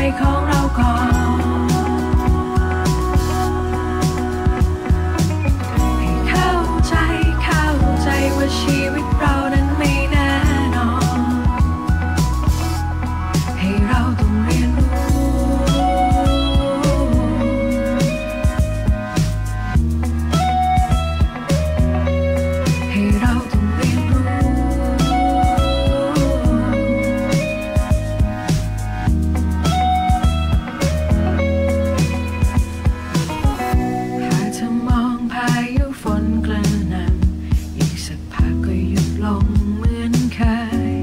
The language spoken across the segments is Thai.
ของเราก่อนให้เข้าใจว่าชีวิตเรานั้นไม่แน่นอนให้เราต้องเรียนรู้ให้เราต้องเรียนรู้หากเธอมองพายุฝนกระหน่ำอีกสักพักก็หยุดลงเหมือนเคย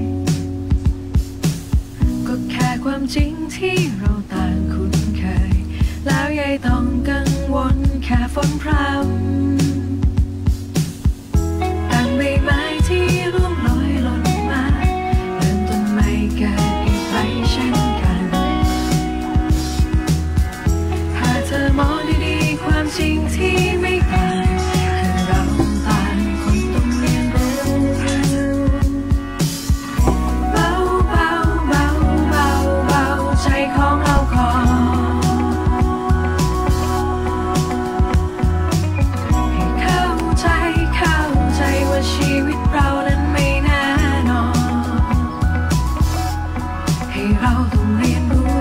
ก็แค่ความจริงที่เราต่างคุ้นเคยแล้วยายต้องกังวลแค่ฝนพรำต่างใบไม้ที่ร่วงลอยหล่นมาเริ่มต้นไม่เกิดอีกไปเช่นกันถ้าเธอมองดีๆความจริงที่ไม่ต่างคือเราต่างคนต้องเรียนรู้เบาเบาเบาเบาเบาใจของเราก่อนให้เข้าใจว่าชีวิตเรานั้นไม่แน่นอนให้เราต้องเรียนรู้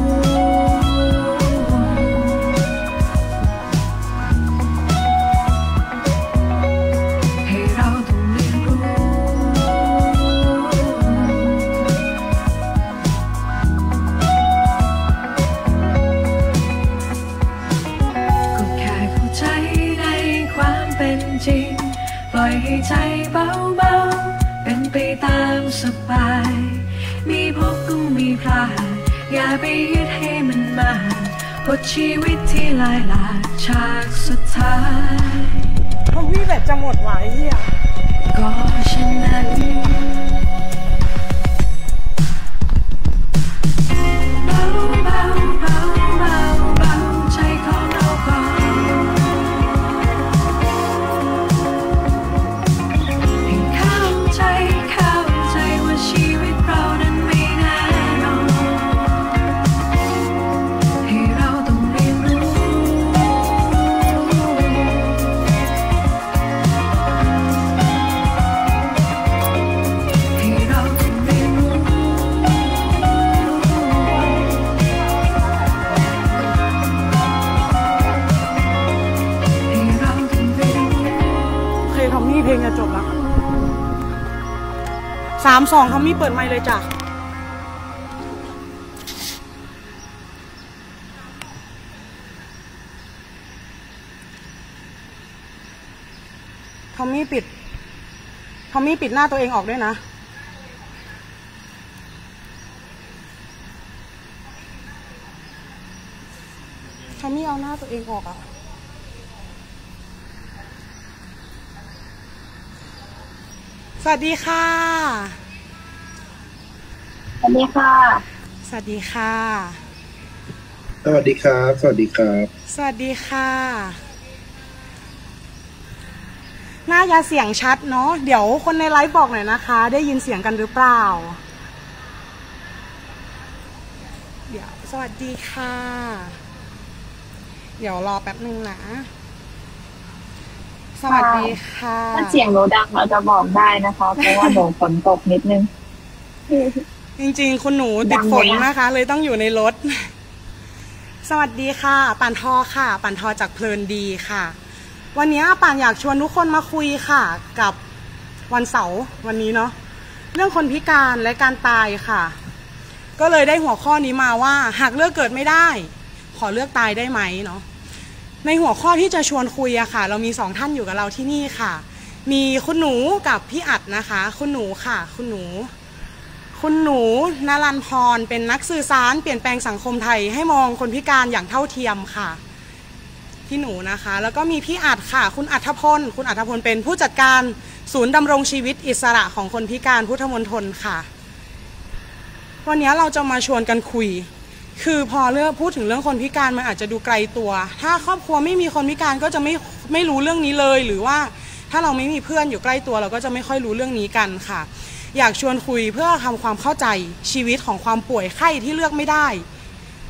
ให้เราต้องเรียนรู้ก็แค่เข้าใจในความเป็นจริงปล่อยให้ใจเบาๆเป็นไปตามสบายมีพบก็มีพลาดอย่าไปยึดให้มันมาบทชีวิตที่ลายหลากฉากสุดท้ายพวกพี่แบบจะหมดไหวเนี่ยก็ฉะนั้นเบาเบาเบาเบาเบาใจของเราก่อนให้เข้าใจว่าชีวิตเรานั้นไม่แน่นอนให้เราต้องเรียนรู้ให้เราต้องเรียนรู้ให้เราต้องเรียนรู้โอเคทอมมี่เพลงจะจบแล้ว3-2ทอมมี่เปิดไมค์เลยจ้ะทอมมี่ปิดหน้าตัวเองออกด้วยนะทอมมี่เอาหน้าตัวเองออกอ่ะสวัสดีค่ะสวัสดีค่ะสวัสดีค่ะสวัสดีครับสวัสดีครับสวัสดีค่ะน่าจะเสียงชัดเนาะเดี๋ยวคนในไลฟ์บอกหน่อยนะคะได้ยินเสียงกันหรือเปล่าเดี๋ยวสวัสดีค่ะเดี๋ยวรอแป๊บนึงนะสวัสดีค่ะถ้าเสียงหนูดังเราจะบอกได้นะคะเพราะว่าหนูฝนตกนิดนึงจริงๆคุณหนูติดฝนนะคะเลยต้องอยู่ในรถสวัสดีค่ะป่านทอค่ะป่านทอจากเพลินดีค่ะวันนี้ป่านอยากชวนทุกคนมาคุยค่ะกับวันเสาร์วันนี้เนาะเรื่องคนพิการและการตายค่ะก็เลยได้หัวข้อนี้มาว่าหากเลือกเกิดไม่ได้ขอเลือกตายได้ไหมเนาะในหัวข้อที่จะชวนคุยอะค่ะเรามี2ท่านอยู่กับเราที่นี่ค่ะมีคุณหนูกับพี่อัดนะคะคุณหนูค่ะคุณหนูนรันพรเป็นนักสื่อสารเปลี่ยนแปลงสังคมไทยให้มองคนพิการอย่างเท่าเทียมค่ะพี่หนูนะคะแล้วก็มีพี่อัดค่ะคุณอัธพลเป็นผู้จัดการศูนย์ดำรงชีวิตอิสระของคนพิการพุทธมณฑลค่ะวันนี้เราจะมาชวนกันคุยคือพอพูดถึงเรื่องคนพิการมันอาจจะดูไกลตัวถ้าครอบครัวไม่มีคนพิการก็จะไม่รู้เรื่องนี้เลยหรือว่าถ้าเราไม่มีเพื่อนอยู่ใกล้ตัวเราก็จะไม่ค่อยรู้เรื่องนี้กันค่ะอยากชวนคุยเพื่อทำความเข้าใจชีวิตของความป่วยไข้ที่เลือกไม่ได้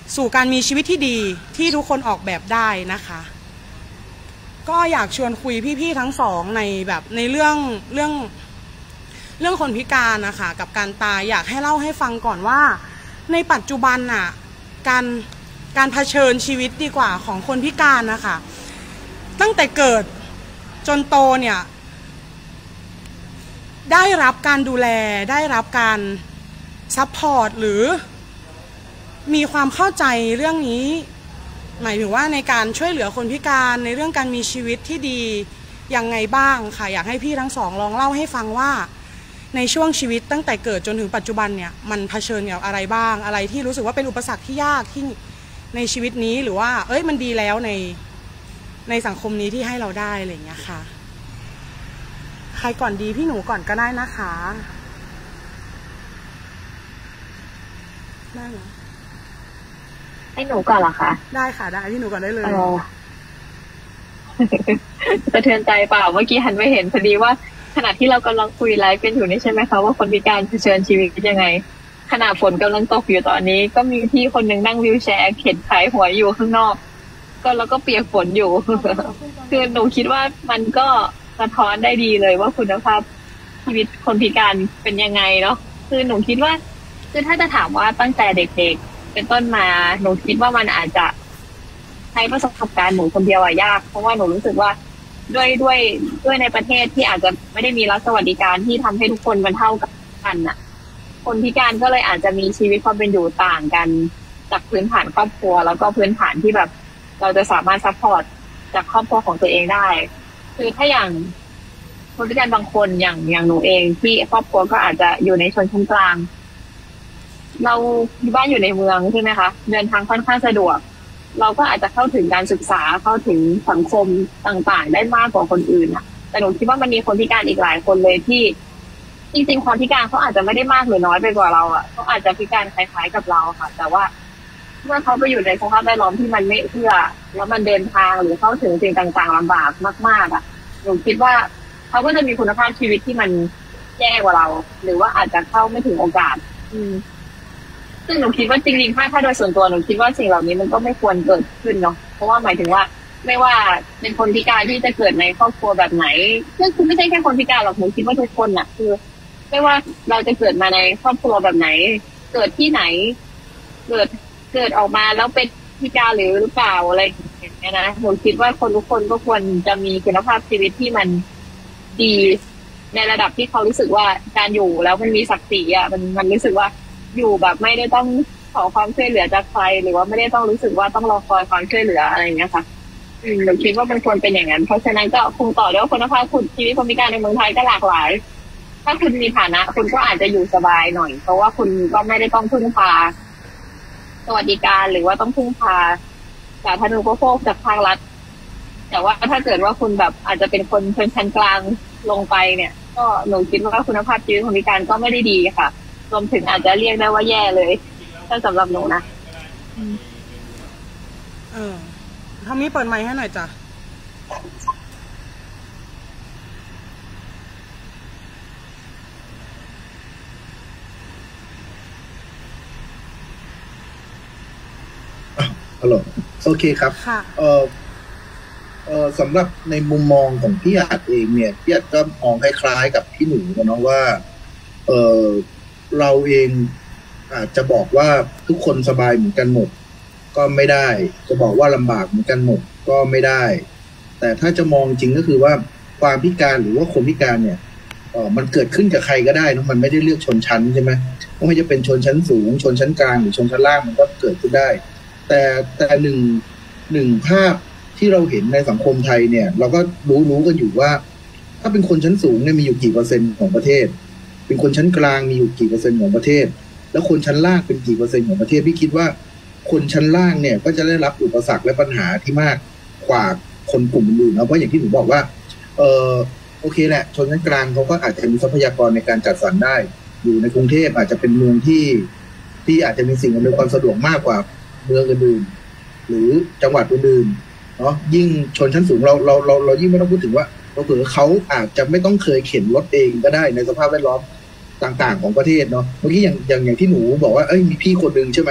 สู่การมีชีวิตที่ดีที่ทุกคนออกแบบได้นะคะก็อยากชวนคุยพี่ๆทั้งสองในแบบในเรื่องคนพิการนะคะกับการตายอยากให้เล่าให้ฟังก่อนว่าในปัจจุบันน่ะการเผชิญชีวิตดีกว่าของคนพิการนะคะตั้งแต่เกิดจนโตเนี่ยได้รับการดูแลได้รับการซัพพอร์ตหรือมีความเข้าใจเรื่องนี้หมายถึงว่าในการช่วยเหลือคนพิการในเรื่องการมีชีวิตที่ดียังไงบ้างค่ะอยากให้พี่ทั้งสองลองเล่าให้ฟังว่าในช่วงชีวิตตั้งแต่เกิดจนถึงปัจจุบันเนี่ยมันเผชิญกับอะไรบ้างอะไรที่รู้สึกว่าเป็นอุปสรรคที่ยากที่ในชีวิตนี้หรือว่ามันดีแล้วในสังคมนี้ที่ให้เราได้อะไรอย่างเงี้ยค่ะใครก่อนดีพี่หนูก่อนก็ได้นะคะได้เหรอให้หนูก่อนเหรอคะได้ค่ะได้พี่หนูก่อนได้เลยสะเทือนใจเปล่าเมื่อกี้หันไปเห็นพอดีว่าขณะที่เรากำลังคุยไลฟ์กันอยู่นี่ใช่ไหมคะว่าคนพิการเผชิญชีวิตยังไงขณะฝนกำลังตกอยู่ตอนนี้ก็มีพี่คนหนึ่งนั่งวีลแชร์เข็นขายหัวอยู่ข้างนอกก็แล้วก็เปียกฝนอยู่คือหนูคิดว่ามันก็สะท้อนได้ดีเลยว่าคุณภาพชีวิตคนพิการเป็นยังไงเนาะคือหนูคิดว่าคือถ้าจะถามว่าตั้งแต่เด็กๆเป็นต้นมาหนูคิดว่ามันอาจจะใช้ประสบการณ์หนูคนเดียวยากเพราะว่าหนูรู้สึกว่าด้วยในประเทศที่อาจจะไม่ได้มีรัฐสวัสดิการที่ทำให้ทุกคนมันเท่ากันน่ะคนพิการก็เลยอาจจะมีชีวิตความเป็นอยู่ต่างกันจากพื้นฐานครอบครัวแล้วก็พื้นฐานที่แบบเราจะสามารถซัพพอร์ตจากครอบครัวของตัวเองได้คือถ้าอย่างคนพิการบางคนอย่างหนูเองที่ครอบครัวก็อาจจะอยู่ในชนชั้นกลางเราบ้านอยู่ในเมืองใช่ไหมคะเดินทางค่อนข้างสะดวกเราก็อาจจะเข้าถึงการศึกษาเข้าถึงสังคมต่างๆได้มากกว่าคนอื่นอ่ะแต่หนูคิดว่ามันมีคนพิการอีกหลายคนเลยที่จริงๆความพิการเขาอาจจะไม่ได้มากหรือน้อยไปกว่าเราอ่ะเขาอาจจะพิการคล้ายๆกับเราค่ะแต่ว่าเมื่อเขาไปอยู่ในสภาพแวดล้อมที่มันไม่เอื้อแล้วมันเดินทางหรือเข้าถึงสิ่งต่างๆลำบากมากๆอ่ะหนูคิดว่าเขาก็จะมีคุณภาพชีวิตที่มันแย่กว่าเราหรือว่าอาจจะเข้าไม่ถึงโอกาสซึ่งหนูคิดว่าจริงๆถ้าโดยส่วนตัวหนูคิดว่าสิ่งเหล่านี้มันก็ไม่ควรเกิดขึ้นเนาะเพราะว่าหมายถึงว่าไม่ว่าเป็นคนพิการที่จะเกิดในครอบครัวแบบไหนซึ่งคือไม่ใช่แค่คนพิการหรอกหนูคิดว่าทุกคนน่ะคือไม่ว่าเราจะเกิดมาในครอบครัวแบบไหนเกิดที่ไหนเกิดออกมาแล้วเป็นพิการหรือเปล่าอะไรอย่างเงี้ยนะหนูคิดว่าคนทุกคนก็ควรจะมีคุณภาพชีวิตที่มันดีในระดับที่เขารู้สึกว่าการอยู่แล้วมันมีศักดิ์ศรีอ่ะมันรู้สึกว่าอยู่แบบไม่ได้ต้องขอความช่วยเหลือจากใครหรือว่าไม่ได้ต้องรู้สึกว่าต้องรอคอยความช่วยเหลืออะไรอย่างเงี้ยค่ะหนูคิดว่ามันควรเป็นอย่างนั้นเพราะฉะนั้นก็คงต่อด้วยคุณภาพชีวิตคนพิการในเมืองไทยก็หลากหลายถ้าคุณมีฐานะคุณก็อาจจะอยู่สบายหน่อยเพราะว่าคุณก็ไม่ได้ต้องพึ่งพาสวัสดิการหรือว่าต้องพึ่งพาสาธารณูปโภคจากภาครัฐแต่ว่าถ้าเกิดว่าคุณแบบอาจจะเป็นคนชนชั้นกลางลงไปเนี่ยก็หนูคิดว่าคุณภาพชีวิตคนพิการก็ไม่ได้ดีค่ะรวมถึงอาจจะเรียกได้ว่าแย่เลยถ้าสำหรับหนูนะทำนี้เปิดไมค์ให้หน่อยจ้ะฮัลโหลโอเคครับสำหรับในมุมมองของพี่อาจเองเนี่ยพี่อาจก็มองคล้ายๆกับพี่หนูนะเนาะว่าเราเองอาจจะบอกว่าทุกคนสบายเหมือนกันหมดก็ไม่ได้จะบอกว่าลำบากเหมือนกันหมดก็ไม่ได้แต่ถ้าจะมองจริงก็คือว่าความพิการหรือว่าคนพิการเนี่ยมันเกิดขึ้นกับใครก็ได้นะมันไม่ได้เลือกชนชั้นใช่ไหมไม่ว่าจะเป็นชนชั้นสูงชนชั้นกลางหรือชนชั้นล่างมันก็เกิดขึ้นได้แต่หนึ่งภาพที่เราเห็นในสังคมไทยเนี่ยเราก็รู้กันอยู่ว่าถ้าเป็นคนชั้นสูงเนี่ยมีอยู่กี่เปอร์เซ็นต์ของประเทศเป็นคนชั้นกลางมีอยู่กี่เปอร์เซ็นต์ของประเทศแล้วคนชั้นล่างเป็นกี่เปอร์เซ็นต์ของประเทศพี่คิดว่าคนชั้นล่างเนี่ยก็จะได้รับอุปสรรคและปัญหาที่มากกว่าคนกลุ่มอื่นนะเพราะอย่างที่หนูบอกว่าโอเคแหละชนชั้นกลางเขาก็อาจจะมีทรัพยากรในการจัดสรรได้อยู่ในกรุงเทพอาจจะเป็นเมืองที่อาจจะมีสิ่งอำนวยความสะดวกมากกว่าเมืองอื่นๆหรือจังหวัดอื่นๆเนาะยิ่งชนชั้นสูงเรายิ่งไม่ต้องพูดถึงว่าเขาอาจจะไม่ต้องเคยเข็นรถเองก็ได้ในสภาพแวดล้อมต่างๆของประเทศเนาะเมื่อกี้อย่างที่หนูบอกว่ามีพี่คนนึงใช่ไหม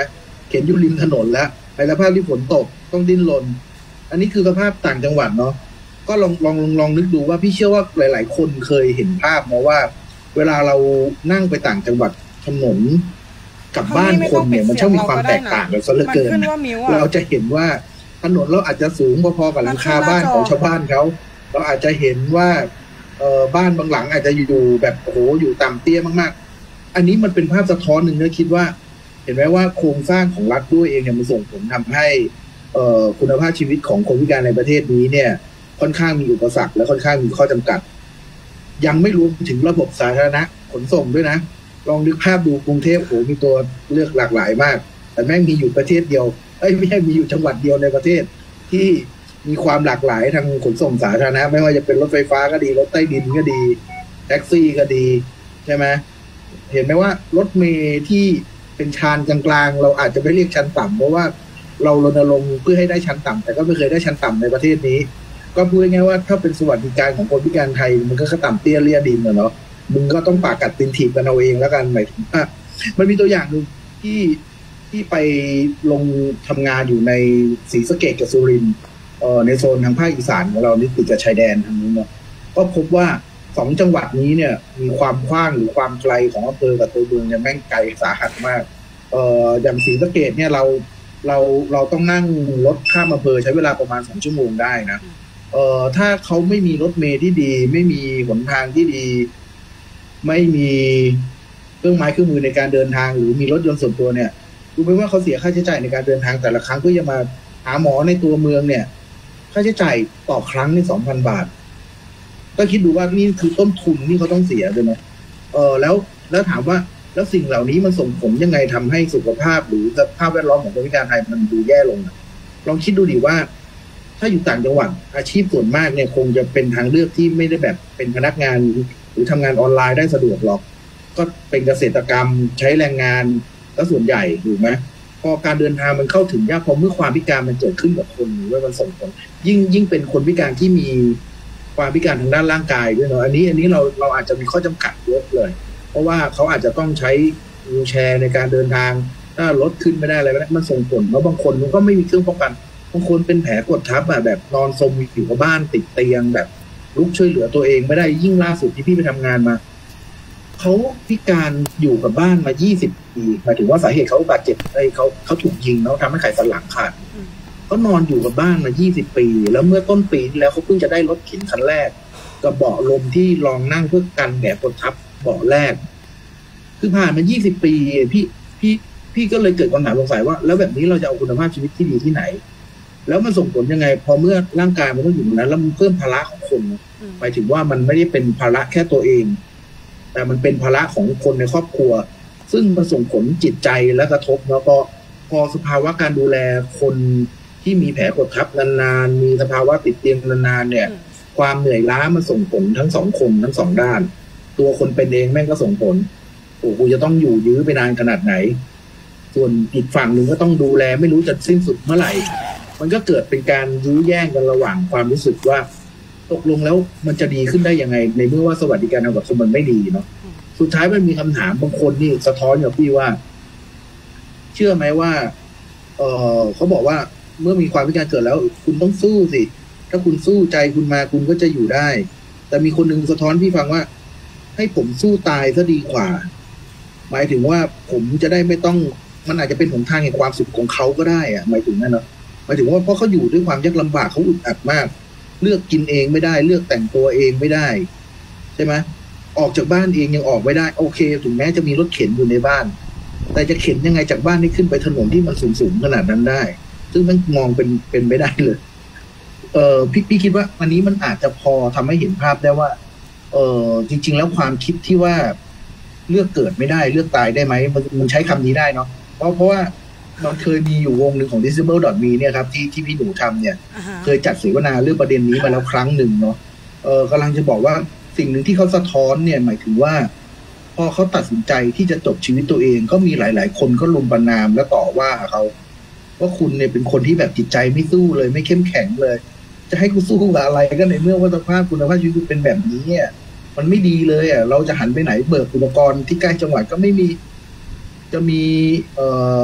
เข็นอยู่ริมถนนแล้วในสภาพที่ฝนตกต้องดิ้นรนอันนี้คือสภาพต่างจังหวัดเนาะก็ลองนึกดูว่าพี่เชื่อว่าหลายๆคนเคยเห็นภาพนะว่าเวลาเรานั่งไปต่างจังหวัดถนนกับบ้านคนเนี่ยมันช่างมีความแตกต่างกันซะเหลือเกินเราจะเห็นว่าถนนเราอาจจะสูงพอๆกับหลังคาบ้านของชาวบ้านเขาเราอาจจะเห็นว่าบ้านบางหลังอาจจะอยู่แบบโอ้โหอยู่ต่ำเตี้ยมากๆอันนี้มันเป็นภาพสะท้อนหนึ่งนะคิดว่าเห็นไหมว่าโครงสร้างของรัฐด้วยเองเนี่ยมันส่งผลทำให้คุณภาพชีวิตของคนพิการในประเทศนี้เนี่ยค่อนข้างมีอุปสรรคและค่อนข้างมีข้อจำกัดยังไม่รวมถึงระบบสาธารณะขนส่งด้วยนะลองนึกภาพดูกรุงเทพโอ้มีตัวเลือกหลากหลายมากแต่แม่งมีอยู่ประเทศเดียวไม่ใช่มีอยู่จังหวัดเดียวในประเทศที่มีความหลากหลายทางขนส่งสาธารณะไม่ว่าจะเป็นรถไฟฟ้าก็ดีรถใต้ดินก็ดีแท็กซี่ก็ดีใช่ไหมเห็นไหมว่ารถเมล์ที่เป็นชานกลางๆเราอาจจะไม่เรียกชั้นต่ำเพราะว่าเรารณรงค์เพื่อให้ได้ชั้นต่ำแต่ก็ไม่เคยได้ชั้นต่ำในประเทศนี้ก็พูดง่ายๆว่าถ้าเป็นสวัสดิการของคนพิการไทยมันก็ต่ำเตี้ยเลี่ยดินเนาะมึงก็ต้องปากกัดตีนถีบกันเอาเองแล้วกันหมายถึงว่ามันมีตัวอย่างหนึ่งที่ไปลงทำงานอยู่ในศรีสะเกษกับสุรินทร์ในโซนทางภาคอีสานของเรานี่ติดกับชายแดนทางนู้นเนาะก็พบว่า2จังหวัดนี้เนี่ยมีความกว้างหรือความไกลของอำเภอกับตัวเมืองเนี่ยแม่งไกลสาหัสมากอย่างศรีสะเกษเนี่ยเราต้องนั่งรถข้ามอำเภอใช้เวลาประมาณ2 ชั่วโมงได้นะถ้าเขาไม่มีรถเมล์ที่ดีไม่มีหนทางที่ดีไม่มีเครื่องไม้เครื่องมือในการเดินทางหรือมีรถยนต์ส่วนตัวเนี่ยดูไหมว่าเขาเสียค่าใช้จ่ายในการเดินทางแต่ละครั้งเพื่อจะมาหาหมอในตัวเมืองเนี่ยค่าใช้จ่ายต่อครั้งนี่ 2,000 บาทก็คิดดูว่านี่คือต้นทุนที่เขาต้องเสียด้วยนะแล้วถามว่าแล้วสิ่งเหล่านี้มันส่งผลยังไงทำให้สุขภาพหรือสภาพแวดล้อมของคนพิการไทยมันดูแย่ลงลองคิดดูดิว่าถ้าอยู่ต่างจังหวัดอาชีพส่วนมากเนี่ยคงจะเป็นทางเลือกที่ไม่ได้แบบเป็นพนักงานหรือทำงานออนไลน์ได้สะดวกหรอกก็เป็นเกษตรกรรมใช้แรงงานแล้วส่วนใหญ่ถูกไหมพอการเดินทางมันเข้าถึงยากพอเมื่อความพิการมันเกิดขึ้นกับคนว่ามันส่งผลยิ่งเป็นคนพิการที่มีความพิการทางด้านร่างกายด้วยเนาะอันนี้เราอาจจะมีข้อจำกัดเยอะเลยเพราะว่าเขาอาจจะต้องใช้วีลแชร์ในการเดินทางถ้ารถขึ้นไม่ได้อะไรมันส่งผลแล้วบางคนมันก็ไม่มีเครื่องป้องกันบางคนเป็นแผลกดทับแบบนอนสมอยู่กับบ้านติดเตียงแบบลุกช่วยเหลือตัวเองไม่ได้ยิ่งล่าสุดที่พี่ไปทำงานมาเขาพิการอยู่กับบ้านมา20 ปีหมายถึงว่าสาเหตุเขาบาดเจ็บเขาถูกยิงแล้วทำให้ไขสันหลังขาดเขานอนอยู่กับบ้านมา20 ปีแล้วเมื่อต้นปีที่แล้วเขาเพิ่งจะได้รถเข็นคันแรกกับเบาะลมที่รองนั่งเพื่อกันแผลกดทับเบาะแรกคือผ่านมา20 ปีพี่ก็เลยเกิดคำถามสงสัยว่าแล้วแบบนี้เราจะเอาคุณภาพชีวิตที่ดีที่ไหนแล้วมันส่งผลยังไงพอเมื่อร่างกายมันต้องอยู่ตรงนั้นแล้วมันเพิ่มภาระของคนหมายถึงว่ามันไม่ได้เป็นภาระแค่ตัวเองแต่มันเป็นภาระของคนในครอบครัวซึ่งมันส่งผลจิตใจและกระทบแล้วก็พอสภาวะการดูแลคนที่มีแผลกดทับนานๆมีสภาวะติดเตียงนานๆเนี่ยความเหนื่อยล้ามันส่งผลทั้ง2 คนทั้ง2 ด้านตัวคนเป็นเองแม่งก็ส่งผลโอ้กูจะต้องอยู่ยื้อไปนานขนาดไหนส่วนอีกฝั่งหนึ่งก็ต้องดูแลไม่รู้จะสิ้นสุดเมื่อไหร่มันก็เกิดเป็นการยื้อแย่งกันระหว่างความรู้สึกว่าตกลงแล้วมันจะดีขึ้นได้ยังไงในเมื่อว่าสวัสดิการทางสังคมมันไม่ดีเนาะสุดท้ายมันมีคำถามบางคนนี่สะท้อนกับพี่ว่าเชื่อไหมว่าเขาบอกว่าเมื่อมีความพิการเกิดแล้วคุณต้องสู้สิถ้าคุณสู้ใจคุณมาคุณก็จะอยู่ได้แต่มีคนหนึ่งสะท้อนพี่ฟังว่าให้ผมสู้ตายซะดีกว่าหมายถึงว่าผมจะได้ไม่ต้องมันอาจจะเป็นหนทางแห่งความสุขของเขาก็ได้อะหมายถึงนั่นเนาะหมายถึงว่าเพราะเขาอยู่ด้วยความยากลำบากเขาอึดอัดมากเลือกกินเองไม่ได้เลือกแต่งตัวเองไม่ได้ใช่ไหมออกจากบ้านเองยังออกไม่ได้โอเคถึงแม้จะมีรถเข็นอยู่ในบ้านแต่จะเข็นยังไงจากบ้านนี้ขึ้นไปถนนที่มันสูงขนาดนั้นได้ซึ่งมันมองเป็นไม่ได้เลยพี่คิดว่าอันนี้มันอาจจะพอทำให้เห็นภาพได้ว่าจริงๆแล้วความคิดที่ว่าเลือกเกิดไม่ได้เลือกตายได้ไหมมันใช้คำนี้ได้เนาะเพราะว่ามันเคยมีอยู่วงหนึ่งของ Disable.me เนี่ยครับที่พี่หนูทำเนี่ยเคยจัดเสวนาเรื่องประเด็นนี้มาแล้วครั้งหนึ่งเนาะกำลังจะบอกว่าสิ่งหนึ่งที่เขาสะท้อนเนี่ยหมายถึงว่าพอเขาตัดสินใจที่จะจบชีวิตตัวเองก็มีหลายๆคนก็รุมประณามและต่อว่าเขาว่าคุณเนี่ยเป็นคนที่แบบจิตใจไม่สู้เลยไม่เข้มแข็งเลยจะให้กูสู้กับอะไรก็ในเมื่อว่าสภาพคุณภาพชีวิตเป็นแบบนี้เนี่ยมันไม่ดีเลยอ่ะเราจะหันไปไหนเบิกอุปกรณ์ที่ใกล้จังหวัดก็ไม่มีจะมี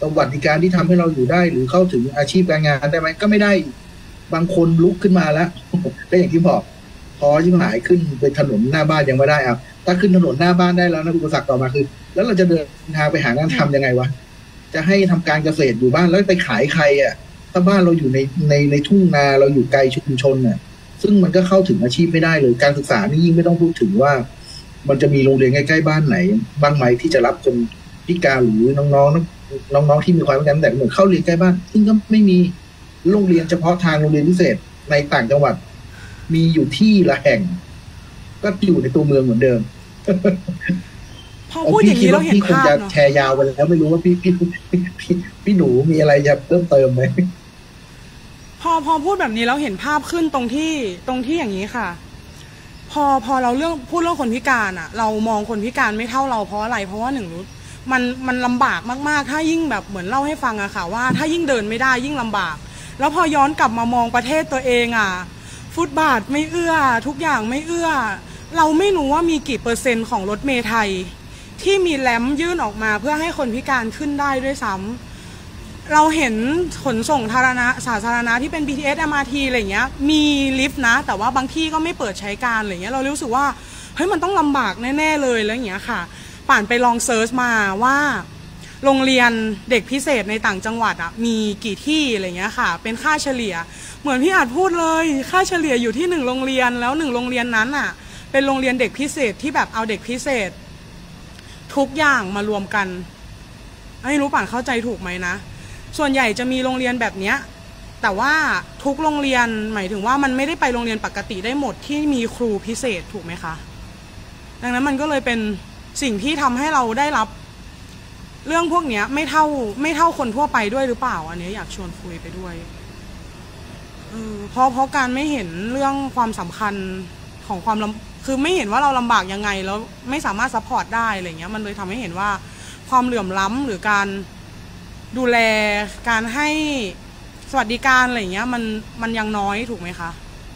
สวัสดิการที่ทำให้เราอยู่ได้หรือเข้าถึงอาชีพการงานได้ไหมก็ไม่ได้บางคนลุกขึ้นมาแล้ว ก็อย่างที่บอกพอชิบหายขึ้นไปถนนหน้าบ้านยังไม่ได้อ่ะถ้าขึ้นถนนหน้าบ้านได้แล้วนะอุปสรรคต่อมาคือแล้วเราจะเดินทางไปหางานทำยังไงวะจะให้ทำการเกษตรอยู่บ้านแล้วไปขายใครอ่ะถ้าบ้านเราอยู่ในทุ่งนาเราอยู่ไกลชุมชนน่ะซึ่งมันก็เข้าถึงอาชีพไม่ได้เลยการศึกษานี่ยิ่งไม่ต้องพูดถึงว่ามันจะมีโรงเรียนใกล้ๆบ้านไหนบ้างไหมที่จะรับคนพิการหรือน้องๆที่มีความพิการแต่เหมือนเข้าเรียนใกล้บ้านซึ่งก็ไม่มีโรงเรียนเฉพาะทางโรงเรียนพิเศษในต่างจังหวัดมีอยู่ที่ละแห่งก็อยู่ในตัวเมืองเหมือนเดิมพอพูดอย่างนี้เราเห็นภาพเนาะแชร์ยาวไปแล้วไม่รู้ว่าพี่หนูมีอะไรจะเพิ่มเติมไหมพอพูดแบบนี้เราเห็นภาพขึ้นตรงที่อย่างนี้ค่ะพอเราพูดเรื่องคนพิการอ่ะเรามองคนพิการไม่เท่าเราเพราะอะไรเพราะว่าหนึ่งรู้มันลำบากมากๆถ้ายิ่งแบบเหมือนเล่าให้ฟังอะค่ะว่าถ้ายิ่งเดินไม่ได้ยิ่งลำบากแล้วพอย้อนกลับมามองประเทศตัวเองอ่ะฟุตบาทไม่เอื้อทุกอย่างไม่เอื้อเราไม่รู้ว่ามีกี่เปอร์เซ็นต์ของรถเมล์ไทยที่มีแรมยื่นออกมาเพื่อให้คนพิการขึ้นได้ด้วยซ้ำเราเห็นขนส่งสาธารณะที่เป็น BTS MRT อะไรเงี้ยมีลิฟต์นะแต่ว่าบางที่ก็ไม่เปิดใช้การอะไรเงี้ยเรารู้สึกว่าเฮ้ยมันต้องลำบากแน่ๆเลยแล้วอย่างเงี้ยค่ะป่านไปลองเซิร์ชมาว่าโรงเรียนเด็กพิเศษในต่างจังหวัดอ่ะมีกี่ที่อะไรเงี้ยค่ะเป็นค่าเฉลี่ยเหมือนพี่อาจพูดเลยค่าเฉลี่ยอยู่ที่1โรงเรียนแล้ว1โรงเรียนนั้นอ่ะเป็นโรงเรียนเด็กพิเศษที่แบบเอาเด็กพิเศษทุกอย่างมารวมกันไม่รู้ป่านเข้าใจถูกไหมนะส่วนใหญ่จะมีโรงเรียนแบบเนี้ยแต่ว่าทุกโรงเรียนหมายถึงว่ามันไม่ได้ไปโรงเรียนปกติได้หมดที่มีครูพิเศษถูกไหมคะดังนั้นมันก็เลยเป็นสิ่งที่ทำให้เราได้รับเรื่องพวกนี้ไม่เท่าคนทั่วไปด้วยหรือเปล่าอันนี้อยากชวนคุยไปด้วยเพราะการไม่เห็นเรื่องความสำคัญของความคือไม่เห็นว่าเราลำบากยังไงแล้วไม่สามารถซัพพอร์ตได้อะไรเงี้ยมันเลยทำให้เห็นว่าความเหลื่อมล้ำหรือการดูแลการให้สวัสดิการอะไรเงี้ยมันยังน้อยถูกไหมคะ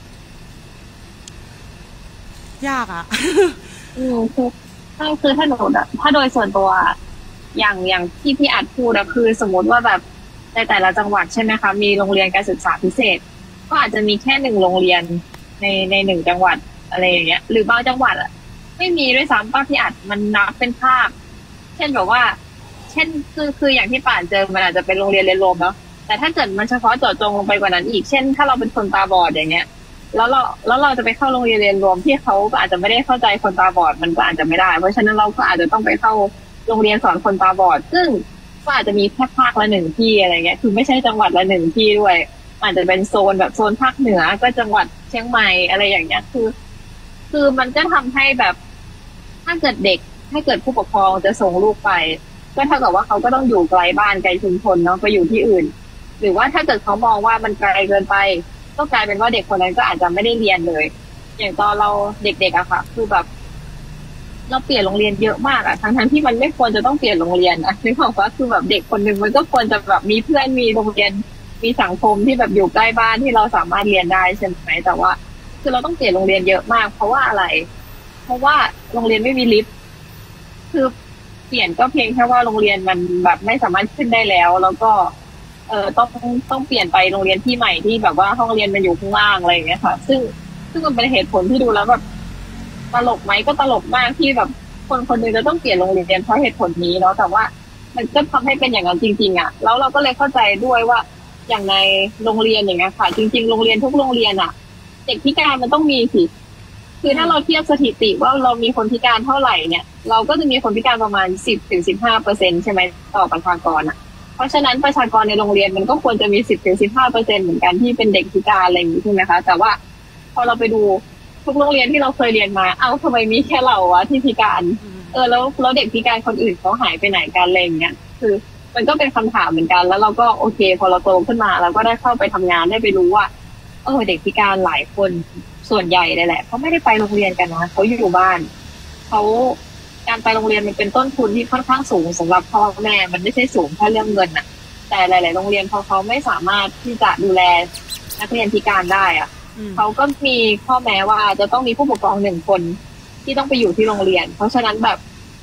ยากอ่ะคือถ้าหนูถ้าโดยส่วนตัวอย่างที่พี่อัดพูดอะคือสมมติว่าแบบในแต่ละจังหวัดใช่ไหมคะมีโรงเรียนการศึกษาพิเศษก็อาจจะมีแค่1โรงเรียนใน1จังหวัดอะไรอย่างเงี้ยหรือบางจังหวัดอะไม่มีด้วยซ้ำป้าพี่อัดมันนับเป็นภาคเช่นแบบว่าเช่นคืออย่างที่ป่านเจอมันอาจจะเป็นโรงเรียนเรียนรวมเนาะแต่ถ้าเกิดมันเฉพาะเจาะจงลงไปกว่านั้นอีกเช่นถ้าเราเป็นคนตาบอดอย่างเงี้ยแล้วเราจะไปเข้าโรงเรียนเรียนรวมที่เขาก็อาจจะไม่ได้เข้าใจคนตาบอดมันก็อาจจะไม่ได้เพราะฉะนั้นเราก็อาจจะต้องไปเข้าโรงเรียนสอนคนตาบอดซึ่งก็อาจจะมีแค่ภาคละ1ที่อะไรเงี้ยคือไม่ใช่จังหวัดละ1ที่ด้วยอาจจะเป็นโซนแบบโซนภาคเหนือก็จังหวัดเชียงใหม่อะไรอย่างเงี้ยคือมันก็ทำให้แบบถ้าเกิดผู้ปกครองจะส่งลูกไปก็เท่ากับว่าเขาก็ต้องอยู่ไกลบ้านไกลชุมชนเนาะไปอยู่ที่อื่นหรือว่าถ้าเกิดเขามองว่ามันไกลเกินไปก็กลายเป็นว่าเด็กคนนั้นก็อาจจะไม่ได้เรียนเลยอย่างตอนเราเด็กๆอะค่ะคือแบบเราเปลี่ยนโรงเรียนเยอะมากอะทั้งที่มันไม่ควรจะต้องเปลี่ยนโรงเรียนอะนึกออกว่าคือแบบเด็กคนหนึ่งมันก็ควรจะแบบมีเพื่อนมีโรงเรียนมีสังคมที่แบบอยู่ใกล้บ้านที่เราสามารถเรียนได้ใช่ไหมแต่ว่าคือเราต้องเปลี่ยนโรงเรียนเยอะมากเพราะว่าอะไรเพราะว่าโรงเรียนไม่มีลิฟต์คือเปลี่ยนก็เพียงแค่ว่าโรงเรียนมันแบบไม่สามารถขึ้นได้แล้วก็ต้องเปลี่ยนไปโรงเรียนที่ใหม่ที่แบบว่าห้องเรียนมันอยู่ข้างล่างอะไรอย่างเงี้ยค่ะซึ่งมันเป็นเหตุผลที่ดูแล้วแบบตลกไหมก็ตลกมากที่แบบคนหนึ่งจะต้องเปลี่ยนโรงเรียนเพราะเหตุผลนี้เนาะแต่ว่ามันก็ทำให้เป็นอย่างนั้นจริงๆอ่ะแล้วเราก็เลยเข้าใจด้วยว่าอย่างในโรงเรียนอย่างเงี้ยค่ะจริงๆโรงเรียนทุกโรงเรียนอ่ะเด็กพิการมันต้องมีสิคือถ้าเราเทียบสถิติว่าเรามีคนพิการเท่าไหร่เนี่ยเราก็จะมีคนพิการประมาณ10-15%ใช่ไหมต่อประชากรอ่ะเพราะฉะนั้นประชากรในโรงเรียนมันก็ควรจะมี10-15%เหมือนกันที่เป็นเด็กพิการอะไรอย่างนี้ใช่ไหมคะแต่ว่าพอเราไปดูทุกโรงเรียนที่เราเคยเรียนมาทำไมมีแค่เราวะที่พิการแล้วเด็กพิการคนอื่นเขาหายไปไหนกันอะไรอย่างเงี้ยคือมันก็เป็นคำถามเหมือนกันแล้วเราก็โอเคพอเราโตขึ้นมาเราก็ได้เข้าไปทำงานได้ไปรู้ว่าเด็กพิการหลายคนส่วนใหญ่เลยแหละเขาไม่ได้ไปโรงเรียนกันนะเขาอยู่บ้านเขาการไปโรงเรียนมันเป็นต้นทุนที่ค่อนข้างสูงสำหรับพ่อแม่มันไม่ใช่สูงแค่เรื่องเงินน่ะแต่หลายๆโรงเรียนพอเขาไม่สามารถที่จะดูแลนักเรียนพิการได้อ่ะเขาก็มีข้อแม้ว่าจะต้องมีผู้ปกครอง1 คนที่ต้องไปอยู่ที่โรงเรียนเพราะฉะนั้นแบบ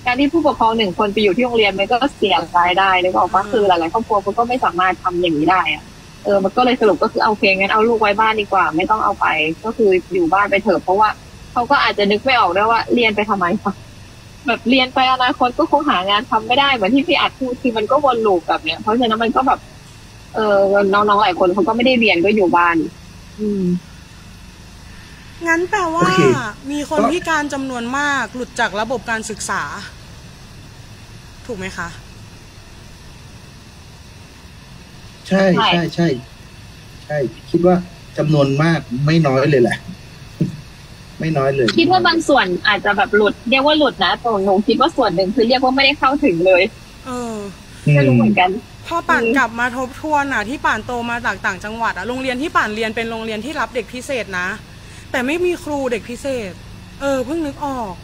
การที่ผู้ปกครอง1 คนไปอยู่ที่โรงเรียนมันก็เสียรายได้นึกออกปะคือหลายๆครอบครัวก็ไม่สามารถทำอย่างนี้ได้อะมันก็เลยสรุปก็คือโอเคงั้นเอาลูกไว้บ้านดีกว่าไม่ต้องเอาไปก็คืออยู่บ้านไปเถอะเพราะว่าเขาก็อาจจะนึกไม่ออกด้วยว่าเรียนไปทำไมคะแบบเรียนไปอนาคตก็คงหางานทำไม่ได้เหมือนที่พี่อัดพูดคือมันก็วนลูปแบบเนี้ยเพราะฉะนั้นมันก็แบบน้องๆหลายคนเขาก็ไม่ได้เรียนก็อยู่บ้านงั้นแปลว่า okay. มีคนพิการจำนวนมากหลุดจากระบบการศึกษาถูกไหมคะใช่คิดว่าจำนวนมากไม่น้อยเลยแหละไม่น้อยเลยคิดว่าบางส่วนอาจจะแบบหลุดเรียกว่าหลุดนะแต่หนูคิดว่าส่วนหนึ่งคือเรียกว่าไม่ได้เข้าถึงเลยไม่รู้เหมือนกันพอป่านกลับมาทบทวนที่ป่านโตมาจากต่างจังหวัดโรงเรียนที่ป่านเรียนเป็นโรงเรียนที่รับเด็กพิเศษนะแต่ไม่มีครูเด็กพิเศษเพิ่งนึกออก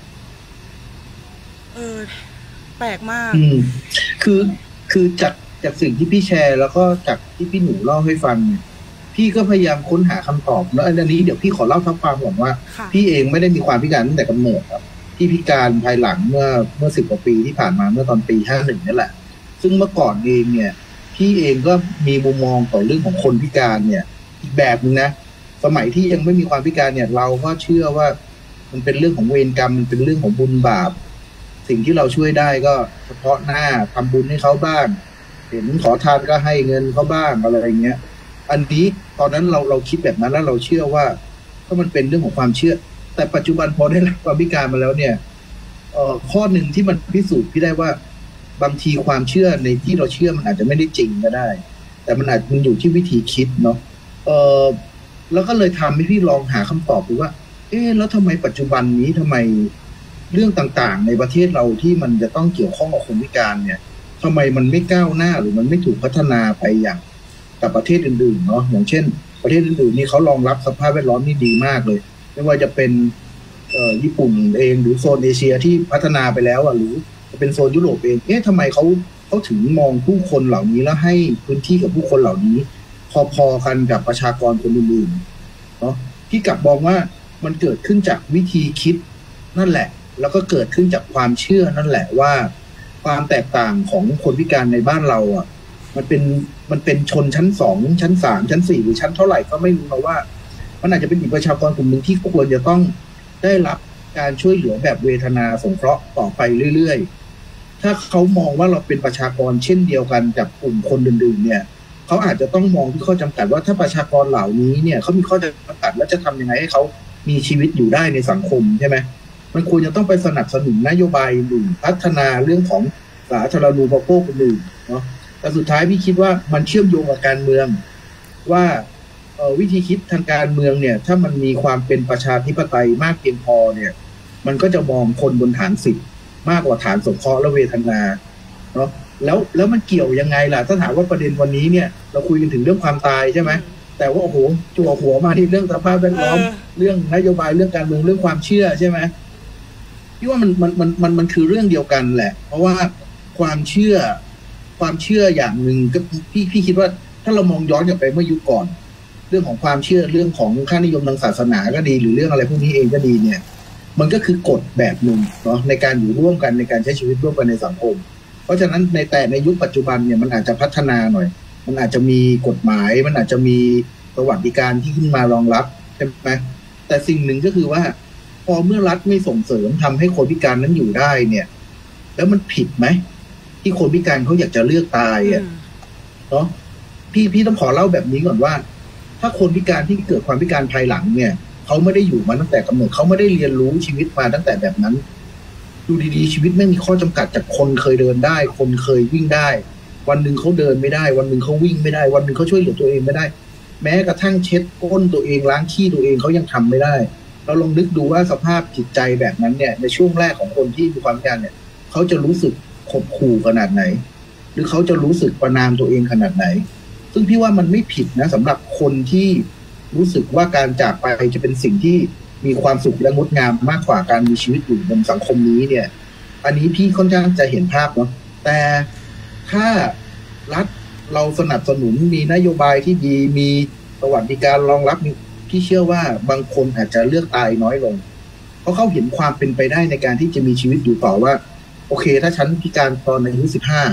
แปลกมากคือจากสิ่งที่พี่แชร์แล้วก็จากที่พี่หนูเล่าให้ฟังเนี่ยพี่ก็พยายามค้นหาคำตอบแล้วอันนี้เดี๋ยวพี่ขอเล่าทั้งความก่อนว่าพี่เองไม่ได้มีความพิการตั้งแต่กำเนิดครับพี่พิการภายหลังเมื่อ10 กว่าปีที่ผ่านมาเมื่อตอนปี51นี่แหละซึ่งเมื่อก่อนเองเนี่ยพี่เองก็มีมุมมองต่อเรื่องของคนพิการเนี่ยอีกแบบนึงนะสมัยที่ยังไม่มีความพิการเนี่ยเราก็เชื่อว่ามันเป็นเรื่องของเวรกรรมมันเป็นเรื่องของบุญบาปสิ่งที่เราช่วยได้ก็เฉพาะหน้าทำบุญให้เขาบ้างเห็นขอทานก็ให้เงินเขาบ้างอะไรอย่างเงี้ยอันนี้ตอนนั้นเราคิดแบบนั้นแล้วเราเชื่อว่าก็มันเป็นเรื่องของความเชื่อแต่ปัจจุบันพอได้รับความพิการมาแล้วเนี่ยข้อหนึ่งที่มันพิสูจน์พี่ได้ว่าบางทีความเชื่อในที่เราเชื่อมันอาจจะไม่ได้จริงก็ได้แต่มันอยู่ที่วิธีคิดเนาะแล้วก็เลยทำให้พี่ลองหาคำตอบดูว่าแล้วทำไมปัจจุบันนี้ทำไมเรื่องต่างๆในประเทศเราที่มันจะต้องเกี่ยวข้องกับคนพิการเนี่ยทำไมมันไม่ก้าวหน้าหรือมันไม่ถูกพัฒนาไปอย่างกับประเทศอื่นๆเนาะอย่างเช่นประเทศอื่นๆนี่เขารองรับสภาพแวดล้อมนี่ดีมากเลยไม่ว่าจะเป็นญี่ปุ่นเองหรือโซนเอเชียที่พัฒนาไปแล้วหรือจะเป็นโซนยุโรปเองทำไมเขาถึงมองผู้คนเหล่านี้แล้วให้พื้นที่กับผู้คนเหล่านี้พอๆกันกับประชากรคนอื่นๆเนาะที่กลับมองว่ามันเกิดขึ้นจากวิธีคิดนั่นแหละแล้วก็เกิดขึ้นจากความเชื่อนั่นแหละว่าความแตกต่างของคนพิการในบ้านเรามันเป็นชนชั้น2ชั้น3ชั้น4หรือชั้นเท่าไหร่ก็ไม่รู้นะว่ามันอาจจะเป็นอีกประชากรกลุ่มหนึ่งที่ควรจะต้องได้รับการช่วยเหลือแบบเวทนาสงเคราะห์ต่อไปเรื่อยๆถ้าเขามองว่าเราเป็นประชากรเช่นเดียวกันกับกลุ่มคนอื่นๆเนี่ยเขาอาจจะต้องมองที่ข้อจำกัดว่าถ้าประชากรเหล่านี้เนี่ยเขามีข้อจำกัดแล้วจะทำยังไงให้เขามีชีวิตอยู่ได้ในสังคมใช่ไหมมันควรจะต้องไปสนับสนุนนโยบายอื่นพัฒนาเรื่องของสาธารณูปโภคอื่นเนาะแต่สุดท้ายพี่คิดว่ามันเชื่อมโยงกับการเมืองว่าวิธีคิดทางการเมืองเนี่ยถ้ามันมีความเป็นประชาธิปไตยมากเพียงพอเนี่ยมันก็จะมองคนบนฐานสิทธิ์มากกว่าฐานสงเคราะห์และเวทนาเนาะแล้วมันเกี่ยวยังไงล่ะถ้าถามว่าประเด็นวันนี้เนี่ยเราคุยกันถึงเรื่องความตายใช่ไหมแต่ว่าโอ้โหจั่วหัวมาที่เรื่องสภาพแวดล้อมเรื่องนโยบายเรื่องการเมืองเรื่องความเชื่อใช่ไหมพี่ว่ามันคือเรื่องเดียวกันแหละเพราะว่าความเชื่ออย่างหนึ่งก็พี่คิดว่าถ้าเรามองย้อนกลับไปเมื่อยุคก่อนเรื่องของความเชื่อเรื่องของค่านิยมทางศาสนาก็ดีหรือเรื่องอะไรพวกนี้เองก็ดีเนี่ยมันก็คือกฎแบบหนึ่งเนาะในการอยู่ร่วมกันในการใช้ชีวิตร่วมกันในสังคมเพราะฉะนั้นในยุคปัจจุบันเนี่ยมันอาจจะพัฒนาหน่อยมันอาจจะมีกฎหมายมันอาจจะมีสวัสดิการที่ขึ้นมารองรับใช่ไหมแต่สิ่งหนึ่งก็คือว่าพอเมื่อรัฐไม่ส่งเสริมทำให้คนพิการนั้นอยู่ได้เนี่ยแล้วมันผิดไหมที่คนพิการเขาอยากจะเลือกตายเนาะพี่ต้องขอเล่าแบบนี้ก่อนว่าถ้าคนพิการที่เกิดความพิการภายหลังเนี่ยเขาไม่ได้อยู่มาตั้งแต่กำเนิดเขาไม่ได้เรียนรู้ชีวิตมาตั้งแต่แบบนั้นดูดีๆชีวิตไม่มีข้อจำกัดจากคนเคยเดินได้คนเคยวิ่งได้วันหนึ่งเขาเดินไม่ได้วันหนึ่งเขาวิ่งไม่ได้วันหนึ่งเขาช่วยเหลือตัวเองไม่ได้แม้กระทั่งเช็ดก้นตัวเองล้างขี้ตัวเองเขายังทำไม่ได้เราลองนึกดูว่าสภาพจิตใจแบบนั้นเนี่ยในช่วงแรกของคนที่มีความพิการเนี่ยเขาจะรู้สึกขบขู่ขนาดไหนหรือเขาจะรู้สึกประณามตัวเองขนาดไหนซึ่งพี่ว่ามันไม่ผิดนะสำหรับคนที่รู้สึกว่าการจากไปจะเป็นสิ่งที่มีความสุขและงดงามมากกว่าการมีชีวิตอยู่บนสังคมนี้เนี่ยอันนี้พี่ค่อนข้างจะเห็นภาพเนาะแต่ถ้ารัฐเราสนับสนุนมีนโยบายที่ดีมีสวัสดิการรองรับพี่เชื่อว่าบางคนอาจจะเลือกตายน้อยลงเพราะเขาเห็นความเป็นไปได้ในการที่จะมีชีวิตอยู่ต่อว่าโอเคถ้าฉันพิการตอนอายุ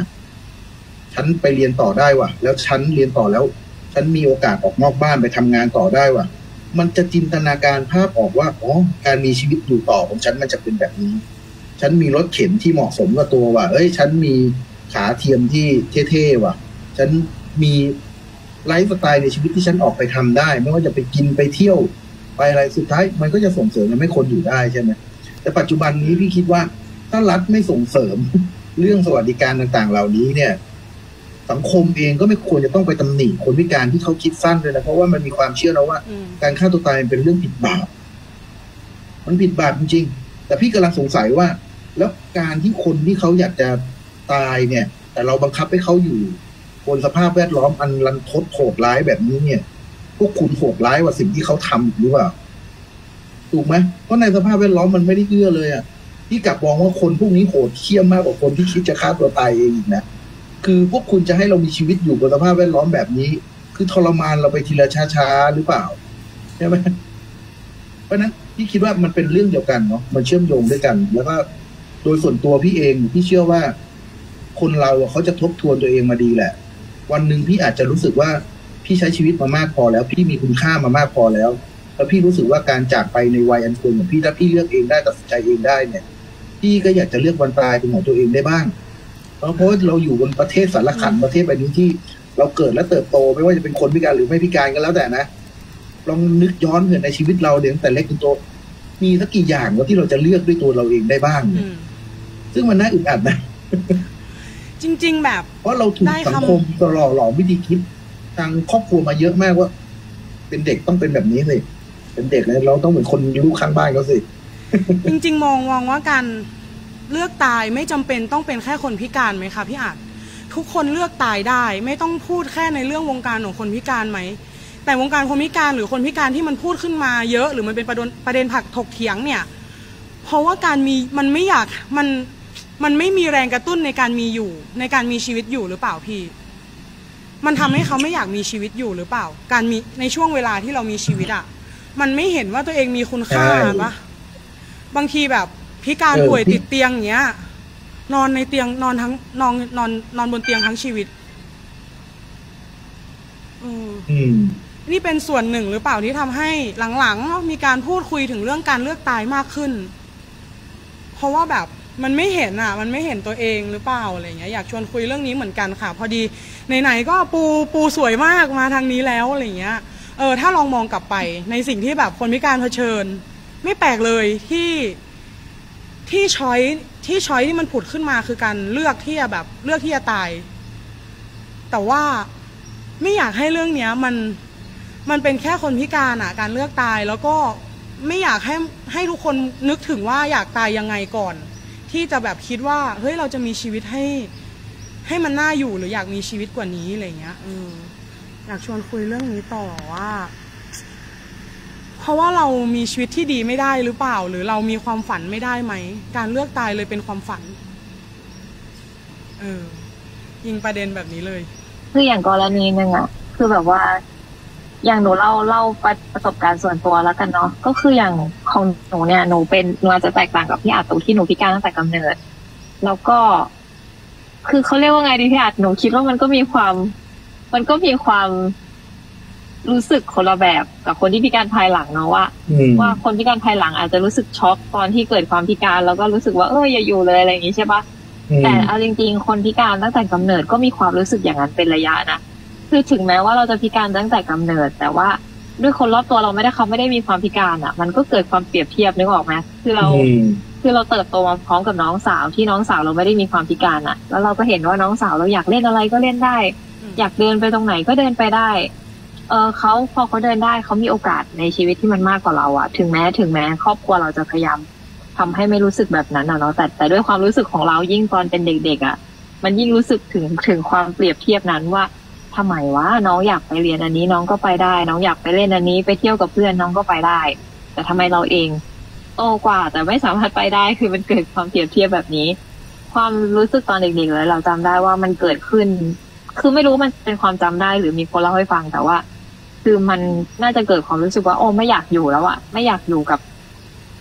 15ฉันไปเรียนต่อได้ว่ะแล้วฉันเรียนต่อแล้วฉันมีโอกาสออกนอกบ้านไปทำงานต่อได้ว่ะมันจะจินตนาการภาพออกว่าอ๋อการมีชีวิตอยู่ต่อของฉันมันจะเป็นแบบนี้ฉันมีรถเข็นที่เหมาะสมกับตัวว่ะเอ้ยฉันมีขาเทียมที่เท่ๆว่ะฉันมีไลฟ์สไตล์ในชีวิตที่ฉันออกไปทำได้ไม่ว่าจะไปกินไปเที่ยวไปอะไรสุดท้ายมันก็จะส่งเสริมให้คนอยู่ได้ใช่ไหมแต่ปัจจุบันนี้พี่คิดว่าถ้ารัฐไม่ส่งเสริมเรื่องสวัสดิการต่างๆเหล่านี้เนี่ยสังคมเองก็ไม่ควรจะต้องไปตำหนิคนพิการที่เขาคิดสั้นเลยนะเพราะว่ามันมีความเชื่อนะว่าการฆ่าตัวตายเป็นเรื่องผิดบาปมันผิดบาปจริงๆแต่พี่กำลังสงสัยว่าแล้วการที่คนที่เขาอยากจะตายเนี่ยแต่เราบังคับให้เขาอยู่บนสภาพแวดล้อมอันรันทดโหดร้ายแบบนี้เนี่ยพวกคุณโหดร้ายกว่าสิ่งที่เขาทำหรือเปล่าถูกไหมเพราะในสภาพแวดล้อมมันไม่ได้เอื้อเลยอ่ะที่กลับมองว่าคนพวกนี้โหดเหี้ยมมากกว่าคนที่คิดจะฆ่าตัวตายเองอีกนะคือพวกคุณจะให้เรามีชีวิตอยู่บนสภาพแวดล้อมแบบนี้คือทรมานเราไปทีละช้าๆหรือเปล่าใช่ไหมเพราะนั้นพี่คิดว่ามันเป็นเรื่องเดียวกันเนาะมันเชื่อมโยงด้วยกันแล้วก็โดยส่วนตัวพี่เองพี่เชื่อว่าคนเราเขาจะทบทวนตัวเองมาดีแหละวันหนึ่งพี่อาจจะรู้สึกว่าพี่ใช้ชีวิตมามากพอแล้วพี่มีคุณค่ามามากพอแล้วแล้วพี่รู้สึกว่าการจากไปในวัยอันควรของพี่ถ้าพี่เลือกเองได้ตัดสินใจเองได้เนี่ยพี่ก็อยากจะเลือกวันตายเป็นของตัวเองได้บ้างเพราะเราอยู่บนประเทศสารขันประเทศใบนี้ที่เราเกิดและเติบโตไม่ว่าจะเป็นคนพิการหรือไม่พิการก็แล้วแต่นะลองนึกย้อนเถิดในชีวิตเราเดี๋ยวตั้งแต่เล็กจนโตมีสักกี่อย่างว่าที่เราจะเลือกด้วยตัวเราเองได้บ้างซึ่งมันน่าอึดอัดนะจริงๆแบบเพราะเราถูกสังคมหล่อวิธีคิดทางครอบครัวมาเยอะมากว่าเป็นเด็กต้องเป็นแบบนี้สิเป็นเด็กแล้วเราต้องเหมือนคนลูกข้างบ้านเขาสิจริงๆมองว่าการเลือกตายไม่จำเป็นต้องเป็นแค่คนพิการไหมคะพี่อาจทุกคนเลือกตายได้ไม่ต้องพูดแค่ในเรื่องวงการของคนพิการไหมแต่วงการคนพิการหรือคนพิการที่มันพูดขึ้นมาเยอะหรือมันเป็นประเด็นผักถกเถียงเนี่ยเพราะว่าการมีมันไม่อยากมันไม่มีแรงกระตุ้นในการมีอยู่ในการมีชีวิตอยู่หรือเปล่าพี่มันทำให้เขาไม่อยากมีชีวิตอยู่หรือเปล่าการมีในช่วงเวลาที่เรามีชีวิตอ่ะมันไม่เห็นว่าตัวเองมีคุณค่าปะบางทีแบบพิการป่วยติดเตียงอย่างเงี้ยนอนในเตียงนอนทั้งนอนบนเตียงทั้งชีวิตนี่เป็นส่วนหนึ่งหรือเปล่าที่ทำให้หลังๆมีการพูดคุยถึงเรื่องการเลือกตายมากขึ้นเพราะว่าแบบมันไม่เห็นอ่ะมันไม่เห็นตัวเองหรือเปล่าอะไรเงี้ยอยากชวนคุยเรื่องนี้เหมือนกันค่ะพอดีไหนๆก็ปูสวยมากมาทางนี้แล้วอะไรเงี้ยถ้าลองมองกลับไปในสิ่งที่แบบคนพิการเผชิญไม่แปลกเลยที่ช้อยที่มันผุดขึ้นมาคือการเลือกที่จะตายแต่ว่าไม่อยากให้เรื่องเนี้ยมันเป็นแค่คนพิการอ่ะการเลือกตายแล้วก็ไม่อยากให้ทุกคนนึกถึงว่าอยากตายยังไงก่อนที่จะแบบคิดว่าเฮ้ยเราจะมีชีวิตให้มันน่าอยู่หรืออยากมีชีวิตกว่านี้อะไรเงี้ยอยากชวนคุยเรื่องนี้ต่อว่าเพราะว่าเรามีชีวิตที่ดีไม่ได้หรือเปล่าหรือเรามีความฝันไม่ได้ไหมการเลือกตายเลยเป็นความฝันยิงประเด็นแบบนี้เลยคืออย่างกรณีนึงอ่ะคือแบบว่าอย่างหนูเล่าประสบการณ์ส่วนตัวแล้วกันเนาะก็คืออย่างของหนูเนี่ยหนูอาจจะแตกต่างกับพี่อาจตรงที่หนูพิการตั้งแต่กำเนิดแล้วก็คือเขาเรียกว่าไงดีพี่อาจหนูคิดว่ามันก็มีความรู้สึกคนละแบบกับคนที่พิการภายหลังเนาะว่าคนพิการภายหลังอาจจะรู้สึกช็อกตอนที่เกิดความพิการแล้วก็รู้สึกว่าอย่าอยู่เลยอะไรอย่างนี้ใช่ปะแต่เอาจริงๆคนพิการตั้งแต่กำเนิดก็มีความรู้สึกอย่างนั้นเป็นระยะนะคือถึงแม้ว่าเราจะพิการตั้งแต่กำเนิดแต่ว่าด้วยคนรอบตัวเขาไม่ได้มีความพิการอ่ะมันก็เกิดความเปรียบเทียบนึกออกไหมคือเราเติบโตมาพร้อมกับน้องสาวที่น้องสาวเราไม่ได้มีความพิการอ่ะแล้วเราก็เห็นว่าน้องสาวเราอยากเล่นอะไรก็เล่นได้อยากเดินไปตรงไหนก็เดินไปได้เขาพอเขาเดินได้เขามีโอกาสในชีวิตที่มันมากกว่าเราอ่ะถึงแม้ครอบครัวเราจะพยายามทำให้ไม่รู้สึกแบบนั้นอ่ะเนาะแต่ด้วยความรู้สึกของเรายิ่งตอนเป็นเด็กๆอ่ะมันยิ่งรู้สึกถึงความเปรียบเทียบนั้นว่าทำไมวะน้องอยากไปเรียนอันนี้น้องก็ไปได้น้องอยากไปเล่นอันนี้ไปเที่ยวกับเพื่อนน้องก็ไปได้แต่ทำไมเราเองโตกว่าแต่ไม่สามารถไปได้คือมันเกิดความเปรียบเทียบแบบนี้ความรู้สึกตอนเด็กๆเลยเราจำได้ว่ามันเกิดขึ้นคือไม่รู้มันเป็นความจำได้หรือมีคนเล่าให้ฟังแต่ว่าคือมันน่าจะเกิดความรู้สึกว่าไม่อยากอยู่แล้วอะไม่อยากอยู่กับ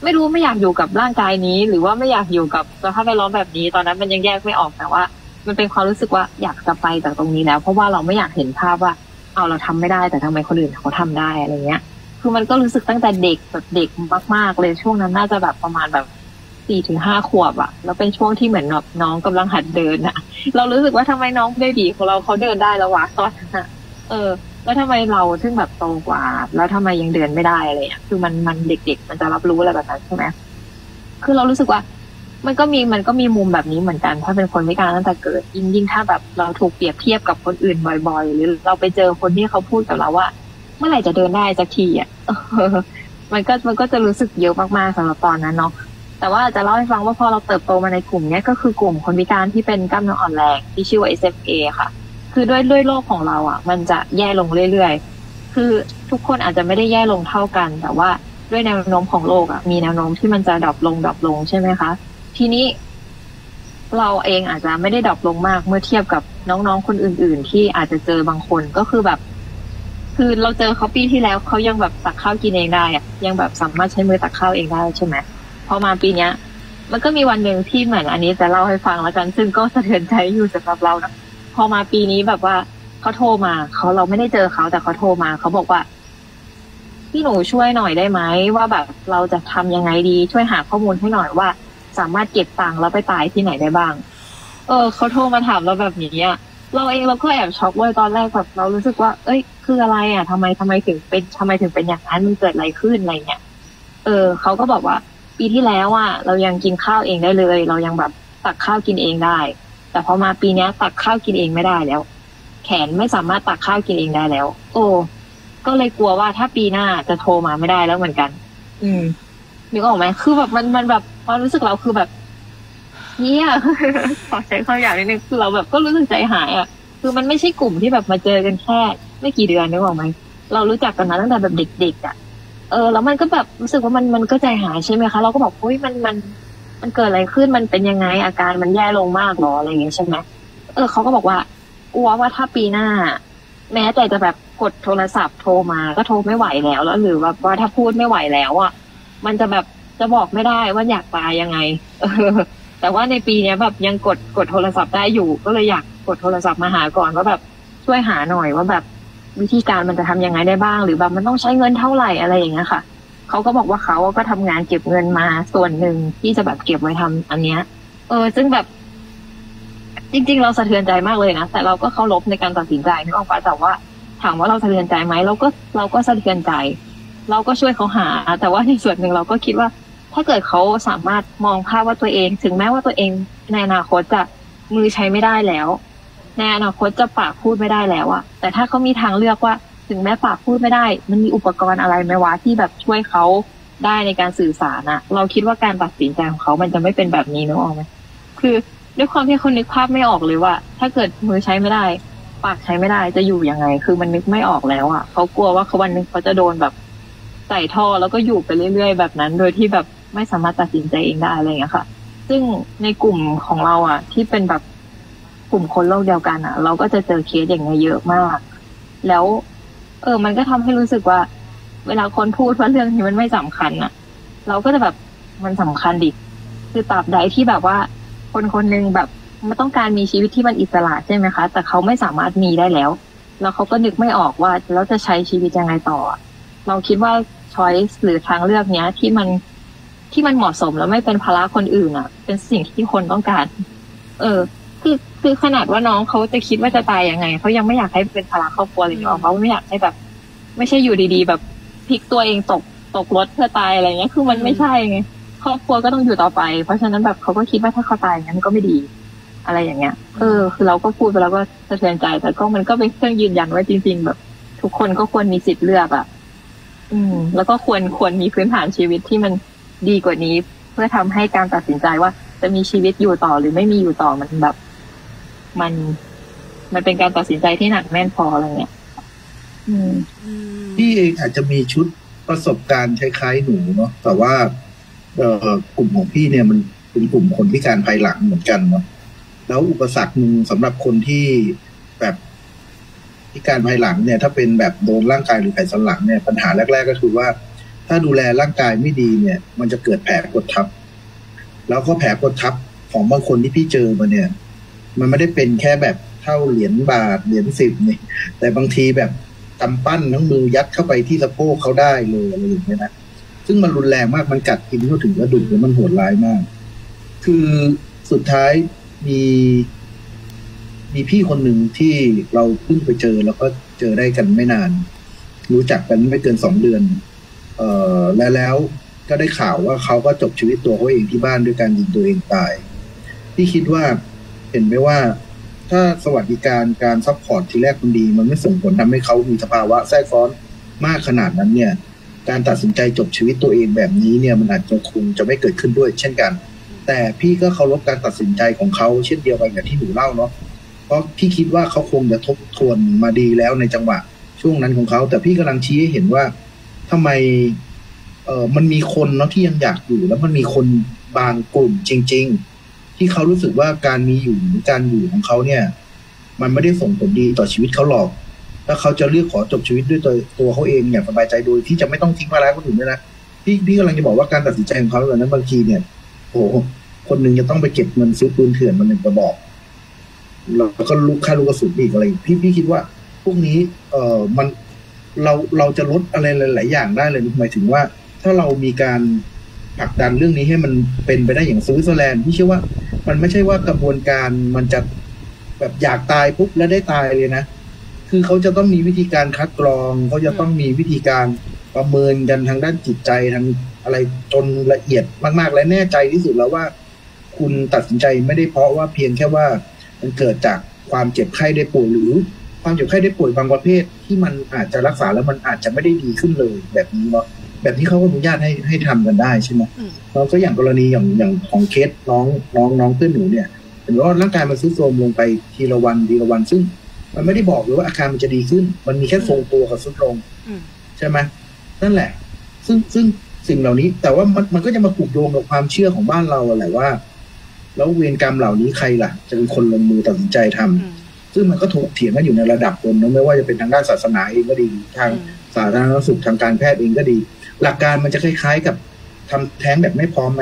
ไม่รู้ไม่อยากอยู่กับร่างกายนี้หรือว่าไม่อยากอยู่กับสภาพแวดล้อมแบบนี้ตอนนั้นมันยังแยกไม่ออกแต่ว่ามันเป็นความรู้สึกว่าอยากจะไปจากตรงนี้แล้วเพราะว่าเราไม่อยากเห็นภาพว่าเอาเราทำไม่ได้แต่ทำไมคนอื่นเขาทำได้อะไรเงี้ยคือมันก็รู้สึกตั้งแต่เด็กแบบเด็กมากๆเลยช่วงนั้นน่าจะแบบประมาณแบบ4 ถึง 5 ขวบอะแล้วเป็นช่วงที่เหมือนแบบน้องกำลังหัดเดินอะเรารู้สึกว่าทำไมน้องเบบีของเราเขาเดินได้แล้ววะตอนนั้นอะแล้วทำไมเราซึ่งแบบโตกว่าแล้วทำไมยังเดินไม่ได้อะไรอ่ะคือมันเด็กๆมันจะรับรู้อะไรแบบนั้นใช่ไหมคือเรารู้สึกว่ามันก็มีมุมแบบนี้เหมือนกันถ้าเป็นคนพิการตั้งแต่เกิดยิ่งถ้าแบบเราถูกเปรียบเทียบกับคนอื่นบ่อยๆหรือเราไปเจอคนที่เขาพูดกับเราว่าเมื่อไหร่จะเดินได้สักทีอ่ะมันก็จะรู้สึกเยอะมากๆสำหรับตอนนั้นเนาะแต่ว่าจะเล่าให้ฟังว่าพอเราเติบโตมาในกลุ่มนี้ก็คือกลุ่มคนพิการที่เป็นกล้ามเนื้ออ่อนแรงที่ชื่อว่า SMA ค่ะคือด้วยโลกของเราอ่ะมันจะแย่ลงเรื่อยๆคือทุกคนอาจจะไม่ได้แย่ลงเท่ากันแต่ว่าด้วยแนวโน้มของโลกอ่ะมีแนวโน้มที่มันจะดรอปลงใช่ไหมคะทีนี้เราเองอาจจะไม่ได้ดรอปลงมากเมื่อเทียบกับน้องๆคนอื่นๆที่อาจจะเจอบางคนก็คือแบบคือเราเจอเขาปีที่แล้วเขายังแบบตักข้าวกินเองได้อ่ะยังแบบสามารถใช้มือตักข้าวเองได้ใช่ไหมพอมาปีเนี้ยมันก็มีวันหนึ่งที่เหมือนอันนี้จะเล่าให้ฟังแล้วกันซึ่งก็สะเทือนใจอยู่สำหรับเรานะพอมาปีนี้แบบว่าเขาโทรมาเราไม่ได้เจอเขาแต่เขาโทรมาเขาบอกว่าพี่หนูช่วยหน่อยได้ไหมว่าแบบเราจะทำยังไงดีช่วยหาข้อมูลให้หน่อยว่าสามารถเก็บตังค์แล้วไปตายที่ไหนได้บ้างเขาโทรมาถามเราแบบนี้อ่ะเราเองเราก็แอบช็อกเลยตอนแรกแบบเรารู้สึกว่าเอ้ยคืออะไรอ่ะทำไมถึงเป็นอย่างนั้นมันเกิดอะไรขึ้นอะไรเงี้ยเขาก็บอกว่าปีที่แล้วอ่ะเรายังกินข้าวเองได้เลยเรายังแบบตักข้าวกินเองได้แต่พอมาปีนี้ตักข้าวกินเองไม่ได้แล้วแขนไม่สามารถตักข้าวกินเองได้แล้วก็เลยกลัวว่าถ้าปีหน้าจะโทรมาไม่ได้แล้วเหมือนกันนึกออกไหมคือแบบมันแบบความรู้สึกเราคือแบบเนี่ยขอใช้คำหยาบนิดนึงคือเราแบบก็รู้สึกใจหายอ่ะคือมันไม่ใช่กลุ่มที่แบบมาเจอกันแค่ไม่กี่เดือนนึกออกไหมเรารู้จักกันมาตั้งแต่แบบเด็กๆอ่ะแล้วมันก็แบบรู้สึกว่ามันก็ใจหายใช่ไหมคะเราก็บอกเฮ้ยมันเกิดอะไรขึ้นมันเป็นยังไงอาการมันแย่ลงมากหรออะไรอย่างเงี้ยใช่ไหมเขาก็บอกว่ากลัวว่าถ้าปีหน้าแม้แต่จะแบบกดโทรศัพท์โทรมาก็โทรไม่ไหวแล้วหรือว่าถ้าพูดไม่ไหวแล้วอ่ะมันจะแบบจะบอกไม่ได้ว่าอยากตายยังไงแต่ว่าในปีนี้แบบยังกดโทรศัพท์ได้อยู่ก็เลยอยากกดโทรศัพท์มาหาก่อนว่าแบบช่วยหาหน่อยว่าแบบวิธีการมันจะทำยังไงได้บ้างหรือแบบมันต้องใช้เงินเท่าไหร่อะไรอย่างเงี้ยค่ะเขาก็บอกว่าเขาก็ทำงานเก็บเงินมาส่วนหนึ่งที่จะแบบเก็บไว้ทำอันเนี้ยซึ่งแบบจริงๆเราสะเทือนใจมากเลยนะแต่เราก็เคารพในการตัดสินใจนึกออกปะแต่ว่าถามว่าเราสะเทือนใจไหมเราก็สะเทือนใจเราก็ช่วยเขาหาแต่ว่าในส่วนหนึ่งเราก็คิดว่าถ้าเกิดเขาสามารถมองภาพว่าตัวเองถึงแม้ว่าตัวเองในอนาคตจะมือใช้ไม่ได้แล้วในอนาคตจะปากพูดไม่ได้แล้วอะแต่ถ้าเขามีทางเลือกว่าถึงแม้ปากพูดไม่ได้มันมีอุปกรณ์อะไรไหมวะที่แบบช่วยเขาได้ในการสื่อสารนะเราคิดว่าการตัดสินใจของเขามันจะไม่เป็นแบบนี้นึกออกไหมคือด้วยความที่เขานึกภาพไม่ออกเลยว่าถ้าเกิดมือใช้ไม่ได้ปากใช้ไม่ได้จะอยู่ยังไงคือมันนึกไม่ออกแล้วอ่ะเขากลัวว่าเขาวันนึงเขาจะโดนแบบใส่ท่อแล้วก็อยู่ไปเรื่อยๆแบบนั้นโดยที่แบบไม่สามารถตัดสินใจเองได้อะไรอย่างเงี้ยค่ะซึ่งในกลุ่มของเราอ่ะที่เป็นแบบกลุ่มคนโรคเดียวกันอ่ะเราก็จะเจอเคสอย่างเงี้ยเยอะมากแล้วมันก็ทำให้รู้สึกว่าเวลาคนพูดว่าเรื่องนี้มันไม่สำคัญอ่ะเราก็จะแบบมันสำคัญดิคือตราบใดที่แบบว่าคนนึงแบบมันต้องการมีชีวิตที่มันอิสระใช่ไหมคะแต่เขาไม่สามารถมีได้แล้วเขาก็นึกไม่ออกว่าแล้วจะใช้ชีวิตยังไงต่อเราคิดว่า choice หรือทางเลือกเนี้ยที่มันเหมาะสมแล้วไม่เป็นภาระคนอื่นอ่ะเป็นสิ่งที่คนต้องการคือขนาดว่าน้องเขาจะคิดว่าจะตายยังไงเขายังไม่อยากให้เป็นภาระครอบครัวเลยเขาไม่อยากให้แบบไม่ใช่อยู่ดีๆแบบพลิกตัวเองตกรถเพื่อตายอะไรเงี้ยคือมันไม่ใช่ไงครอบครัวก็ต้องอยู่ต่อไปเพราะฉะนั้นแบบเขาก็คิดว่าถ้าเขาตายงั้นก็ไม่ดีอะไรอย่างเงี้ยคือเราก็พูดไปแล้วก็สะเทือนใจแต่ก็มันก็เป็นเครื่องยืนยันว่าจริงๆแบบทุกคนก็ควรมีสิทธิ์เลือกอ่ะแล้วก็ควรมีพื้นฐานชีวิตที่มันดีกว่านี้เพื่อทำให้การตัดสินใจว่าจะมีชีวิตอยู่ต่อหรือไม่มีอยู่ต่อมันแบบมันเป็นการตัดสินใจที่หนักแน่นพออะไรเงี้ยพี่เองอาจจะมีชุดประสบการณ์คล้ายๆหนูเนาะแต่ว่ากลุ่มของพี่เนี่ยมันเป็นกลุ่มคนพิการภายหลังเหมือนกันเนาะแล้วอุปสรรคนึงสำหรับคนที่แบบพิการภายหลังเนี่ยถ้าเป็นแบบโดนร่างกายหรือไขสันหลังเนี่ยปัญหาแรกๆก็คือว่าถ้าดูแลร่างกายไม่ดีเนี่ย มันจะเกิดแผลกดทับ แล้วก็แผลกดทับของบางคนที่พี่เจอมาเนี่ย มันไม่ได้เป็นแค่แบบเท่าเหรียญบาทเหรียญ10นี่แต่บางทีแบบกำปั้นทั้งมือยัดเข้าไปที่สะโพกเขาได้เลยอะไรอย่างเงี้ยนะซึ่งมันรุนแรงมากมันกัดกินเข้าถึงกระดูกแล้วมันโหดร้ายมากคือสุดท้ายมีพี่คนหนึ่งที่เราเพิ่งไปเจอแล้วก็เจอได้กันไม่นานรู้จักกันไม่เกิน2 เดือนแล้วก็ได้ข่าวว่าเขาก็จบชีวิตตัวเขาเองที่บ้านด้วยการยิงตัวเองตายพี่คิดว่าเห็นไหมว่าถ้าสวัสดิการซัพพอร์ตทีแรกมันดีมันไม่ส่งผลทำให้เขามีสภาวะแทรกซ้อนมากขนาดนั้นเนี่ยการตัดสินใจจบชีวิตตัวเองแบบนี้เนี่ยมันอาจจะคงจะไม่เกิดขึ้นด้วยเช่นกันแต่พี่ก็เคารพการตัดสินใจของเขาเช่นเดียวกันกับที่หนูเล่าเนาะเพราะพี่คิดว่าเขาคงจะทบทวนมาดีแล้วในจังหวะช่วงนั้นของเขาแต่พี่กำลังชี้ให้เห็นว่าทำไมมันมีคนเนาะที่ยังอยากอยู่แล้วมันมีคนบางกลุ่มจริงๆที่เขารู้สึกว่าการมีอยู่หรือการอยู่ของเขาเนี่ยมันไม่ได้ส่งผลดีต่อชีวิตเขาหรอกแล้วเขาจะเลือกขอจบชีวิตด้วยตัวเขาเองอย่างสบายใจโดยที่จะไม่ต้องทิ้งภาระคนอื่นด้วยนะพี่กำลังจะบอกว่าการตัดสินใจของเขาแบบนั้นบางทีเนี่ยโอ้คนหนึ่งจะต้องไปเก็บเงินซื้อปืนเถื่อนมา1 กระบอกแล้วก็ลูกกระสุนอีกอะไรพี่คิดว่าพวกนี้มันเราจะลดอะไรหลายๆอย่างได้เลยหมายถึงว่าถ้าเรามีการผลักดันเรื่องนี้ให้มันเป็นไปได้อย่างสวิตเซอร์แลนด์พี่เชื่อว่ามันไม่ใช่ว่ากระบวนการมันจะแบบอยากตายปุ๊บแล้วได้ตายเลยนะคือเขาจะต้องมีวิธีการคัดกรองเขาจะต้องมีวิธีการประเมินกันทางด้านจิตใจทางอะไรจนละเอียดมากๆและแน่ใจที่สุดแล้วว่าคุณตัดสินใจไม่ได้เพราะว่าเพียงแค่ว่ามันเกิดจากความเจ็บไข้ได้ป่วยหรือความเจ็บไข้ได้ป่วยบางประเภทที่มันอาจจะรักษาแล้วมันอาจจะไม่ได้ดีขึ้นเลยแบบนี้เนาะแบบที่เขาอนุญาตให้ทำกันได้ใช่ไหมแล้วก็อย่างกรณีอย่างของเคสน้องเพื่อนหนูเนี่ยเห็นว่าร่างกายมันทรุดโทรมลงไปทีละวันซึ่งมันไม่ได้บอกเลยว่าอาการมันจะดีขึ้นมันมีแค่ทรงตัวกับทรุดลงใช่ไหมนั่นแหละซึ่งสิ่งเหล่านี้แต่ว่ามันก็จะมาผูกโยงกับความเชื่อของบ้านเราแหละว่าแล้วเวรกรรมเหล่านี้ใครล่ะจะเป็นคนลงมือตัดสินใจทำซึ่งมันก็ถกเถียงกันอยู่ในระดับคนนะไม่ว่าจะเป็นทางด้านศาสนาเองก็ดีทางสาธารณสุขทางการแพทย์เองก็ดีหลักการมันจะคล้ายๆกับทำแท้งแบบไม่พร้อมไหม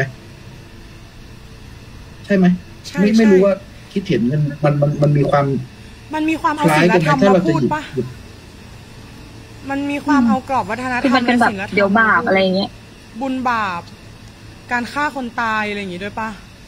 ใช่ไหมไม่รู้ว่าคิดเห็นมันมีความเอาศีลธรรมมาพูดปะมันมีความเอากรอบวัฒนธรรมเป็นแบบเดี๋ยวบาปอะไรเงี้ยบุญบาปการฆ่าคนตายอะไรอย่างงี้ด้วยปะ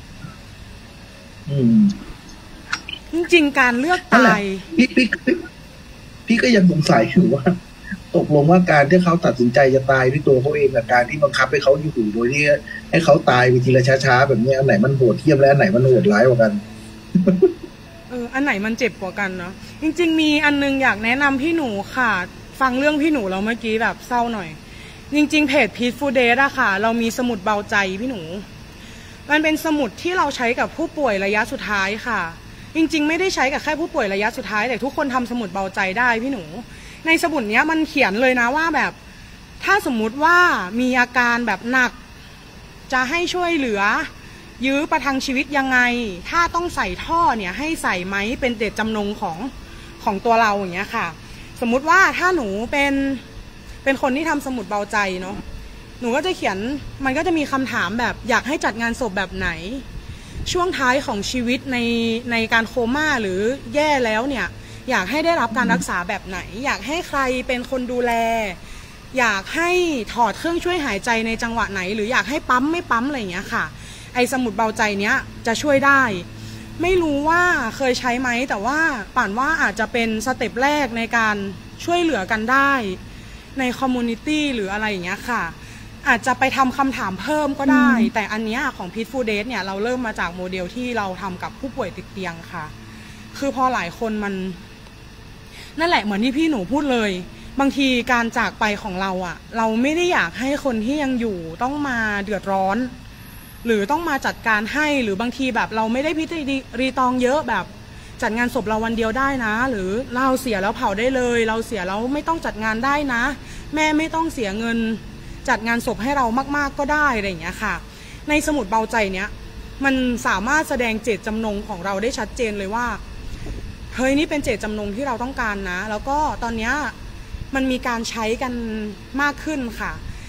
จริงๆการเลือกตายพี่ก็ยังสงสัยอยู่ว่าตกลงว่าการที่เขาตัดสินใจจะตายด้วยตัวเขาเองกับการที่บังคับให้เขาอยู่โดยที่ให้เขาตายไปทีละช้าๆแบบนี้อันไหนมันโหดเหี้ยมและอันไหนมันโหดร้ายกว่ากันอันไหนมันเจ็บกว่ากันเนาะจริงๆมีอันนึงอยากแนะนำพี่หนูค่ะฟังเรื่องพี่หนูเราเมื่อกี้แบบเศร้าหน่อยจริงๆเพจ Peaceful Days อะค่ะเรามีสมุดเบาใจพี่หนูมันเป็นสมุดที่เราใช้กับผู้ป่วยระยะสุดท้ายค่ะจริงๆไม่ได้ใช้กับแค่ผู้ป่วยระยะสุดท้ายแต่ทุกคนทำสมุดเบาใจได้พี่หนูในสมุดเนี้ยมันเขียนเลยนะว่าแบบถ้าสมมุติว่ามีอาการแบบหนักจะให้ช่วยเหลือยื้อประทังชีวิตยังไงถ้าต้องใส่ท่อเนี่ยให้ใส่ไหมเป็นเจตจำนงของตัวเราอย่างเงี้ยค่ะสมมุติว่าถ้าหนูเป็นคนที่ทำสมุดเบาใจเนาะหนูก็จะเขียนมันก็จะมีคำถามแบบอยากให้จัดงานศพแบบไหนช่วงท้ายของชีวิตในการโคม่าหรือแย่แล้วเนี่ยอยากให้ได้รับการรักษาแบบไหนอยากให้ใครเป็นคนดูแลอยากให้ถอดเครื่องช่วยหายใจในจังหวะไหนหรืออยากให้ปั๊มไม่ปั๊มอะไรอย่างเงี้ยค่ะไอสมุดเบาใจเนี้ยจะช่วยได้ไม่รู้ว่าเคยใช้ไหมแต่ว่าป่านว่าอาจจะเป็นสเต็ปแรกในการช่วยเหลือกันได้ในคอมมูนิตี้หรืออะไรอย่างเงี้ยค่ะอาจจะไปทำคำถามเพิ่มก็ได้แต่อันเนี้ยของ Peaceful Days เนี่ยเราเริ่มมาจากโมเดลที่เราทำกับผู้ป่วยติดเตียงค่ะคือพอหลายคนมันนั่นแหละเหมือนที่พี่หนูพูดเลยบางทีการจากไปของเราอ่ะเราไม่ได้อยากให้คนที่ยังอยู่ต้องมาเดือดร้อนหรือต้องมาจัดการให้หรือบางทีแบบเราไม่ได้พิธีรีตองเยอะแบบจัดงานศพเราวันเดียวได้นะหรือเราเสียแล้วเผาได้เลยเราเสียแล้วไม่ต้องจัดงานได้นะแม่ไม่ต้องเสียเงินจัดงานศพให้เรามากๆก็ได้อะไรอย่างเงี้ยค่ะในสมุดเบาใจเนี้ยมันสามารถแสดงเจตจำนงของเราได้ชัดเจนเลยว่าเฮ้ยนี่เป็นเจตจำนงที่เราต้องการนะแล้วก็ตอนนี้มันมีการใช้กันมากขึ้นค่ะ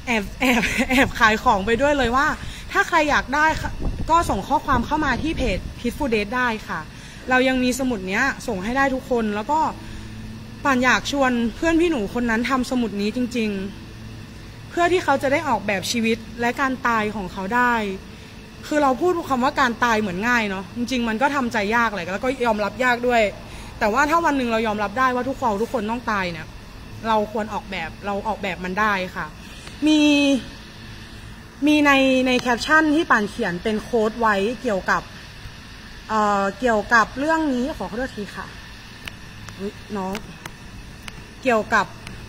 แอบขายของไปด้วยเลยว่าถ้าใครอยากได้ก็ส่งข้อความเข้ามาที่เพจ Peaceful Date ได้ค่ะเรายังมีสมุดเนี้ยส่งให้ได้ทุกคนแล้วก็ป่านอยากชวนเพื่อนพี่หนูคนนั้นทำสมุดนี้จริงๆเพื่อที่เขาจะได้ออกแบบชีวิตและการตายของเขาได้คือเราพูดคำว่าการตายเหมือนง่ายเนาะจริงๆมันก็ทำใจยากแหละแล้วก็ยอมรับยากด้วยแต่ว่าถ้าวันหนึ่งเรายอมรับได้ว่าทุกคนต้องตายเนี่ยเราควรออกแบบมันได้ค่ะมีในแคปชั่นที่ป่านเขียนเป็นโค้ดไว้เกี่ยวกับเรื่องนี้ขอโทษทีค่ะน้องเกี่ยวกับ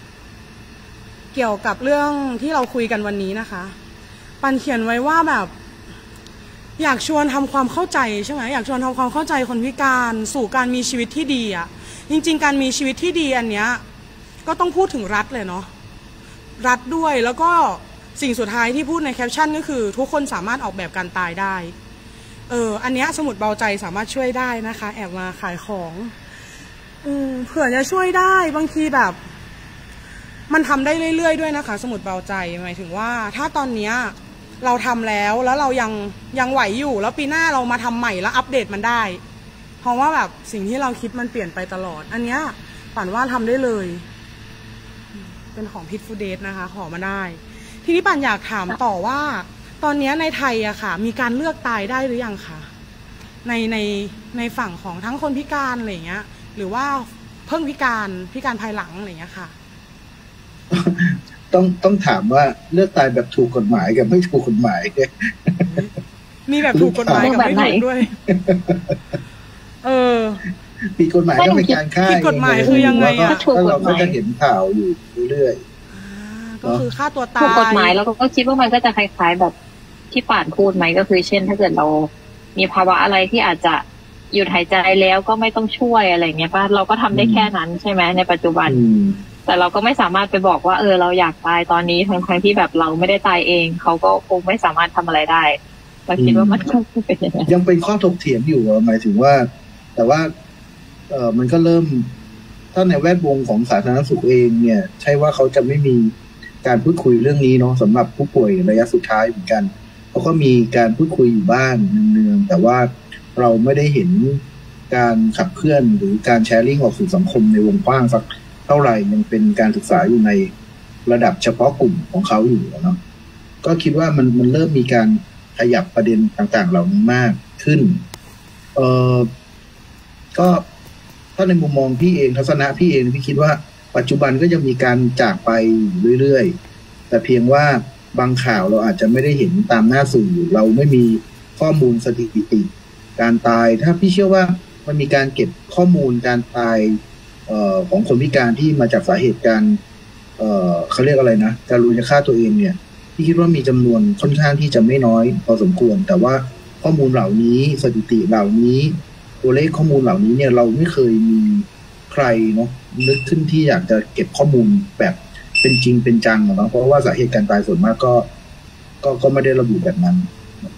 เรื่องที่เราคุยกันวันนี้นะคะป่านเขียนไว้ว่าแบบอยากชวนทำความเข้าใจใช่ไหมอยากชวนทำความเข้าใจคนพิการสู่การมีชีวิตที่ดีอ่ะจริงๆการมีชีวิตที่ดีอันเนี้ยก็ต้องพูดถึงรัฐเลยเนาะรัฐด้วยแล้วก็สิ่งสุดท้ายที่พูดในแคปชั่นก็คือทุกคนสามารถออกแบบการตายได้อันเนี้ยสมุดเบาใจสามารถช่วยได้นะคะแอบมาขายของเผื่อจะช่วยได้บางทีแบบมันทำได้เรื่อยๆด้วยนะคะสมุดเบาใจหมายถึงว่าถ้าตอนเนี้ยเราทำแล้วเรายังไหวอยู่แล้วปีหน้าเรามาทำใหม่แล้วอัปเดตมันได้เพราะว่าแบบสิ่งที่เราคิดมันเปลี่ยนไปตลอดอันเนี้ยป่านว่าทำได้เลยเป็นของ Peaceful Date นะคะขอมาได้ทีนี้ป่านอยากถามต่อว่าตอนนี้ในไทยอะค่ะมีการเลือกตายได้หรือยังคะในฝั่งของทั้งคนพิการอะไรเงี้ยหรือว่าเพิ่งพิการภายหลังอะไรเงี้ยค่ะต้องถามว่าเลือกตายแบบถูกกฎหมายกับไม่ถูกกฎหมายมีแบบถูกกฎหมายกับไม่ถูกด้วยผิดกฎหมายก็เป็นการฆ่าผิดกฎหมายคือยังไงอะเราก็จะเห็นข่าวอยู่เรื่อยๆก็คือฆ่าตัวตายถูกกฎหมายแล้วก็คิดว่ามันก็จะคล้ายๆแบบที่ป่านพูดไหมก็คือเช่นถ้าเกิดเรามีภาวะอะไรที่อาจจะหยุดหายใจแล้วก็ไม่ต้องช่วยอะไรเงี้ยป่ะเราก็ทำได้แค่นั้นใช่ไหมในปัจจุบันแต่เราก็ไม่สามารถไปบอกว่าเราอยากตายตอนนี้ทั้งที่แบบเราไม่ได้ตายเองเขาก็คงไม่สามารถทำอะไรได้เราคิดว่ามันก็เป็นอย่างนั้นยังเป็นข้อถกเถียงอยู่หมายถึงว่าแต่ว่ามันก็เริ่มถ้าในแวดวงของสาธารณสุขเองเนี่ยใช่ว่าเขาจะไม่มีการพูดคุยเรื่องนี้เนาะสำหรับผู้ป่วยระยะสุดท้ายเหมือนกันเขาก็มีการพูดคุยอยู่บ้างเนืองๆแต่ว่าเราไม่ได้เห็นการขับเคลื่อนหรือการแชร์ลิงก์ออกสู่สังคมในวงกว้างสักเท่าไหร่ยังเป็นการศึกษาอยู่ในระดับเฉพาะกลุ่มของเขาอยู่เนาะก็คิดว่ามันเริ่มมีการขยับประเด็นต่างๆเหล่านี้มากขึ้นก็ถ้าในมุมมองพี่เองทัศนะพี่เองพี่คิดว่าปัจจุบันก็ยังมีการจากไปเรื่อยๆแต่เพียงว่าบางข่าวเราอาจจะไม่ได้เห็นตามหน้าสื่อเราไม่มีข้อมูลสถิติการตายถ้าพี่เชื่อว่ามันมีการเก็บข้อมูลการตายของคนพิการที่มาจากสาเหตุการเขาเรียกอะไรนะการรู้จะฆ่าตัวเองเนี่ยพี่คิดว่ามีจำนวนค่อนข้างที่จะไม่น้อยพอสมควรแต่ว่าข้อมูลเหล่านี้สถิติเหล่านี้ตัวเลขข้อมูลเหล่านี้เนี่ยเราไม่เคยมีใครเนาะนึกขึ้นที่อยากจะเก็บข้อมูลแบบเป็นจริงเป็นจังเนาะเพราะว่าสาเหตุการตายส่วนมากก็ไม่ได้ระบุแบบนั้น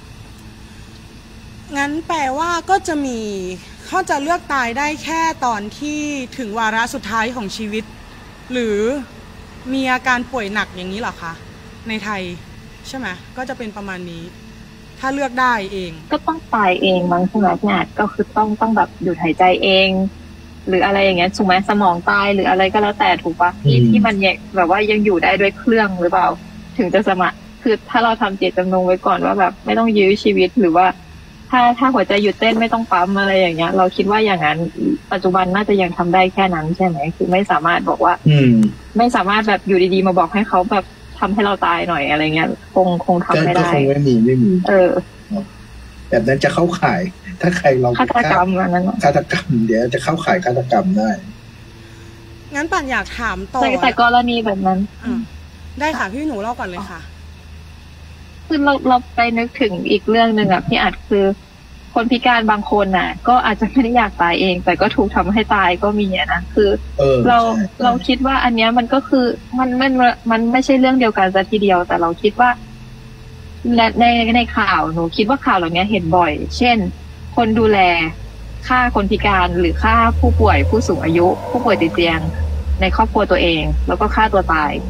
งั้นแปลว่าก็จะมีเขาจะเลือกตายได้แค่ตอนที่ถึงวาระสุดท้ายของชีวิตหรือมีอาการป่วยหนักอย่างนี้เหรอคะในไทยใช่ไหมก็จะเป็นประมาณนี้ถ้าเลือกได้เองก็ต้องตายเองมั้งใช่ไหมพี่อาจก็คือต้องแบบหยุดหายใจเองหรืออะไรอย่างเงี้ยถูกไหมสมองตายหรืออะไรก็แล้วแต่ถูกปะที่มันแบบว่ายังอยู่ได้ด้วยเครื่องหรือเปล่าถึงจะสมัครคือถ้าเราทำเจตจำนงไว้ก่อนว่าแบบไม่ต้องยื้อชีวิตหรือว่าถ้าหัวใจหยุดเต้นไม่ต้องปั๊มอะไรอย่างเงี้ยเราคิดว่าอย่างนั้นปัจจุบันน่าจะยังทำได้แค่นั้นใช่ไหมคือไม่สามารถบอกว่าไม่สามารถแบบอยู่ดีๆมาบอกให้เขาแบบทำให้เราตายหน่อยอะไรเงี้ยคงทำไม่ได้ก็คงไม่มีแบบนั้นจะเข้าข่ายถ้าใครเราฆาตกรรมอันนั้นฆาตกรรมเดี๋ยวจะเข้าข่ายฆาตกรรมได้งั้นป่านอยากถามต่อแต่กรณีแบบนั้นได้ค่ะพี่หนูเล่าก่อนเลยค่ะคือเราไปนึกถึงอีกเรื่องนึงอ่ะพี่อาจคือคนพิการบางคนน่ะก็อาจจะไม่ได้อยากตายเองแต่ก็ถูกทำให้ตายก็มีนะคือเราคิดว่าอันเนี้ยมันก็คือมันไม่ใช่เรื่องเดียวกันซะทีเดียวแต่เราคิดว่าในข่าวหนูคิดว่าข่าวเหล่านี้เห็นบ่อยเช่นคนดูแลฆ่าคนพิการหรือฆ่าผู้ป่วยผู้สูงอายุผู้ป่วยติดเตียงในครอบครัวตัวเองแล้วก็ฆ่าตัวตาย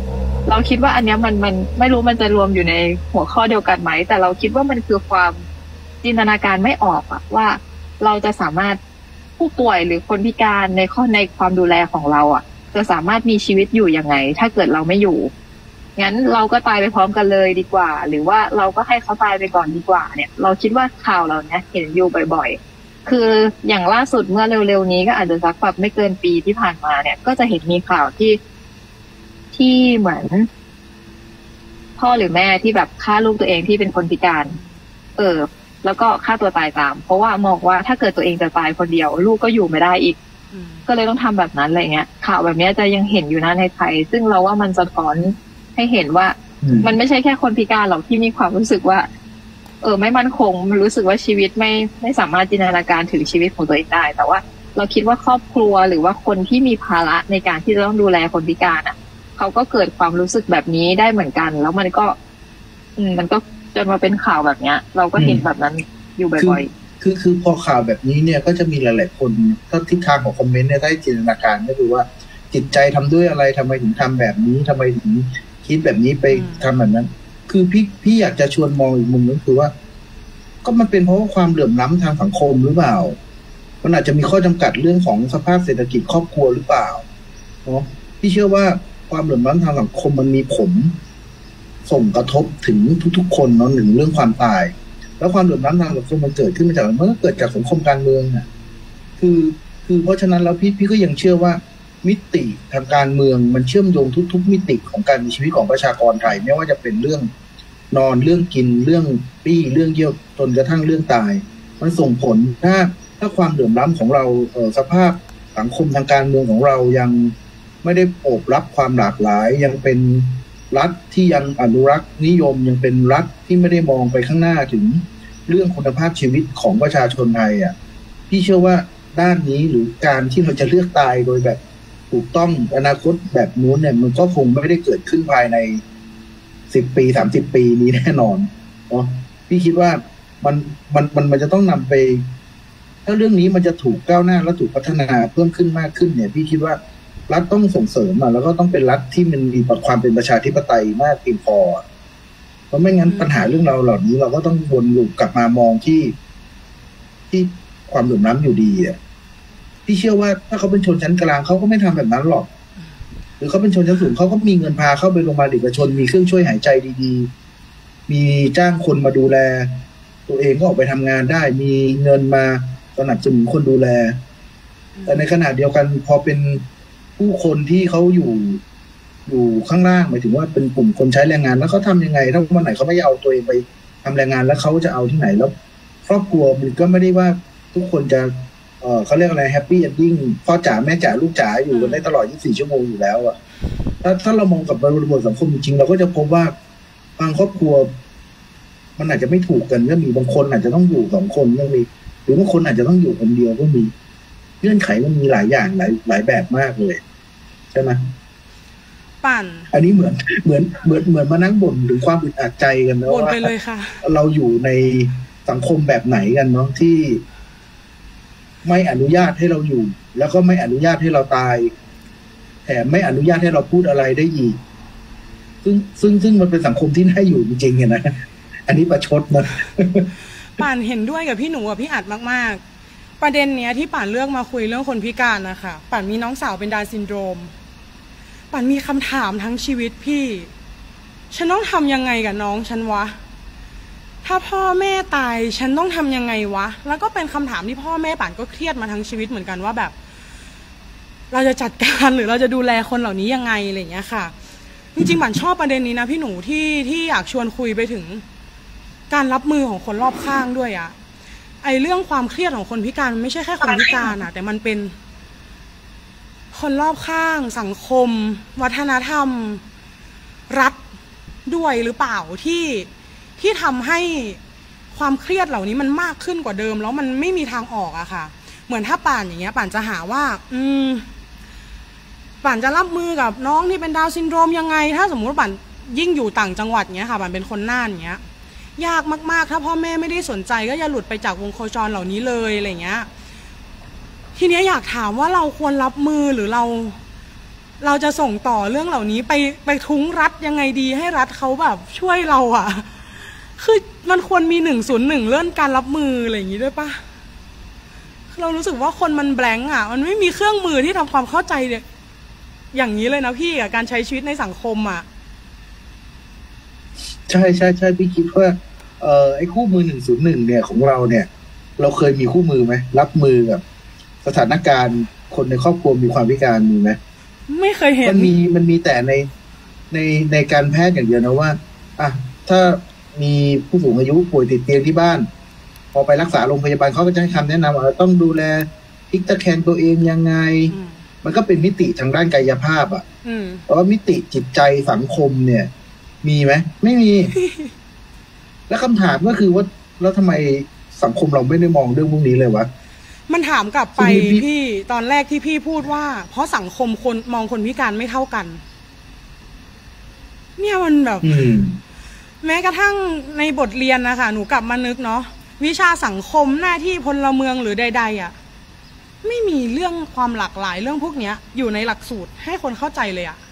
เราคิดว่าอันเนี้ยมันไม่รู้มันจะรวมอยู่ในหัวข้อเดียวกันไหมแต่เราคิดว่ามันคือความจินตนาการไม่ออกอะว่าเราจะสามารถผู้ป่วยหรือคนพิการในความดูแลของเราอะจะสามารถมีชีวิตอยู่ยังไงถ้าเกิดเราไม่อยู่งั้นเราก็ตายไปพร้อมกันเลยดีกว่าหรือว่าเราก็ให้เขาตายไปก่อนดีกว่าเนี่ยเราคิดว่าข่าวเราเนี่ยเห็นอยู่บ่อยๆคืออย่างล่าสุดเมื่อเร็วๆนี้ก็อาจจะสักแบบไม่เกินปีที่ผ่านมาเนี่ยก็จะเห็นมีข่าวที่เหมือนพ่อหรือแม่ที่แบบฆ่าลูกตัวเองที่เป็นคนพิการแล้วก็ฆ่าตัวตายตามเพราะว่ามองว่าถ้าเกิดตัวเองจะตายคนเดียวลูกก็อยู่ไม่ได้อีกก็เลยต้องทำแบบนั้นอะไรเงี้ยข่าวแบบนี้จะยังเห็นอยู่นะในไทยซึ่งเราว่ามันสะท้อนให้เห็นว่ามันไม่ใช่แค่คนพิการหรอกที่มีความรู้สึกว่าไม่มั่นคงมันรู้สึกว่าชีวิตไม่สามารถจินตนาการถึงชีวิตของตัวเองได้แต่ว่าเราคิดว่าครอบครัวหรือว่าคนที่มีภาระในการที่จะต้องดูแลคนพิการอ่ะเขาก็เกิดความรู้สึกแบบนี้ได้เหมือนกันแล้วมันก็จนมาเป็นข่าวแบบเนี้ยเราก็เห็นแบบนั้นอยู่บ่อยๆคือพอข่าวแบบนี้เนี่ยก็จะมีหลายๆคนถ้าทิศทางของคอมเมนต์เนี่ยได้จินตนาการก็คือว่าจิตใจทำด้วยอะไรทำไมถึงทำแบบนี้ทำไมถึงคิดแบบนี้ไปทำแบบนั้นคือพี่อยากจะชวนมองอีกมุมนึงคือว่าก็มันเป็นเพราะว่าความเหลื่อมล้ำทางสังคมหรือเปล่ามันอาจจะมีข้อจำกัดเรื่องของสภาพเศรษฐกิจครอบครัวหรือเปล่าเนาะพี่เชื่อว่าความเหลื่อมล้ำทางสังคมมันมีผลส่งกระทบถึงทุกๆคนเนาะหนึ่งเรื่องความตายแล้วความเหลื่อมล้ำทางสังคมมันเกิดขึ้นมาจากมันก็เกิดจากสังคมการเมืองอ่ะคือเพราะฉะนั้นแล้วพี่ก็ยังเชื่อว่ามิติทางการเมืองมันเชื่อมโยงทุกมิติของการมีชีวิตของประชากรไทยไม่ว่าจะเป็นเรื่องนอนเรื่องกินเรื่องปี้เรื่องเยี่ยวจนกระทั่งเรื่องตายมันส่งผลถ้าความเหลื่อมล้ำของเราสภาพสังคมทางการเมืองของเรายังไม่ได้โอบรับความหลากหลายยังเป็นรัฐที่ยังอนุรักษ์นิยมยังเป็นรัฐที่ไม่ได้มองไปข้างหน้าถึงเรื่องคุณภาพชีวิตของประชาชนไทยอ่ะพี่เชื่อว่าด้านนี้หรือการที่เราจะเลือกตายโดยแบบถูกต้องอนาคตแบบนู้นเนี่ยมันก็คงไม่ได้เกิดขึ้นภายใน10 ปี30 ปีนี้แน่นอนเนาะพี่คิดว่ามันจะต้องนำไปถ้าเรื่องนี้มันจะถูกก้าวหน้าและถูกพัฒนาเพิ่มขึ้นมากขึ้นเนี่ยพี่คิดว่ารัฐต้องส่งเสริมแล้วก็ต้องเป็นรัฐที่มันมีความเป็นประชาธิปไตยมากเพียงพอเพราะไม่งั้นปัญหาเรื่องเราเหล่านี้เราก็ต้องวนลูปกลับมามองที่ความเหลื่อมล้ำอยู่ดีอ่ะพี่เชื่อว่าถ้าเขาเป็นชนชั้นกลางเขาก็ไม่ทำแบบนั้นหรอกหรือเขาเป็นชนชั้นสูงเขาก็มีเงินพาเข้าไปโรงพยาบาลเอกชนมีเครื่องช่วยหายใจดีๆมีจ้างคนมาดูแลตัวเองก็ออกไปทำงานได้มีเงินมาสนับสนุนคนดูแลแต่ในขณะเดียวกันพอเป็นผู้คนที่เขาอยู่ข้างล่างหมายถึงว่าเป็นกลุ่มคนใช้แรงงานแล้วเขาทำยังไงถ้าวันไหนเขาไม่เอาตัวเองไปทำแรงงานแล้วเขาจะเอาที่ไหนแล้วครอบครัวมันก็ไม่ได้ว่าทุกคนจะเขาเรียกอะไรแฮปปี้เอนดิ้งพ่อจ๋าแม่จ๋าลูกจ๋าอยู่กันได้ตลอด24 ชั่วโมงอยู่แล้วอ่ะถ้าเรามองกับบริบทสังคมจริงๆเราก็จะพบว่าบางครอบครัวมันอาจจะไม่ถูกกันก็มีบางคนอาจจะต้องอยู่2 คนก็มีหรือบางคนอาจจะต้องอยู่คนเดียวก็มีเงื่อนไขมันมีหลายอย่างหลายแบบมากเลยใช่ไหมปั่นอันนี้เหมือนมานั่งบ่นถึงความอึดอัดใจกันนะว่าเราอยู่ในสังคมแบบไหนกันเนาะที่ไม่อนุญาตให้เราอยู่แล้วก็ไม่อนุญาตให้เราตายแถมไม่อนุญาตให้เราพูดอะไรได้อีกซึ่งมันเป็นสังคมที่น่าอยู่จริงๆนะอันนี้ประชดนะป่านเห็นด้วยกับพี่หนูกับพี่อัดมากๆประเด็นเนี้ยที่ป่านเลือกมาคุยเรื่องคนพิการนะคะป่านมีน้องสาวเป็นดาวน์ซินโดรมป่านมีคำถามทั้งชีวิตพี่ฉันต้องทำยังไงกับน้องฉันวะถ้าพ่อแม่ตายฉันต้องทำยังไงวะแล้วก็เป็นคำถามที่พ่อแม่ป่านก็เครียดมาทั้งชีวิตเหมือนกันว่าแบบเราจะจัดการหรือเราจะดูแลคนเหล่านี้ยังไงอะไรอย่างเงี้ยค่ะจริงๆป่านชอบประเด็นนี้นะพี่หนูที่อยากชวนคุยไปถึงการรับมือของคนรอบข้างด้วยอะไอเรื่องความเครียดของคนพิการมันไม่ใช่แค่คนพิการอะแต่มันเป็นคนรอบข้างสังคมวัฒนธรรมรัฐด้วยหรือเปล่าที่ทำให้ความเครียดเหล่านี้มันมากขึ้นกว่าเดิมแล้วมันไม่มีทางออกอะค่ะเหมือนถ้าป่านอย่างเงี้ยป่านจะหาว่าป่านจะรับมือกับน้องที่เป็นดาวน์ซินโดรมยังไงถ้าสมมติป่านยิ่งอยู่ต่างจังหวัดเงี้ยค่ะป่านเป็นคนน่านเงี้ยยากมากๆถ้าพ่อแม่ไม่ได้สนใจก็อย่าหลุดไปจากวงโคจรเหล่านี้เลยอะไรเงี้ยทีนี้อยากถามว่าเราควรรับมือหรือเราเราจะส่งต่อเรื่องเหล่านี้ไปทุ้งรัฐยังไงดีให้รัฐเขาแบบช่วยเราอ่ะคือมันควรมี101เรื่องการรับมืออะไรอย่างนี้ด้วยปะเรารู้สึกว่าคนมันแบงค์อ่ะมันไม่มีเครื่องมือที่ทำความเข้าใจอย่างนี้เลยนะพี่กับการใช้ชีวิตในสังคมอ่ะใช่ใช่ใช่พี่คิดว่าไอ้คู่มือ101เนี่ยของเราเนี่ยเราเคยมีคู่มือไหมรับมือกับสถานการณ์คนในครอบครัวมีความพิการมีไหมไม่เคยเห็นมันมีแต่ในการแพทย์อย่างเดียวนะว่าอ่ะถ้ามีผู้สูงอายุป่วยติดเตียงที่บ้านพอไปรักษาโรงพยาบาลเขาก็จะให้คำแนะนำว่าต้องดูแลพลิกตะแคงตัวเองยังไงมันก็เป็นมิติทางด้านกายภาพอ่ะแต่ว่ามิติจิตใจสังคมเนี่ยมีไหมไม่มี แล้วคำถามก็คือว่าแล้วทำไมสังคมเราไม่ได้มองเรื่องพวกนี้เลยวะมันถามกลับไปพี่ตอนแรกที่พี่พูดว่าเพราะสังคมคนมองคนพิการไม่เท่ากันเนี่ยมันแบบแม้กระทั่งในบทเรียนนะคะหนูกลับมานึกเนาะวิชาสังคมหน้าที่พลเมืองหรือใดๆอ่ะไม่มีเรื่องความหลากหลายเรื่องพวกเนี้ยอยู่ในหลักสูตรให้คนเข้าใจเลยอ่ะ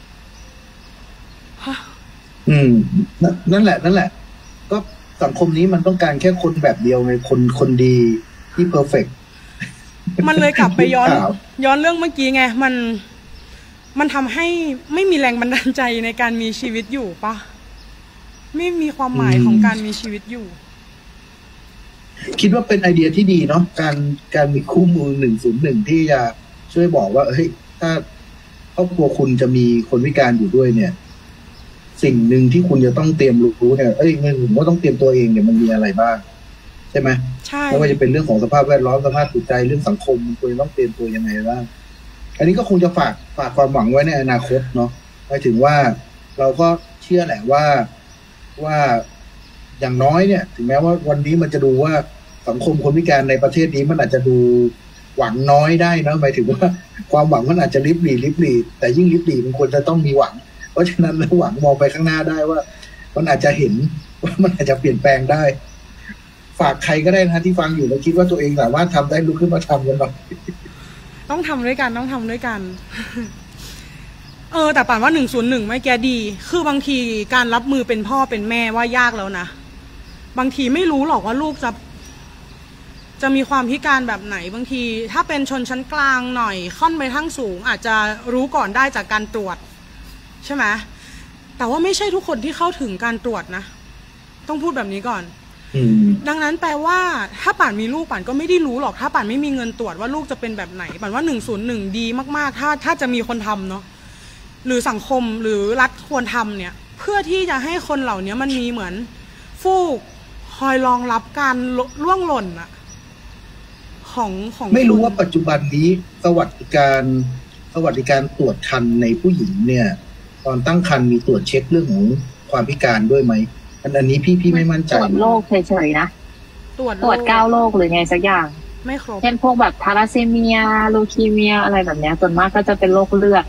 นั่นแหละก็สังคมนี้มันต้องการแค่คนแบบเดียวไงคนดีที่เพอร์เฟกต์มันเลยกลับไปย้อนเรื่องเมื่อกี้ไงมันทำให้ไม่มีแรงบันดาลใจในการมีชีวิตอยู่ปะไม่มีความหมายของการมีชีวิตอยู่คิดว่าเป็นไอเดียที่ดีเนาะการมีคู่มือ101ที่จะช่วยบอกว่าเฮ้ยถ้าครอบครัวคุณจะมีคนพิการอยู่ด้วยเนี่ยสิ่งหนึ่งที่คุณจะต้องเตรียมรู้เนี่ยผมว่าต้องเตรียมตัวเองเนี่ยมันมีอะไรบ้างใช่ไหมใช่ไม่ว่าจะเป็นเรื่องของสภาพแวดล้อมสภาพจิตใจเรื่องสังคมคุณต้องเตรียมตัวยังไงบ้างอันนี้ก็คงจะฝากความหวังไว้ในอนาคตเนาะหมายถึงว่าเราก็เชื่อแหละว่าอย่างน้อยเนี่ยถึงแม้ว่าวันนี้มันจะดูว่าสังคมคนพิการในประเทศนี้มันอาจจะดูหวังน้อยได้นะหมายถึงว่าความหวังมันอาจจะริบหรี่แต่ยิ่งริบหรี่มันควรจะต้องมีหวังเพราะฉะนั้นเราหวังมองไปข้างหน้าได้ว่ามันอาจจะเห็นว่ามันอาจจะเปลี่ยนแปลงได้ฝากใครก็ได้นะที่ฟังอยู่แล้วคิดว่าตัวเองสามารถทำได้ลุกขึ้นมาทำกันหน่อยต้องทำด้วยกันแต่ป่านว่า101ไม่แกดีคือบางทีการรับมือเป็นพ่อเป็นแม่ว่ายากแล้วนะบางทีไม่รู้หรอกว่าลูกจะมีความพิการแบบไหนบางทีถ้าเป็นชนชั้นกลางหน่อยค่อนไปทั้งสูงอาจจะรู้ก่อนได้จากการตรวจใช่ไหมแต่ว่าไม่ใช่ทุกคนที่เข้าถึงการตรวจนะต้องพูดแบบนี้ก่อนดังนั้นแปลว่าถ้าป่านมีลูกป่านก็ไม่ได้รู้หรอกถ้าป่านไม่มีเงินตรวจว่าลูกจะเป็นแบบไหนป่านว่า101ดีมากๆถ้าจะมีคนทำเนาะหรือสังคมหรือรัฐควรทำเนี่ยเพื่อที่จะให้คนเหล่านี้มันมีเหมือนฟูกคอยรองรับการล่วงหล่นอะของไม่รู้ว่าปัจจุบันนี้สวัสดิการตรวจครรภ์ในผู้หญิงเนี่ยตอนตั้งครรภ์มีตรวจเช็คเรื่องของความพิการด้วยไหมอันนี้พี่ไม่มั่นใจตรวจโรคเฉยๆนะตรวจ9โรคหรือไงสักอย่างไม่ครบเช่นพวกแบบทาราซีเมียลูคีเมียอะไรแบบเนี้ยส่วนมากก็จะเป็นโรคเลือด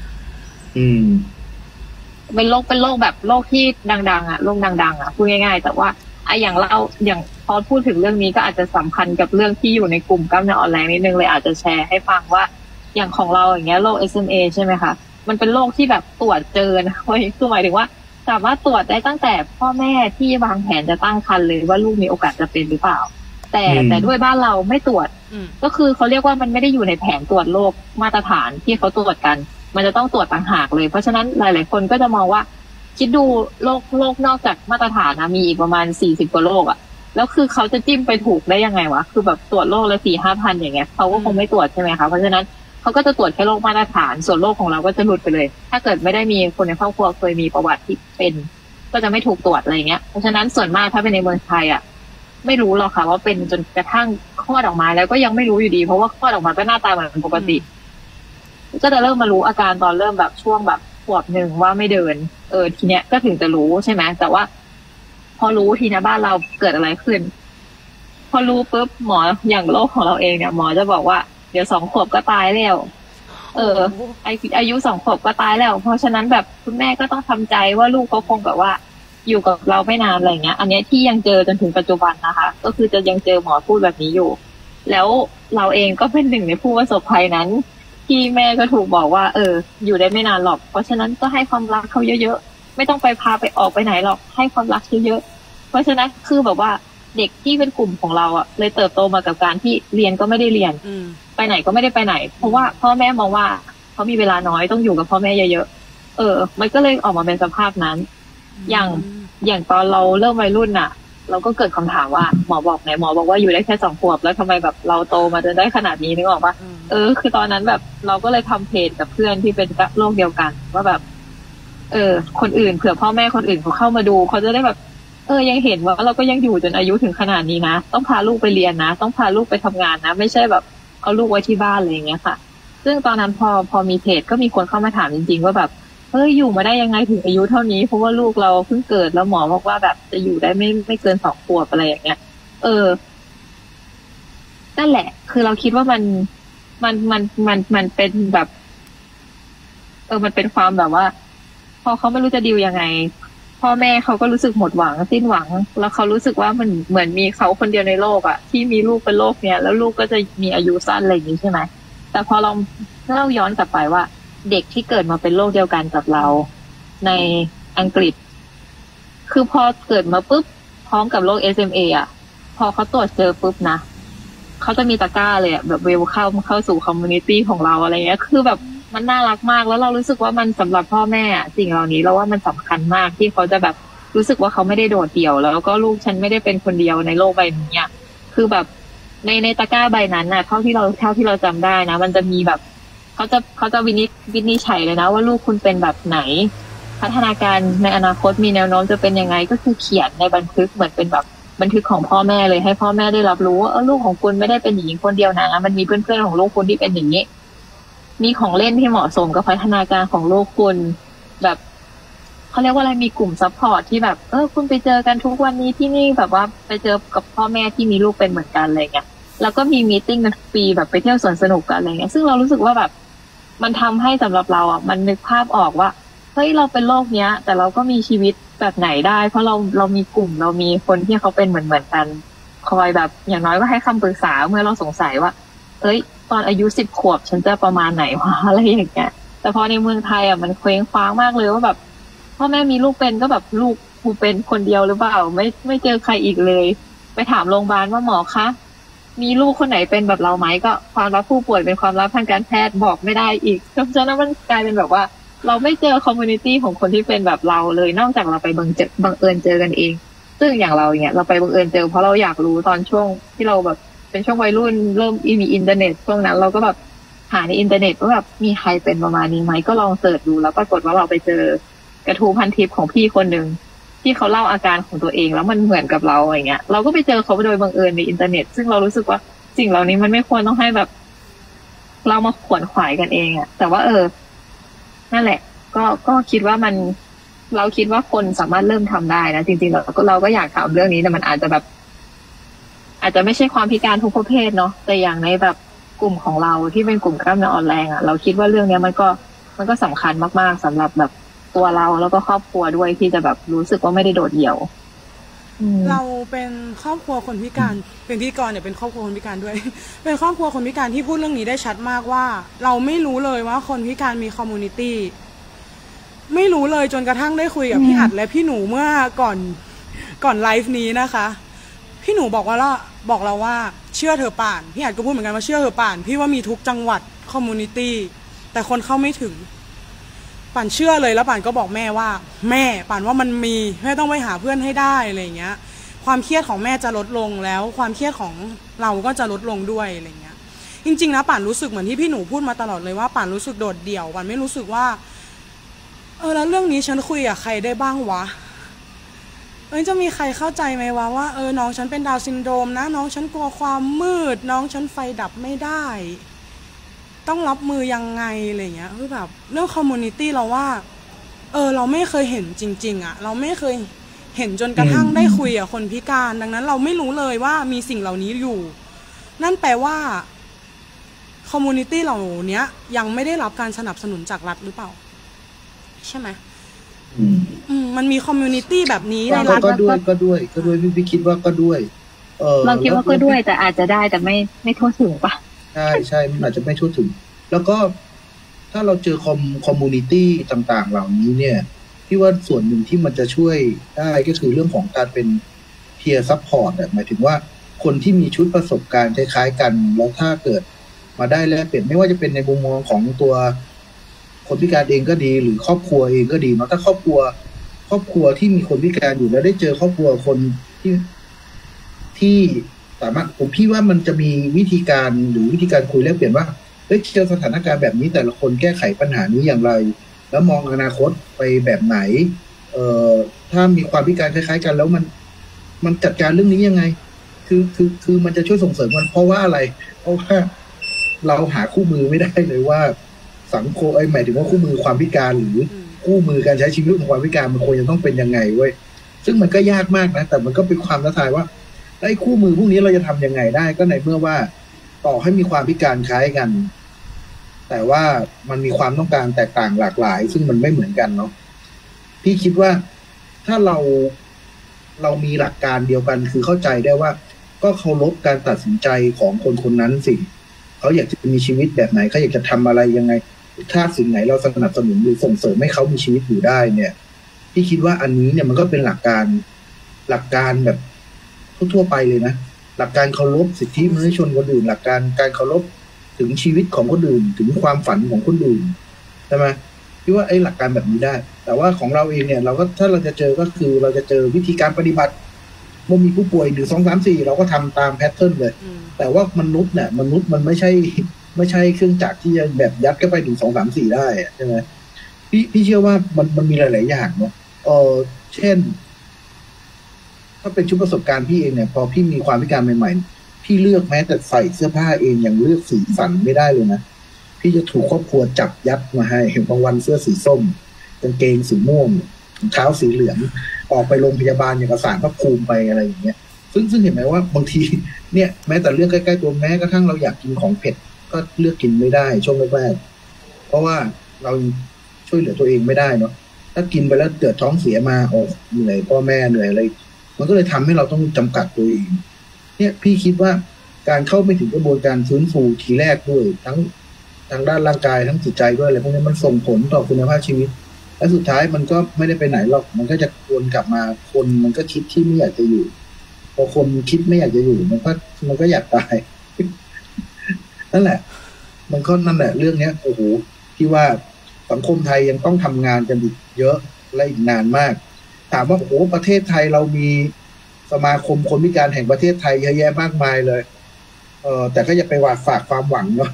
เป็นโรคแบบโรคที่ดังๆอ่ะโรคดังๆอ่ะพูดง่ายๆแต่ว่าอย่างพอพูดถึงเรื่องนี้ก็อาจจะสัมพันธ์กับเรื่องที่อยู่ในกลุ่มกล้ามเนื้ออ่อนแรงนิดนึงเลยอาจจะแชร์ให้ฟังว่าอย่างของเราอย่างเงี้ยโรค SMA ใช่ไหมคะมันเป็นโรคที่แบบตรวจเจอนะคือหมายถึงว่าสามารถตรวจได้ตั้งแต่พ่อแม่ที่วางแผนจะตั้งครรภ์เลยว่าลูกมีโอกาสจะเป็นหรือเปล่าแต่ด้วยบ้านเราไม่ตรวจก็คือเขาเรียกว่ามันไม่ได้อยู่ในแผนตรวจโรคมาตรฐานที่เขาตรวจกันมันจะต้องตรวจต่างหากเลยเพราะฉะนั้นหลายๆคนก็จะมองว่าคิดดูโรคนอกจากมาตรฐานนะมีอีกประมาณ40กว่าโรคอ่ะแล้วคือเขาจะจิ้มไปถูกได้ยังไงวะคือแบบตรวจโรคละ 4-5 พันอย่างเงี้ยเขาก็คงไม่ตรวจใช่ไหมคะเพราะฉะนั้นเขาก็จะตรวจแค่โรคมาตรฐานส่วนโรคของเราก็จะหลุดไปเลยถ้าเกิดไม่ได้มีคนในครอบครัวเคยมีประวัติที่เป็นก็จะไม่ถูกตรวจอะไรเงี้ยเพราะฉะนั้นส่วนมากถ้าเป็นในเมืองไทยอ่ะไม่รู้หรอกค่ะว่าเป็นจนกระทั่งคลอดออกมาแล้วก็ยังไม่รู้อยู่ดีเพราะว่าคลอดออกมาก็หน้าตาเหมือนปกติก็จะเริ่มมารู้อาการตอนเริ่มแบบช่วงแบบขวบหนึ่งว่าไม่เดินทีเนี้ยก็ถึงจะรู้ใช่ไหมแต่ว่าพอรู้ทีนะบ้านเราเกิดอะไรขึ้นพอรู้ปุ๊บหมออย่างโรคของเราเองเนี่ยหมอจะบอกว่าเดี๋ยว2 ขวบก็ตายแล้วอายุ2 ขวบก็ตายแล้วเพราะฉะนั้นแบบคุณแม่ก็ต้องทำใจว่าลูกเขาคงแบบว่าอยู่กับเราไม่นานอะไรเงี้ยอันนี้ที่ยังเจอจนถึงปัจจุบันนะคะก็คือจะยังเจอหมอพูดแบบนี้อยู่แล้วเราเองก็เป็นหนึ่งในผู้ประสบภัยนั้นพี่แม่ก็ถูกบอกว่าอยู่ได้ไม่นานหรอกเพราะฉะนั้นก็ให้ความรักเขาเยอะๆไม่ต้องไปพาไปออกไปไหนหรอกให้ความรักเยอะๆเพราะฉะนั้นคือแบบว่าเด็กที่เป็นกลุ่มของเราอ่ะเลยเติบโตมากับการที่เรียนก็ไม่ได้เรียนไปไหนก็ไม่ได้ไปไหนเพราะว่าพ่อแม่มองว่าเขามีเวลาน้อยต้องอยู่กับพ่อแม่เยอะๆมันก็เลยออกมาเป็นสภาพนั้นอย่างตอนเราเริ่มวัยรุ่นน่ะเราก็เกิดคำถามว่าหมอบอกว่าอยู่ได้แค่2 ขวบแล้วทำไมแบบเราโตมาจนได้ขนาดนี้นึกออกปะคือตอนนั้นแบบเราก็เลยทำเพจกับเพื่อนที่เป็นโรคเดียวกันว่าแบบคนอื่นเผื่อพ่อแม่คนอื่นเขาเข้ามาดูเขาจะได้แบบยังเห็นว่าเราก็ยังอยู่จนอายุถึงขนาดนี้นะต้องพาลูกไปเรียนนะต้องพาลูกไปทำงานนะไม่ใช่แบบเอาลูกไว้ที่บ้านอะไรอย่างเงี้ยค่ะซึ่งตอนนั้นพอมีเพจก็มีคนเข้ามาถามจริงๆว่าแบบอยู่มาได้ยังไงถึงอายุเท่านี้เพราะว่าลูกเราเพิ่งเกิดแล้วหมอบอกว่าแบบจะอยู่ได้ไม่เกิน2 ขวบอะไรอย่างเงี้ยนั่นแหละคือเราคิดว่ามันเป็นแบบมันเป็นความแบบว่าพอเขาไม่รู้จะดีลยังไงพ่อแม่เขาก็รู้สึกหมดหวังสิ้นหวังแล้วเขารู้สึกว่ามันเหมือนมีเขาคนเดียวในโลกอะที่มีลูกเป็นโรคเนี้ยแล้วลูกก็จะมีอายุสั้นอะไรอย่างนี้ใช่ไหมแต่พอเราย้อนกลับไปว่าเด็กที่เกิดมาเป็นโรคเดียวกันกับเราในอังกฤษคือพอเกิดมาปุ๊บพร้อมกับโรค SMA อ่ะพอเขาตรวจเจอปุ๊บนะเขาจะมีตะกร้าเลยอ่ะแบบเวลเข้าสู่คอมมูนิตี้ของเราอะไรเงี้ยคือแบบมันน่ารักมากแล้วเรารู้สึกว่ามันสำหรับพ่อแม่สิ่งเหล่านี้เราว่ามันสำคัญมากที่เขาจะแบบรู้สึกว่าเขาไม่ได้โดดเดี่ยวแล้วก็ลูกฉันไม่ได้เป็นคนเดียวในโลกใบนี้คือแบบในตะกร้าใบนั้นน่ะเท่าที่เราจำได้นะมันจะมีแบบเขาจะวินิจฉัยเลยนะว่าลูกคุณเป็นแบบไหนพัฒนาการในอนาคตมีแนวโน้มจะเป็นยังไงก็คือเขียนในบันทึกเหมือนเป็นแบบบันทึกของพ่อแม่เลยให้พ่อแม่ได้รับรู้ว่าลูกของคุณไม่ได้เป็นอย่างนี้คนเดียวนะมันมีเพื่อนๆของลูกคุณที่เป็นอย่างนี้มีของเล่นที่เหมาะสมกับพัฒนาการของลูกคุณแบบเขาเรียกว่าอะไรมีกลุ่มซัพพอร์ตที่แบบคุณไปเจอกันทุกวันนี้ที่นี่แบบว่าไปเจอกับพ่อแม่ที่มีลูกเป็นเหมือนกันอะไรเงี้ยแล้วก็มีมีตติ้งกันทุกปีแบบไปเที่ยวสวนสนุกกันอะไรเงี้ยซึ่งเรารู้สึกว่าแบบมันทำให้สำหรับเรามันนึกภาพออกว่าเฮ้ยเราเป็นโรคเนี้ยแต่เราก็มีชีวิตแบบไหนได้เพราะเรามีกลุ่มเรามีคนที่เขาเป็นเหมือนกันคอยแบบอย่างน้อยก็ให้คำปรึกษาเมื่อเราสงสัยว่าตอนอายุ10 ขวบฉันจะประมาณไหนวะอะไรอย่างเงี้ยแต่พอในเมืองไทยมันเคว้งคว้างมากเลยว่าแบบพ่อแม่มีลูกเป็นก็แบบลูกกูเป็นคนเดียวหรือเปล่าไม่เจอใครอีกเลยไปถามโรงพยาบาลว่าหมอคะมีลูกคนไหนเป็นแบบเราไหมก็ความลับผู้ป่วยเป็นความลับทางการแพทย์บอกไม่ได้อีกเพราะฉะนั้นมันกลายเป็นแบบว่าเราไม่เจอคอมมูนิตี้ของคนที่เป็นแบบเราเลยนอกจากเราไปบังเอิญเจอกันเองซึ่งอย่างเราเนี่ยเราไปบังเอิญเจอเพราะเราอยากรู้ตอนช่วงที่เราแบบเป็นช่วงวัยรุ่นเริ่มมีอินเทอร์เน็ตช่วงนั้นเราก็แบบหาในอินเทอร์เน็ตว่าแบบมีใครเป็นประมาณนี้ไหมก็ลองเสิร์ชดูแล้วปรากฏว่าเราไปเจอกระทู้พันทิปของพี่คนหนึ่งที่เขาเล่าอาการของตัวเองแล้วมันเหมือนกับเราอย่างเงี้ยเราก็ไปเจอเขาโดยบังเอิญในอินเทอร์เน็ตซึ่งเรารู้สึกว่าสิ่งเหล่านี้มันไม่ควรต้องให้แบบเรามาขวนขวายกันเองแต่ว่านั่นแหละก็คิดว่าเราคิดว่าคนสามารถเริ่มทำได้นะจริงๆเราก็อยากถามเรื่องนี้แต่มันอาจจะไม่ใช่ความพิการทุกประเภทเนาะแต่อย่างในแบบกลุ่มของเราที่เป็นกลุ่มกล้ามเนื้ออ่อนแรงเราคิดว่าเรื่องนี้มันก็สำคัญมากๆสำหรับแบบตัวเราแล้วก็ครอบครัวด้วยที่จะแบบรู้สึกว่าไม่ได้โดดเดี่ยวเราเป็นครอบครัวคนพิการเป็นพิธีกรเนี่ยเป็นครอบครัวคนพิการด้วย เป็นครอบครัวคนพิการที่พูดเรื่องนี้ได้ชัดมากว่าเราไม่รู้เลยว่าคนพิการมีคอมมูนิตี้ไม่รู้เลยจนกระทั่งได้คุยกับพี่อัดและพี่หนูเมื่อก่อนไลฟ์นี้นะคะพี่หนูบอกเราว่าเชื่อเธอป่านพี่อัดก็พูดเหมือนกันว่าเชื่อเธอป่านพี่ว่ามีทุกจังหวัดคอมมูนิตี้แต่คนเข้าไม่ถึงป่านเชื่อเลยแล้วป่านก็บอกแม่ว่าแม่ป่านว่ามันมีแม่ต้องไปหาเพื่อนให้ได้อะไรอย่างเงี้ยความเครียดของแม่จะลดลงแล้วความเครียดของเราก็จะลดลงด้วยอะไรเงี้ยจริงๆนะป่านรู้สึกเหมือนที่พี่หนูพูดมาตลอดเลยว่าป่านรู้สึกโดดเดี่ยวป่านไม่รู้สึกว่าแล้วเรื่องนี้ฉันคุยกับใครได้บ้างวะจะมีใครเข้าใจไหมวะว่าน้องฉันเป็นดาวน์ซินโดรมนะน้องฉันกลัวความมืดน้องฉันไฟดับไม่ได้ต้องรับมือยังไงอะไรเงี้ยคือแบบเรื่องคอมมูนิตี้เราว่าเราไม่เคยเห็นจริงๆเราไม่เคยเห็นจนกระทั่งได้คุยกับคนพิการดังนั้นเราไม่รู้เลยว่ามีสิ่งเหล่านี้อยู่นั่นแปลว่าคอมมูนิตี้เหล่านี้ยังไม่ได้รับการสนับสนุนจากรัฐหรือเปล่าใช่ไหมมันมีคอมมูนิตี้แบบนี้ในรัฐก็ด้วยพี่คิดว่าก็ด้วยเราคิดว่าก็ด้วยแต่อาจจะได้แต่ไม่ทั่วถึงปะใช่มันอาจจะไม่ทั่วถึงแล้วก็ถ้าเราเจอคอมมูนิตี้ต่างๆเหล่านี้เนี่ยพี่ว่าส่วนหนึ่งที่มันจะช่วยได้ก็คือเรื่องของการเป็นpeer support หมายถึงว่าคนที่มีชุดประสบการณ์คล้ายๆกันแล้วถ้าเกิดมาได้แลกเปลี่ยนไม่ว่าจะเป็นในมุมมองของตัวคนพิการเองก็ดีหรือครอบครัวเองก็ดีเนาะถ้าครอบครัวที่มีคนพิการอยู่แล้วได้เจอครอบครัวคนที่สามารถผมพี่ว่ามันจะมีวิธีการหรือวิธีการคุยแลกเปลี่ยนว่าเจอสถานการณ์แบบนี้แต่ละคนแก้ไขปัญหานี้อย่างไรแล้วมองอนาคตไปแบบไหนถ้ามีความพิการคล้ายๆกันแล้วมันจัดการเรื่องนี้ยังไงคือมันจะช่วยส่งเสริมมันเพราะว่าอะไรเพราะว่าเราหาคู่มือไม่ได้เลยว่าสังคมหมายถึงว่าคู่มือความพิการหรือคู่มือการใช้ชีวิตของความพิการมันควรจะต้องเป็นยังไงเว้ยซึ่งมันก็ยากมากนะแต่มันก็เป็นความท้าทายว่าไอ้คู่มือพวกนี้เราจะทำยังไงได้ก็ในเมื่อว่าต่อให้มีความพิการคล้ายกันแต่ว่ามันมีความต้องการแตกต่างหลากหลายซึ่งมันไม่เหมือนกันเนาะพี่คิดว่าถ้าเรามีหลักการเดียวกันคือเข้าใจได้ว่าก็เคารพการตัดสินใจของคนคนนั้นสิเขาอยากจะมีชีวิตแบบไหนเขาอยากจะทำอะไรยังไงถ้าสิ่งไหนเราสนับสนุนหรือส่งเสริมให้เขามีชีวิตอยู่ได้เนี่ยพี่คิดว่าอันนี้เนี่ยมันก็เป็นหลักการแบบทั่วไปเลยนะหลักการเคารพสิทธิมนุษยชนคนอื่นหลักการเคารพถึงชีวิตของคนอื่นถึงความฝันของคนอื่นใช่ไหมพี่ว่าหลักการแบบนี้ได้แต่ว่าของเราเองเนี่ยเราก็ถ้าเราจะเจอก็คือเราจะเจอวิธีการปฏิบัติเมื่อมีผู้ป่วย1 2 3 4เราก็ทำตามแพทเทิร์นเลยแต่ว่ามนุษย์มันไม่ใช่เครื่องจักรที่จะแบบยัดเข้าไป1 2 3 4ได้ใช่ไหมพี่เชื่อว่ามันมีหลายๆอย่างเนาะเช่นถ้าเป็นชุดประสบการณ์พี่เองเนี่ยพอพี่มีความพิการใหม่ๆพี่เลือกแม้แต่ใส่เสื้อผ้าเองยังเลือกสีสันไม่ได้เลยนะพี่จะถูกครอบครัวจับยัดมาให้บางวันเสื้อสีส้มกางเกงสีม่วงเท้าสีเหลืองออกไปโรงพยาบาลอย่างกระสานพระภูมิไปอะไรอย่างเงี้ยซึ่งเห็นไหมว่าบางทีเนี่ยแม้แต่เรื่องใกล้ๆตัวแม้กระทั่งเราอยากกินของเผ็ดก็เลือกกินไม่ได้ช่วงแรกๆเพราะว่าเราช่วยเหลือตัวเองไม่ได้เนาะถ้ากินไปแล้วเกิดท้องเสียมาโอ้เหนื่อยพ่อแม่เหนื่อยอะไรมันก็เลยทำให้เราต้องจำกัดตัวเองเนี่ยพี่คิดว่าการเข้าไปถึงกระบวนการฟื้นฟูทีแรกด้วยทั้งทางด้านร่างกายทั้งจิตใจด้วยอะไรพวกนี้มันส่งผลต่อคุณภาพชีวิตและสุดท้ายมันก็ไม่ได้ไปไหนหรอกมันก็จะวนกลับมาคนมันก็คิดที่ไม่อยากจะอยู่พอคนคิดไม่อยากจะอยู่มันก็อยากตาย นั่นแหละมันก็นั่นแหละเรื่องเนี้ยโอ้โหที่ว่าสังคมไทยยังต้องทำงานกันอีกเยอะและอีกนานมากถามว่าโอ้โหประเทศไทยเรามีสมาคมคนพิการแห่งประเทศไทยเยอะแยะมากมายเลยแต่ก็อย่าไปฝากความหวังเนาะ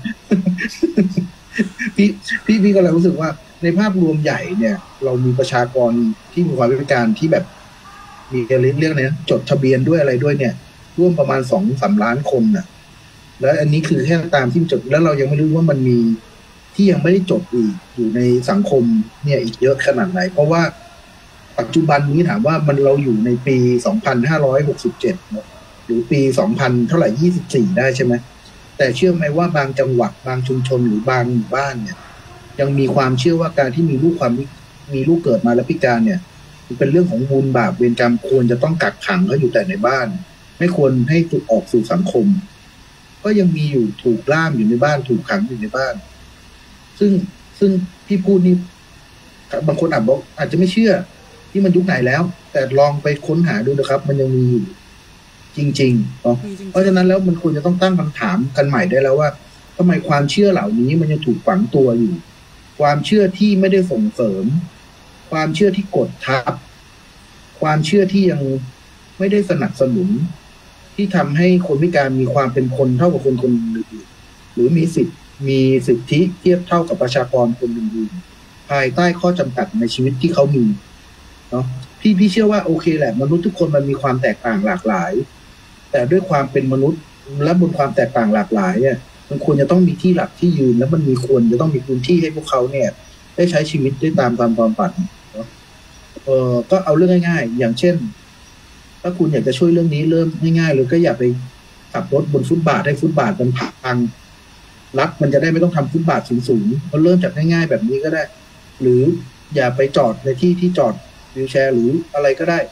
พี่ก็เลยรู้สึกว่าในภาพรวมใหญ่เนี่ยเรามีประชากรที่มีความพิการที่แบบมีเรื่องอะไรนะจดทะเบียนด้วยอะไรด้วยเนี่ยร่วมประมาณ 2-3 ล้านคนน่ะแล้วอันนี้คือแค่ตามที่จดแล้วเรายังไม่รู้ว่ามันมีที่ยังไม่ได้จดอีกอยู่ในสังคมเนี่ยอีกเยอะขนาดไหนเพราะว่าปัจจุบันนี้ถามว่ามันเราอยู่ในปี 2567 เนอะหรือปี 2000 เท่าไหร่ 24 ได้ใช่ไหมแต่เชื่อไหมว่าบางจังหวัดบางชุมชนหรือบางหมู่บ้านเนี่ยยังมีความเชื่อว่าการที่มีลูกเกิดมาแล้วพิการเนี่ยเป็นเรื่องของบุญบาปเวรกรรมควรจะต้องกักขังเขาอยู่แต่ในบ้านไม่ควรให้ถูกออกสู่สังคมก็ยังมีอยู่ถูกล่ามอยู่ในบ้านถูกขังอยู่ในบ้านซึ่งพี่พูดนี่บางคนอาจจะไม่เชื่อที่มันยุคไหนแล้วแต่ลองไปค้นหาดูนะครับมันยังมีอยู่จริงๆเนาะเพราะฉะนั้นแล้วมันควรจะต้องตั้งคำถามกันใหม่ได้แล้วว่าทำไมความเชื่อเหล่านี้มันยังถูกฝังตัวอยู่ความเชื่อที่ไม่ได้ส่งเสริมความเชื่อที่กดทับความเชื่อที่ยังไม่ได้สนับสนุนที่ทำให้คนพิการมีความเป็นคนเท่ากับคนอื่นหรือมีสิทธิเทียบเท่ากับประชากรคนอื่นภายใต้ข้อจำกัดในชีวิตที่เขามีเนาะพี่เชื่อว่าโอเคแหละมนุษย์ทุกคนมันมีความแตกต่างหลากหลายแต่ด้วยความเป็นมนุษย์และบนความแตกต่างหลากหลายเนี่ยมันควรจะต้องมีที่หลักที่ยืนและมันควรจะต้องมีพื้นที่ให้พวกเขาเนี่ยได้ใช้ชีวิตได้ตามความฝันเนาะก็เอาเรื่องง่ายๆอย่างเช่นถ้าคุณอยากจะช่วยเรื่องนี้เริ่มง่ายๆเลยก็อย่าไปขับรถบนฟุตบาทให้ฟุตบาทมันพังรัฐมันจะได้ไม่ต้องทำฟุตบาทสูงๆมันเริ่มจากง่ายๆแบบนี้ก็ได้หรืออย่าไปจอดในที่จอดวีลแชร์หรืออะไรก็ได้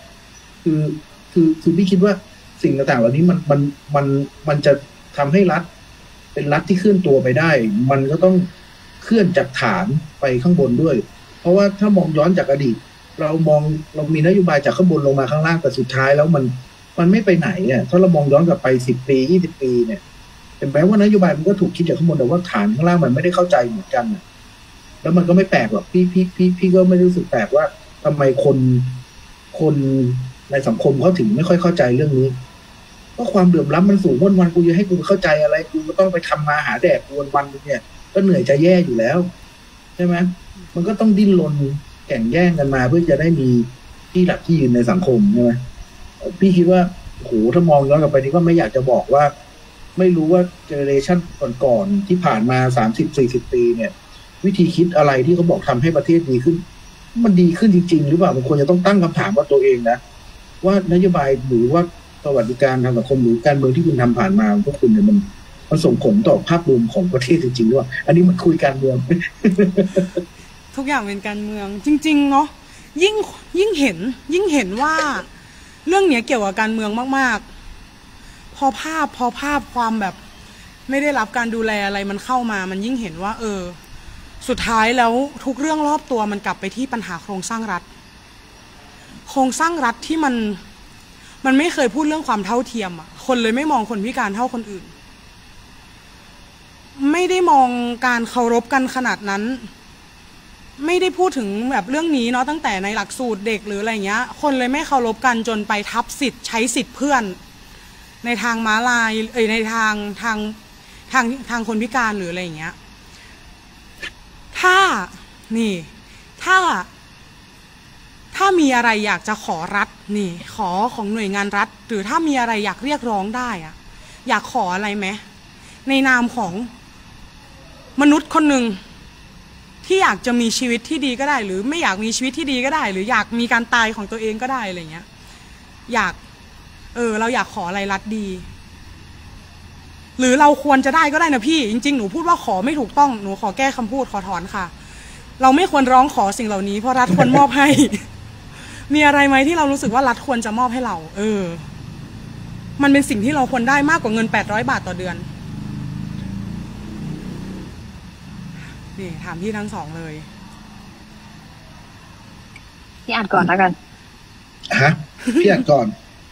คือพี่คิดว่าสิ่งต่างๆเหล่านี้มันจะทำให้รัฐเป็นรัฐที่เคลื่อนตัวไปได้มันก็ต้องเคลื่อนจากฐานไปข้างบนด้วยเพราะว่าถ้ามองย้อนจากอดีตเรามีนโยบายจากข้างบนลงมาข้างล่างแต่สุดท้ายแล้วมันไม่ไปไหนเนี่ยถ้าเรามองย้อนกลับไป10 ปี20 ปีเนี่ยเป็นแม้ว่านโยบายมันก็ถูกคิดจากข้างบนแต่ว่าฐานข้างล่างมันไม่ได้เข้าใจเหมือนกันแล้วมันก็ไม่แปลกหรอกพี่ก็ไม่รู้สึกแปลกว่าทำไมคนในสังคมเขาถึงไม่ค่อยเข้าใจเรื่องนี้ก็ความเดือดร้อนมันสูงวันกูจะให้กูเข้าใจอะไรกูก็ต้องไปทำมาหาแดกวันเนี่ยก็เหนื่อยจะแย่อยู่แล้วใช่ไหมมันก็ต้องดิ้นรนแข่งแย่งกันมาเพื่อจะได้มีที่หลักที่ยืนในสังคมใช่ไหมพี่คิดว่าโหถ้ามองย้อนกลับไปนี่ก็ไม่อยากจะบอกว่าไม่รู้ว่าเจเนอเรชันก่อนๆที่ผ่านมา30-40 ปีเนี่ยวิธีคิดอะไรที่เขาบอกทำให้ประเทศดีขึ้นมันดีขึ้นจริงๆหรือเปล่ามันควรจะต้องตั้งคำถามว่าตัวเองนะว่านโยบายหรือว่าสวัสดิการทางสังคมหรือการเมืองที่คุณทำผ่านมาพวกคุณเนี่ยมันส่งผลต่อภาพรวมของประเทศจริงๆหรือเปล่าอันนี้มันคุยการเมืองทุกอย่างเป็นการเมืองจริงๆเนาะยิ่งเห็นว่าเรื่องเนี้ยเกี่ยวกับการเมืองมากๆพอภาพความแบบไม่ได้รับการดูแลอะไรมันเข้ามามันยิ่งเห็นว่าสุดท้ายแล้วทุกเรื่องรอบตัวมันกลับไปที่ปัญหาโครงสร้างรัฐที่มันไม่เคยพูดเรื่องความเท่าเทียมอ่ะคนเลยไม่มองคนพิการเท่าคนอื่นไม่ได้มองการเคารพกันขนาดนั้นไม่ได้พูดถึงแบบเรื่องนี้เนาะตั้งแต่ในหลักสูตรเด็กหรืออะไรเงี้ยคนเลยไม่เคารพกันจนไปทับสิทธิ์ใช้สิทธิ์เพื่อนในทางม้าลายในทางคนพิการหรืออะไรเงี้ยถ้ามีอะไรอยากจะขอรัฐขอของหน่วยงานรัฐหรือถ้ามีอะไรอยากเรียกร้องได้อะอยากขออะไรไหมในนามของมนุษย์คนหนึ่งที่อยากจะมีชีวิตที่ดีก็ได้หรือไม่อยากมีชีวิตที่ดีก็ได้หรืออยากมีการตายของตัวเองก็ได้อะไรเงี้ยเราอยากขออะไรรัฐดีหรือเราควรจะได้ก็ได้นะพี่จริงๆหนูพูดว่าขอไม่ถูกต้องหนูขอแก้คำพูดขอถอนค่ะเราไม่ควรร้องขอสิ่งเหล่านี้เพราะรัฐควรมอบให้ มีอะไรไหมที่เรารู้สึกว่ารัฐควรจะมอบให้เรามันเป็นสิ่งที่เราควรได้มากกว่าเงิน800 บาทต่อเดือนนี่ถามพี่ทั้งสองเลยพี่อ่านก่อนแล้วกันฮะพี่อ่านก่อน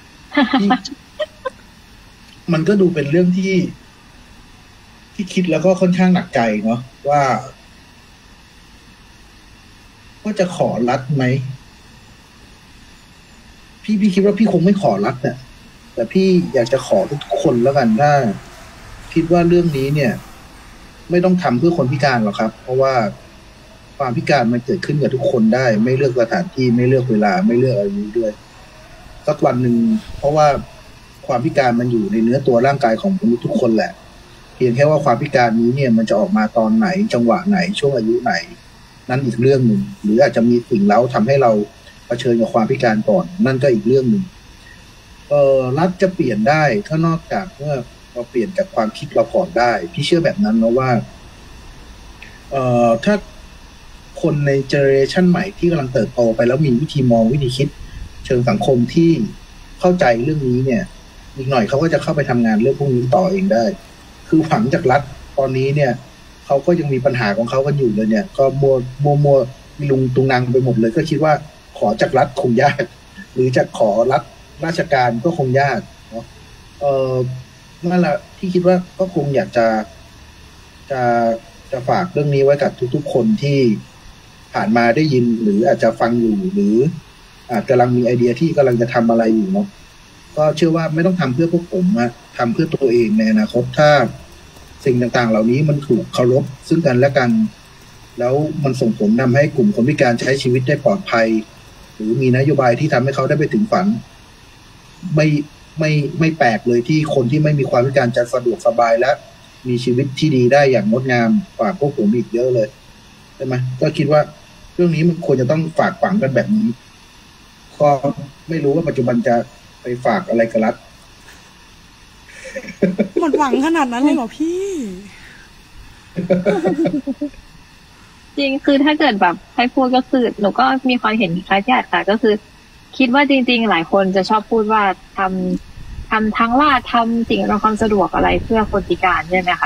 มันก็ดูเป็นเรื่องที่คิดแล้วก็ค่อนข้างหนักใจเนาะว่าจะขอรัฐไหมพี่คิดว่าพี่คงไม่ขอรัฐเนี่ยแต่พี่อยากจะขอทุกคนแล้วกันถ้าคิดว่าเรื่องนี้เนี่ยไม่ต้องทำเพื่อคนพิการหรอกครับเพราะว่าความพิการมันเกิดขึ้นกับทุกคนได้ไม่เลือกสถานที่ไม่เลือกเวลาไม่เลือกอายุด้วยสักวันหนึ่งเพราะว่าความพิการมันอยู่ในเนื้อตัวร่างกายของมนุษย์ทุกคนแหละเพียงแค่ว่าความพิการนี้เนี่ยมันจะออกมาตอนไหนจังหวะไหนช่วงอายุไหนนั่นอีกเรื่องหนึ่งหรืออาจจะมีสิ่งเร้าทำให้เราเผชิญกับความพิการก่อนนั่นก็อีกเรื่องหนึ่งรัฐจะเปลี่ยนได้ถ้านอกจากเมื่อเราเปลี่ยนจากความคิดเราก่อนได้พี่เชื่อแบบนั้นนะว่าถ้าคนในเจเนอเรชันใหม่ที่กำลังเติบโตไปแล้วมีวิธีมองวิธีคิดเชิงสังคมที่เข้าใจเรื่องนี้เนี่ยอีกหน่อยเขาก็จะเข้าไปทำงานเรื่องพวกนี้ต่อเองได้คือหวังจากรัฐตอนนี้เนี่ยเขาก็ยังมีปัญหาของเขากันอยู่เลยเนี่ยก็มัวลุงตุงนางไปหมดเลยก็คิดว่าขอจากรัฐคงยากหรือจะขอรัฐราชการก็คงยากเนาะนั่นแหละที่คิดว่าก็คงอยากจะฝากเรื่องนี้ไว้กับทุกๆคนที่ผ่านมาได้ยินหรืออาจจะฟังอยู่หรืออาจกำลังมีไอเดียที่กำลังจะทำอะไรอยู่เนาะก็เชื่อว่าไม่ต้องทำเพื่อพวกผมนะทำเพื่อตัวเองในอนาคตถ้าสิ่งต่างๆเหล่านี้มันถูกเคารพซึ่งกันและกันแล้วมันส่งผลทำให้กลุ่มคนพิการใช้ชีวิตได้ปลอดภัยหรือมีนโยบายที่ทำให้เขาได้ไปถึงฝันไม่แปลกเลยที่คนที่ไม่มีความพิการจะสะดวกสบายและมีชีวิตที่ดีได้อย่างงดงามกว่าพวกผมอีกเยอะเลยใช่ไหมก็คิดว่าเรื่องนี้มันควรจะต้องฝากฝังกันแบบนี้ก็ไม่รู้ว่าปัจจุบันจะไปฝากอะไรกับรัฐหมดหวังขนาดนั้นเลยเหรอพี่จริงคือถ้าเกิดแบบให้พูดก็คือหนูก็มีความเห็นคล้ายๆค่ะก็คือคิดว่าจริงๆหลายคนจะชอบพูดว่าทำทั้งว่าทำสิ่งอำนวยความสะดวกอะไรเพื่อคนพิการใช่ไหมคะ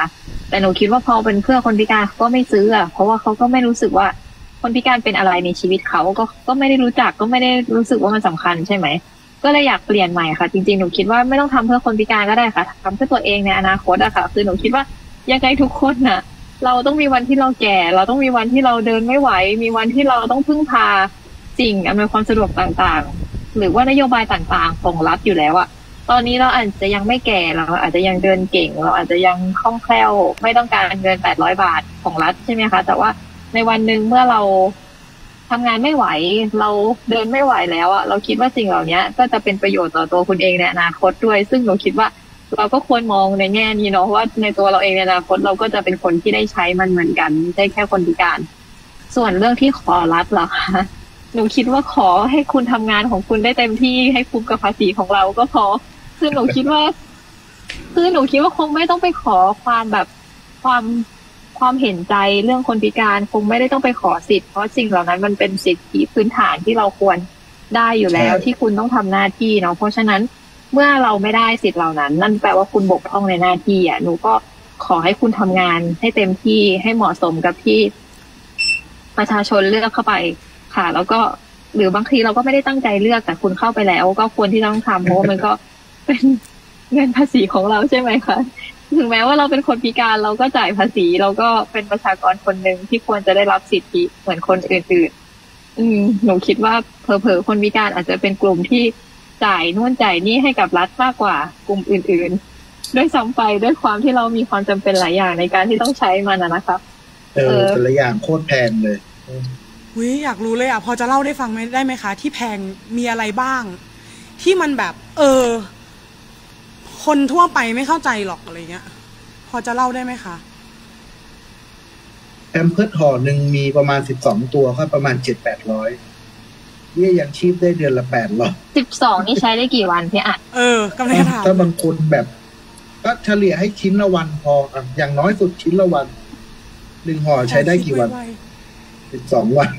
แต่หนูคิดว่าพอเป็นเพื่อคนพิการก็ไม่ซื้ออ่ะเพราะว่าเขาก็ไม่รู้สึกว่าคนพิการเป็นอะไรในชีวิตเขาก็ไม่ได้รู้จักก็ไม่ได้รู้สึกว่ามันสำคัญใช่ไหมก็เลยอยากเปลี่ยนใหม่ค่ะจริงๆหนูคิดว่าไม่ต้องทำเพื่อคนพิการก็ได้ค่ะทำเพื่อตัวเองในอนาคตอะค่ะคือหนูคิดว่ายังไงทุกคนน่ะเราต้องมีวันที่เราแก่เราต้องมีวันที่เราเดินไม่ไหวมีวันที่เราต้องพึ่งพาสิ่งอำนวยความสะดวกต่างๆหรือว่านโยบายต่างๆของรัฐอยู่แล้วอะตอนนี้เราอาจจะยังไม่แก่เราอาจจะยังเดินเก่งเราอาจจะยังคล่องแคล่วไม่ต้องการเงิน800 บาทของรัฐใช่ไหมคะแต่ว่าในวันหนึ่งเมื่อเราทำงานไม่ไหวเราเดินไม่ไหวแล้วอะเราคิดว่าสิ่งเหล่านี้ก็จะเป็นประโยชน์ต่อตัวคุณเองในอนาคตด้วยซึ่งหนูคิดว่าเราก็ควรมองในแง่นี้เนาะว่าในตัวเราเองในอนาคตเราก็จะเป็นคนที่ได้ใช้มันเหมือนกันไม่ใช่แค่คนพิการส่วนเรื่องที่ขอรัฐเหรอคะหนูคิดว่าขอให้คุณทำงานของคุณได้เต็มที่ให้คุ้มกับภาษีของเราก็พอคือหนูคิดว่าคงไม่ต้องไปขอความแบบความเห็นใจเรื่องคนพิการคงไม่ได้ต้องไปขอสิทธิ์เพราะสิ่งเหล่านั้นมันเป็นสิทธิพื้นฐานที่เราควรได้อยู่แล้วที่คุณต้องทำหน้าที่เนาะเพราะฉะนั้นเมื่อเราไม่ได้สิทธิ์เหล่านั้นนั่นแปลว่าคุณบกพร่องในหน้าที่อ่ะหนูก็ขอให้คุณทำงานให้เต็มที่ให้เหมาะสมกับที่ประชาชนเลือกเข้าไปค่ะแล้วก็หรือบางทีเราก็ไม่ได้ตั้งใจเลือกแต่คุณเข้าไปแล้วก็ควรที่ต้องทำเพราะมันก็เป็นเงินภาษีของเราใช่ไหมคะถึงแม้ว่าเราเป็นคนพิการเราก็จ่ายภาษีเราก็เป็นประชากรคนหนึ่งที่ควรจะได้รับสิทธิเหมือนคนอื่นๆหนูคิดว่าเผลอๆคนพิการอาจจะเป็นกลุ่มที่จ่ายนู่นจ่ายนี่ให้กับรัฐมากกว่ากลุ่มอื่นๆด้วยซ้ำไปด้วยความที่เรามีความจำเป็นหลายอย่างในการที่ต้องใช้มันนะคะแต่ละอย่างโคตรแพงเลยอยากรู้เลยอ่ะพอจะเล่าได้ฟังได้ไหมคะที่แพงมีอะไรบ้างที่มันแบบคนทั่วไปไม่เข้าใจหรอกอะไรเงี้ยพอจะเล่าได้ไหมคะแอมเพิร์ดห่อหนึ่งมีประมาณ12 ตัวก็ประมาณ700-800เบี้ยยังชีพได้เดือนละ800 12นี่ใช้ได้กี่วันพี่อัดกำลังถามถ้าบางคนแบบก็เฉลี่ยให้ชิ้นละวันพออย่างน้อยสุดชิ้นละวัน1 ห่อใช้ได้กี่วัน12 วัน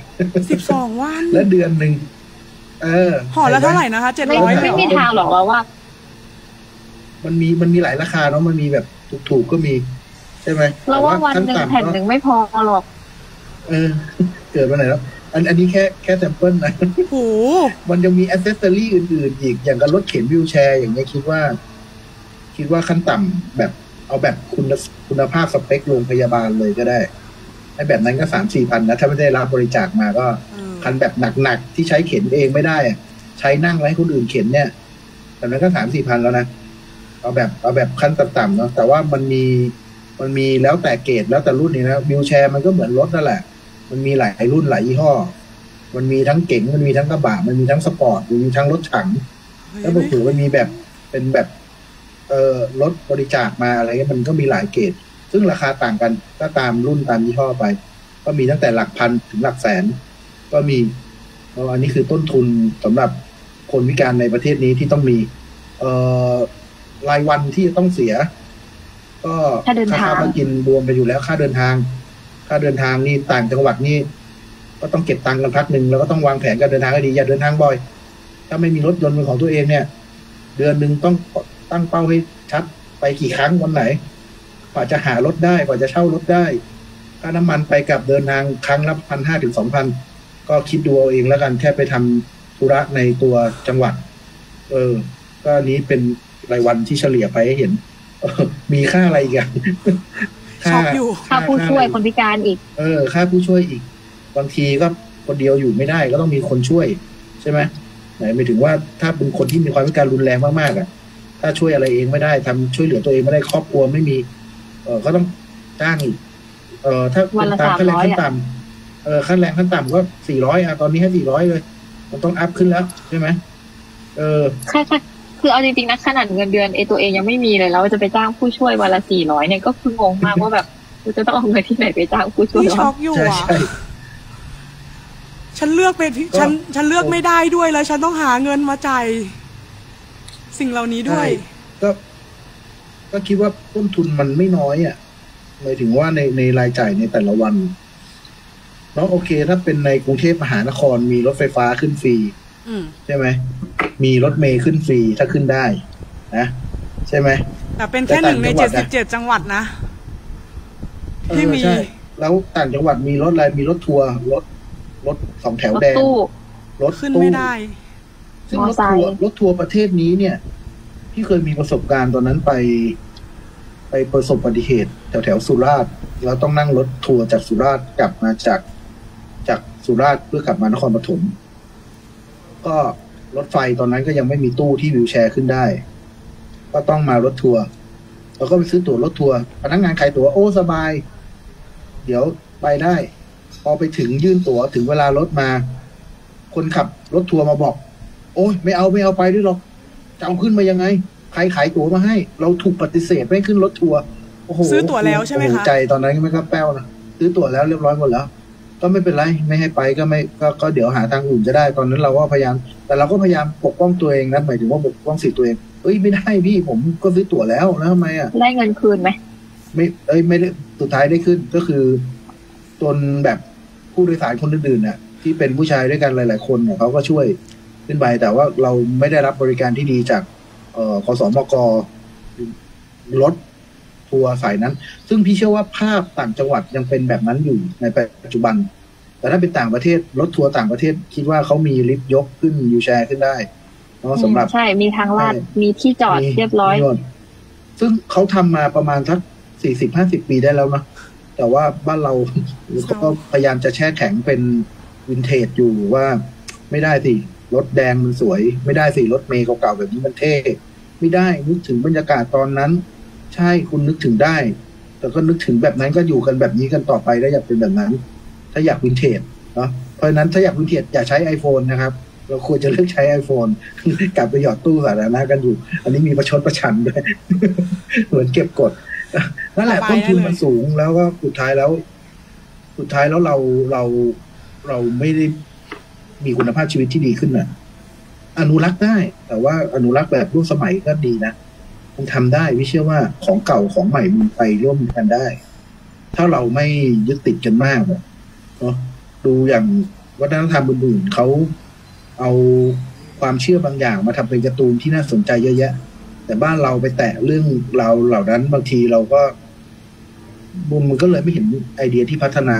12 วันและเดือนหนึ่งห่อละเท่าไหร่นะคะ700 ไม่มีทางหรอกว่ามันมีหลายราคาเนาะมันมีแบบถูกก็มีใช่ไหมเราว่าวันหนึ่งแผ่นหนึ่งไม่พอหรอกเกิดมาไหนแล้วอันนี้แค่แซมเปิลนะโอ้มันยังมีแอคเซสซอรี่อื่นๆอีกอย่างกับรถเข็นวีลแชร์อย่างเงี้ยคิดว่าขั้นต่ำแบบเอาแบบคุณภาพสเปคโรงพยาบาลเลยก็ได้ไอ้แบบนั้นก็3-4 พันนะถ้าไม่ได้รับบริจาคมาก็คันแบบหนักๆที่ใช้เข็นเองไม่ได้ใช้นั่งไว้ให้คนอื่นเข็นเนี่ยแต่นั้นก็3-4 พันแล้วนะเอาแบบขั้นต่ำๆเนาะแต่ว่ามันมีแล้วแต่เกรดแล้วแต่รุ่นนี่นะวีลแชร์มันก็เหมือนรถนั่นแหละมันมีหลายรุ่นหลายยี่ห้อมันมีทั้งเก๋งมันมีทั้งกระบะมันมีทั้งสปอร์ตมันมีทั้งรถถังแล้วบางทีมันมีแบบเป็นแบบรถบริจาคมาอะไรเงี้ยมันก็มีหลายเกรดซึ่งราคาต่างกันก็ตามรุ่นตามยี่ห้อไปก็มีตั้งแต่หลักพันถึงหลักแสนก็มีอันนี้คือต้นทุนสำหรับคนพิการในประเทศนี้ที่ต้องมีรายวันที่จะต้องเสียก็ค่ามากินรวมไปอยู่แล้วค่าเดินทางนี่ต่างจังหวัดนี่ก็ต้องเก็บตังค์กันพักหนึ่งแล้วก็ต้องวางแผนการเดินทางให้ดีอย่าเดินทางบ่อยถ้าไม่มีรถยนต์เป็นของตัวเองเนี่ยเดือนหนึ่งต้องตั้งเป้าให้ชัดไปกี่ครั้งวันไหนกว่าจะหารถได้กว่าจะเช่ารถได้ค่าน้ำมันไปกับเดินทางครั้งละ1,500 ถึง 2,000ก็คิดดูเอาเองแล้วกันแค่ไปทำธุระในตัวจังหวัดก็นี้เป็นรายวันที่เฉลี่ยไปให้เห็นมีค่าอะไรอีกอะค่าผู้ช่วยคนพิการอีกค่าผู้ช่วยอีกบางทีก็คนเดียวอยู่ไม่ได้ก็ต้องมีคนช่วยใช่ไหมไหนหมายถึงว่าถ้าเป็นคนที่มีความพิการรุนแรงมากๆอ่ะถ้าช่วยอะไรเองไม่ได้ทำช่วยเหลือตัวเองไม่ได้ครอบครัวไม่มีก็ต้องจ้างอีกถ้าเป็นตามค่าแรงขั้นต่ำค่าแรงขั้นต่ำก็400ตอนนี้ให้400เลยมันต้องอัพขึ้นแล้วใช่ไหมค่ะคือเอาจริงๆนะขนาดเงินเดือนตัวเองยังไม่มีเลยแล้วจะไปจ้างผู้ช่วยวันละ400เนี่ยก็คืองงมากว่าแบบจะต้องเอาเงินที่ไหนไปจ้างผู้ช่วยช็อกอยู่อ่ะฉันเลือกเป็นฉันเลือกไม่ได้ด้วยแล้วฉันต้องหาเงินมาจ่ายสิ่งเหล่านี้ด้วยก็คิดว่าต้นทุนมันไม่น้อยอ่ะหมายถึงว่าในรายจ่ายในแต่ละวันเนาะโอเคถ้าเป็นในกรุงเทพมหานครมีรถไฟฟ้าขึ้นฟรีใช่ไหมมีรถเมล์ขึ้นฟรีถ้าขึ้นได้นะใช่ไหมแต่เป็นแค่1 ใน 77 จังหวัดนะที่มีใช่แล้วต่างจังหวัดมีรถอะไรมีรถทัวร์รถสองแถวแดงรถขึ้นไม่ได้ซึ่งรถทัวร์ประเทศนี้เนี่ยพี่เคยมีประสบการณ์ตอนนั้นไปประสบอุบัติเหตุแถวสุราษฎร์แล้วต้องนั่งรถทัวร์จากสุราษฎร์กลับมาจากสุราษฎร์เพื่อกลับมานครปฐมก็รถไฟตอนนั้นก็ยังไม่มีตู้ที่วีลแชร์ขึ้นได้ก็ต้องมารถทัวร์เราก็ไปซื้อตั๋วรถทัวร์พนักงานขายตั๋วโอ้สบายเดี๋ยวไปได้พอไปถึงยื่นตั๋วถึงเวลารถมาคนขับรถทัวร์มาบอกโอ้ยไม่เอาไปด้วยหรอกจะเอาขึ้นมายังไงใครขายตั๋วมาให้เราถูกปฏิเสธไม่ขึ้นรถทัวร์โอ้โหซื้อตั๋วแล้วใช่ไหมคะใจตอนนั้นก็ไม่กล้าแป้วนะซื้อตั๋วแล้วเรียบร้อยหมดแล้วก็ไม่เป็นไรไม่ให้ไปก็ไม่ก็เดี๋ยวหาทางอื่นจะได้ตอนนั้นเราก็พยายามแต่เราก็พยายามปกป้องตัวเองนะหมายถึงว่าปกป้องสิทธิ์ตัวเองไม่ได้พี่ผมก็ซื้อตั๋วแล้วทำไมได้เงินคืนไหมไม่ได้สุดท้ายได้ขึ้นก็คือจนแบบผู้โดยสารคนอื่นๆน่ะที่เป็นผู้ชายด้วยกันหลายๆคนเนี่ยเขาก็ช่วยขึ้นไปแต่ว่าเราไม่ได้รับบริการที่ดีจากคสมกรถทัวร์สายนั้นซึ่งพี่เชื่อว่าภาพต่างจังหวัดยังเป็นแบบนั้นอยู่ในปัจจุบันแต่ถ้าเป็นต่างประเทศรถทัวร์ต่างประเทศคิดว่าเขามีลิฟต์ยกขึ้นวีลแชร์ขึ้นได้สำหรับใช่มีทางลาดมีที่จอดเรียบร้อยซึ่งเขาทำมาประมาณสัก40-50 ปีได้แล้วนะแต่ว่าบ้านเราก็พยายามจะแช่แข็งเป็นวินเทจอยู่ว่าไม่ได้สิรถแดงมันสวยไม่ได้สิรถเมล์เก่าๆแบบนี้มันเท่ไม่ได้นึกถึงบรรยากาศตอนนั้นใช่คุณนึกถึงได้แต่ก็นึกถึงแบบนั้นก็อยู่กันแบบนี้กันต่อไปได้อยากเป็นแบบนั้นถ้าอยากวินเทจเนาะเพราะฉะนั้นถ้าอยากวินเทจอย่าใช้ iPhone นะครับเราควรจะเลือกใช้ iPhone กลับไปหยอดตู้สาธารณะกันอยู่อันนี้มีประชดประชันด้วย เหมือนเก็บกดนั่นแหละต้นทุนมันสูงแล้วก็สุดท้ายแล้วเราไม่ได้มีคุณภาพชีวิตที่ดีขึ้นน่ะอนุรักษ์ได้แต่ว่าอนุรักษ์แบบร่วมสมัยก็ดีนะมันทำได้พี่เชื่อว่าของเก่าของใหม่มันไปร่วมกันได้ถ้าเราไม่ยึดติดกันมากเนาะดูอย่างวัฒนธรรมอื่นๆเขาเอาความเชื่อบางอย่างมาทำเป็นการ์ตูนที่น่าสนใจเยอะแยะแต่บ้านเราไปแตะเรื่องเราเหล่านั้นบางทีเราก็มันก็เลยไม่เห็นไอเดียที่พัฒนา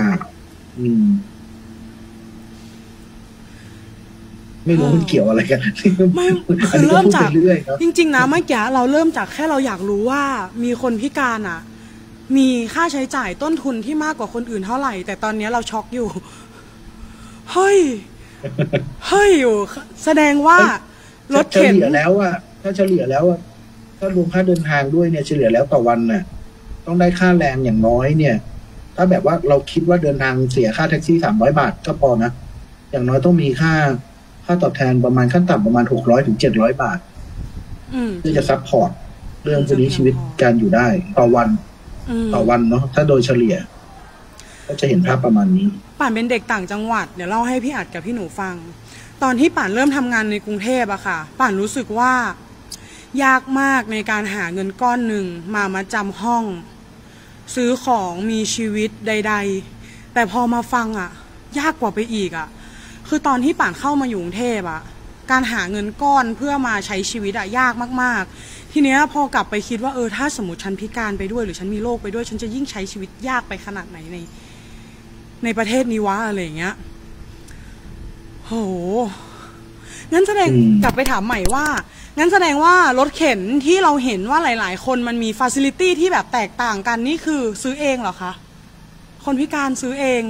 ไม่รู้มันเกี่ยวอะไรกันไม่คือเริ่มจากจริงๆนะเมื่อกี้เราเริ่มจากแค่เราอยากรู้ว่ามีคนพิการมีค่าใช้จ่ายต้นทุนที่มากกว่าคนอื่นเท่าไหร่แต่ตอนนี้เราช็อกอยู่เฮ้ยอยู่แสดงว่ารถเข็นเฉลี่ยแล้วถ้าเฉลี่ยแล้วถ้ารวมค่าเดินทางด้วยเนี่ยเฉลี่ยแล้วต่อวันน่ะต้องได้ค่าแรงอย่างน้อยเนี่ยถ้าแบบว่าเราคิดว่าเดินทางเสียค่าแท็กซี่300 บาทก็พอนะอย่างน้อยต้องมีค่าตอบแทนประมาณขั้นต่ำประมาณ600-700 บาทเพื่อจะซัพพอร์ตเรื่องพวกนี้ชีวิตการอยู่ได้ต่อวันเนาะถ้าโดยเฉลี่ยก็จะเห็นภาพประมาณนี้ป่านเป็นเด็กต่างจังหวัดเดี๋ยวเล่าให้พี่อัดกับพี่หนูฟังตอนที่ป่านเริ่มทำงานในกรุงเทพอะค่ะป่านรู้สึกว่ายากมากในการหาเงินก้อนหนึ่งมาจำห้องซื้อของมีชีวิตใดๆแต่พอมาฟังยากกว่าไปอีกคือตอนที่ป่านเข้ามาอยู่กรุงเทพการหาเงินก้อนเพื่อมาใช้ชีวิตยากมากๆทีเนี้ยพอกลับไปคิดว่าถ้าสมมติฉันพิการไปด้วยหรือฉันมีโรคไปด้วยฉันจะยิ่งใช้ชีวิตยากไปขนาดไหนในประเทศนี้วะอะไรอย่างเงี้ยโหงั้นแสดงกลับไปถามใหม่ว่างั้นแสดงว่ารถเข็นที่เราเห็นว่าหลายๆคนมันมีฟาซิลิตี้ที่แบบแตกต่างกันนี่คือซื้อเองเหรอคะคนพิการซื้อเอง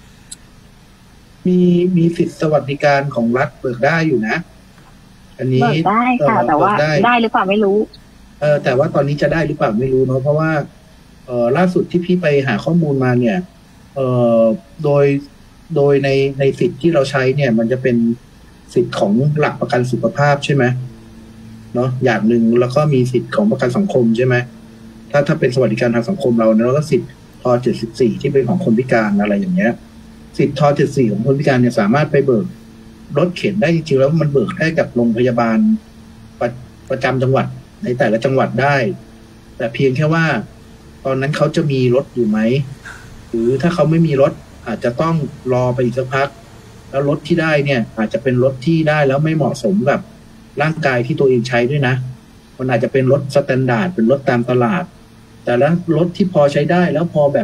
มีสิทธิสวัสดิการของรัฐเบิกได้อยู่นะอันนี้เบิกได้ค่ะแต่ว่าได้หรือเปล่าไม่รู้แต่ว่าตอนนี้จะได้หรือเปล่าไม่รู้เนาะเพราะว่าล่าสุดที่พี่ไปหาข้อมูลมาเนี่ยโดยในสิทธิ์ที่เราใช้เนี่ยมันจะเป็นสิทธิ์ของหลักประกันสุขภาพใช่ไหมเนาะอย่างหนึ่งแล้วก็มีสิทธิ์ของประกันสังคมใช่ไหมถ้าเป็นสวัสดิการทางสังคมเราเนี่ยเราก็สิทธิ์ท.74ที่เป็นของคนพิการอะไรอย่างเงี้ยสิทธิ์ท.74ของคนพิการเนี่ยสามารถไปเบิกรถเข็นได้จริงๆแล้วมันเบิกได้กับโรงพยาบาลประจำจังหวัดในแต่ละจังหวัดได้แต่เพียงแค่ว่าตอนนั้นเขาจะมีรถอยู่ไหมหรือถ้าเขาไม่มีรถอาจจะต้องรอไปอีกสักพักแล้วรถที่ได้เนี่ยอาจจะเป็นรถที่ได้แล้วไม่เหมาะสมกับร่างกายที่ตัวเองใช้ด้วยนะมันอาจจะเป็นรถสแตนดาร์ดเป็นรถตามตลาดแต่แล้วรถที่พอใช้ได้แล้วพอแบบ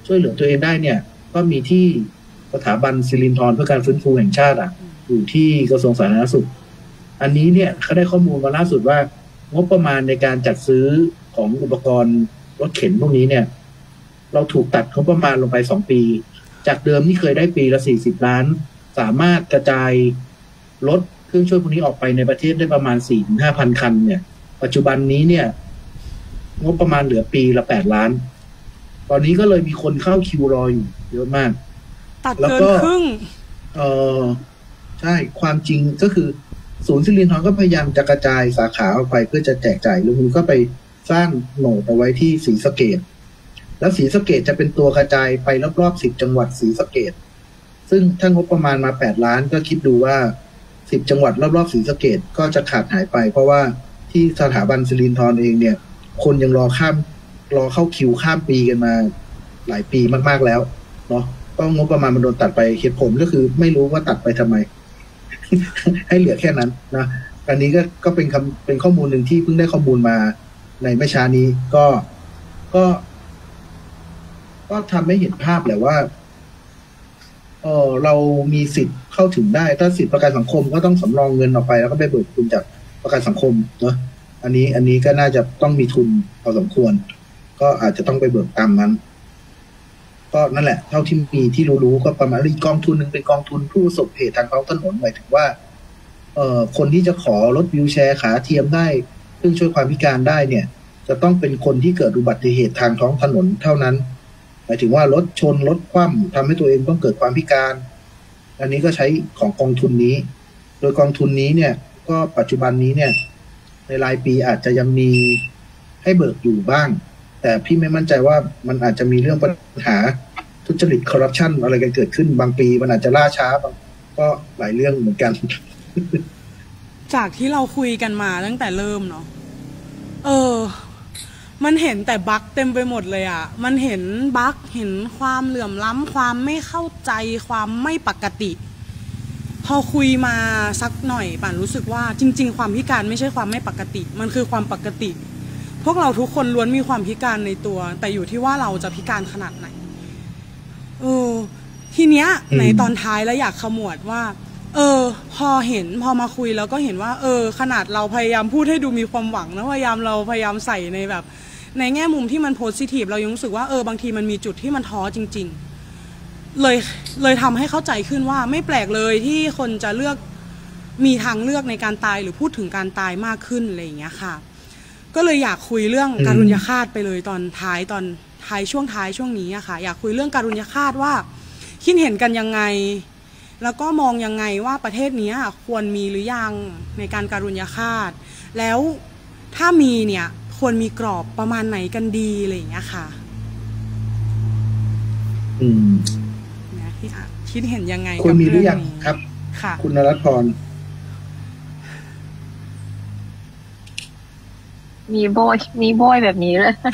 ช่วยเหลือตัวเองได้เนี่ยก็มีที่สถาบันสิรินธรเพื่อการฟื้นฟูแห่งชาติอยู่ที่กระทรวงสาธารณสุขอันนี้เนี่ยเขาได้ข้อมูลมาล่าสุดว่างบประมาณในการจัดซื้อของอุปกรณ์รถเข็นพวกนี้เนี่ยเราถูกตัดงบประมาณลงไป2 ปีจากเดิมที่เคยได้ปีละ40 ล้านสามารถกระจายรถเครื่องช่วยพวกนี้ออกไปในประเทศได้ประมาณ 4-5,000 คันเนี่ยปัจจุบันนี้เนี่ยงบประมาณเหลือปีละ8 ล้านตอนนี้ก็เลยมีคนเข้าคิวรออยู่เยอะมากตัดเกินครึ่งใช่ความจริงก็คือศูนย์สิรินธรก็พยายามจะกระจายสาขาออกไปเพื่อจะแจกจ่ายแล้วคุณก็ไปสร้างโหนดเอาไว้ที่ศรีสะเกษแล้วศรีสะเกษจะเป็นตัวกระจายไปรอบๆ10 จังหวัดศรีสะเกษซึ่งถ้างบประมาณมา8 ล้านก็คิดดูว่า10 จังหวัดรอบๆศรีสะเกษก็จะขาดหายไปเพราะว่าที่สถาบันสิรินธรเองเนี่ยคนยังรอเข้าคิวข้ามปีกันมาหลายปีมากๆแล้วเนาะก็งบประมาณมันโดนตัดไปเหตุผลก็คือไม่รู้ว่าตัดไปทำไม ให้เหลือแค่นั้นนะอันนี้ก็เป็นข้อมูลหนึ่งที่เพิ่งได้ข้อมูลมาในไม่ช้านี้ก็ทำให้เห็นภาพแหละว่าเรามีสิทธิ์เข้าถึงได้ถ้าสิทธิประกันสังคมก็ต้องสำรองเงินออกไปแล้วก็ไปเบิกทุนจากประกันสังคมเนาะอันนี้ก็น่าจะต้องมีทุนพอสมควรก็อาจจะต้องไปเบิกตามนั้นก็นั่นแหละเท่าที่มีที่รู้ก็ประมาณอีกกองทุนหนึ่งเป็นกองทุนผู้ประสบเหตุทางท้องถนนหมายถึงว่าคนที่จะขอรถวีลแชร์ขาเทียมได้ซึ่งช่วยความพิการได้เนี่ยจะต้องเป็นคนที่เกิดอุบัติเหตุทางท้องถนนเท่านั้นหมายถึงว่ารถชนรถคว่ำทำให้ตัวเองต้องเกิดความพิการอันนี้ก็ใช้ของกองทุนนี้โดยกองทุนนี้เนี่ยก็ปัจจุบันนี้เนี่ยในรายปีอาจจะยังมีให้เบิกอยู่บ้างแต่พี่ไม่มั่นใจว่ามันอาจจะมีเรื่องปัญหาทุจริตคอร์รัปชันอะไรกันเกิดขึ้นบางปีมันอาจจะล่าช้าบางก็หลายเรื่องเหมือนกันจากที่เราคุยกันมาตั้งแต่เริ่มเนาะมันเห็นแต่บั๊กเต็มไปหมดเลยอ่ะมันเห็นบั๊กเห็นความเหลื่อมล้ำความไม่เข้าใจความไม่ปกติพอคุยมาสักหน่อยป่านรู้สึกว่าจริงๆความพิการไม่ใช่ความไม่ปกติมันคือความปกติพวกเราทุกคนล้วนมีความพิการในตัวแต่อยู่ที่ว่าเราจะพิการขนาดไหนทีเนี้ยในตอนท้ายแล้วอยากขมวดว่าพอมาคุยแล้วก็เห็นว่าขนาดเราพยายามพูดให้ดูมีความหวังนะพยายามใส่ในแบบในแง่มุมที่มันโพสิทีฟเรายังรู้สึกว่าบางทีมันมีจุดที่มันท้อจริงๆเลยทำให้เข้าใจขึ้นว่าไม่แปลกเลยที่คนจะเลือกมีทางเลือกในการตายหรือพูดถึงการตายมากขึ้นอะไรอย่างเงี้ยค่ะก็เลยอยากคุยเรื่องการุญยฆาตไปเลยตอนท้ายช่วงนี้อะค่ะอยากคุยเรื่องการุญยฆาตว่าคิดเห็นกันยังไงแล้วก็มองยังไงว่าประเทศนี้ควรมีหรือยังในการการุญยฆาตแล้วถ้ามีเนี่ยควรมีกรอบประมาณไหนกันดีอะไรอย่างเงี้ยค่ะนะพี่คิดเห็นยังไงควรมีหรือยังครับค่ะคุณนรัตน์พรมีโบยแบบนี้เลย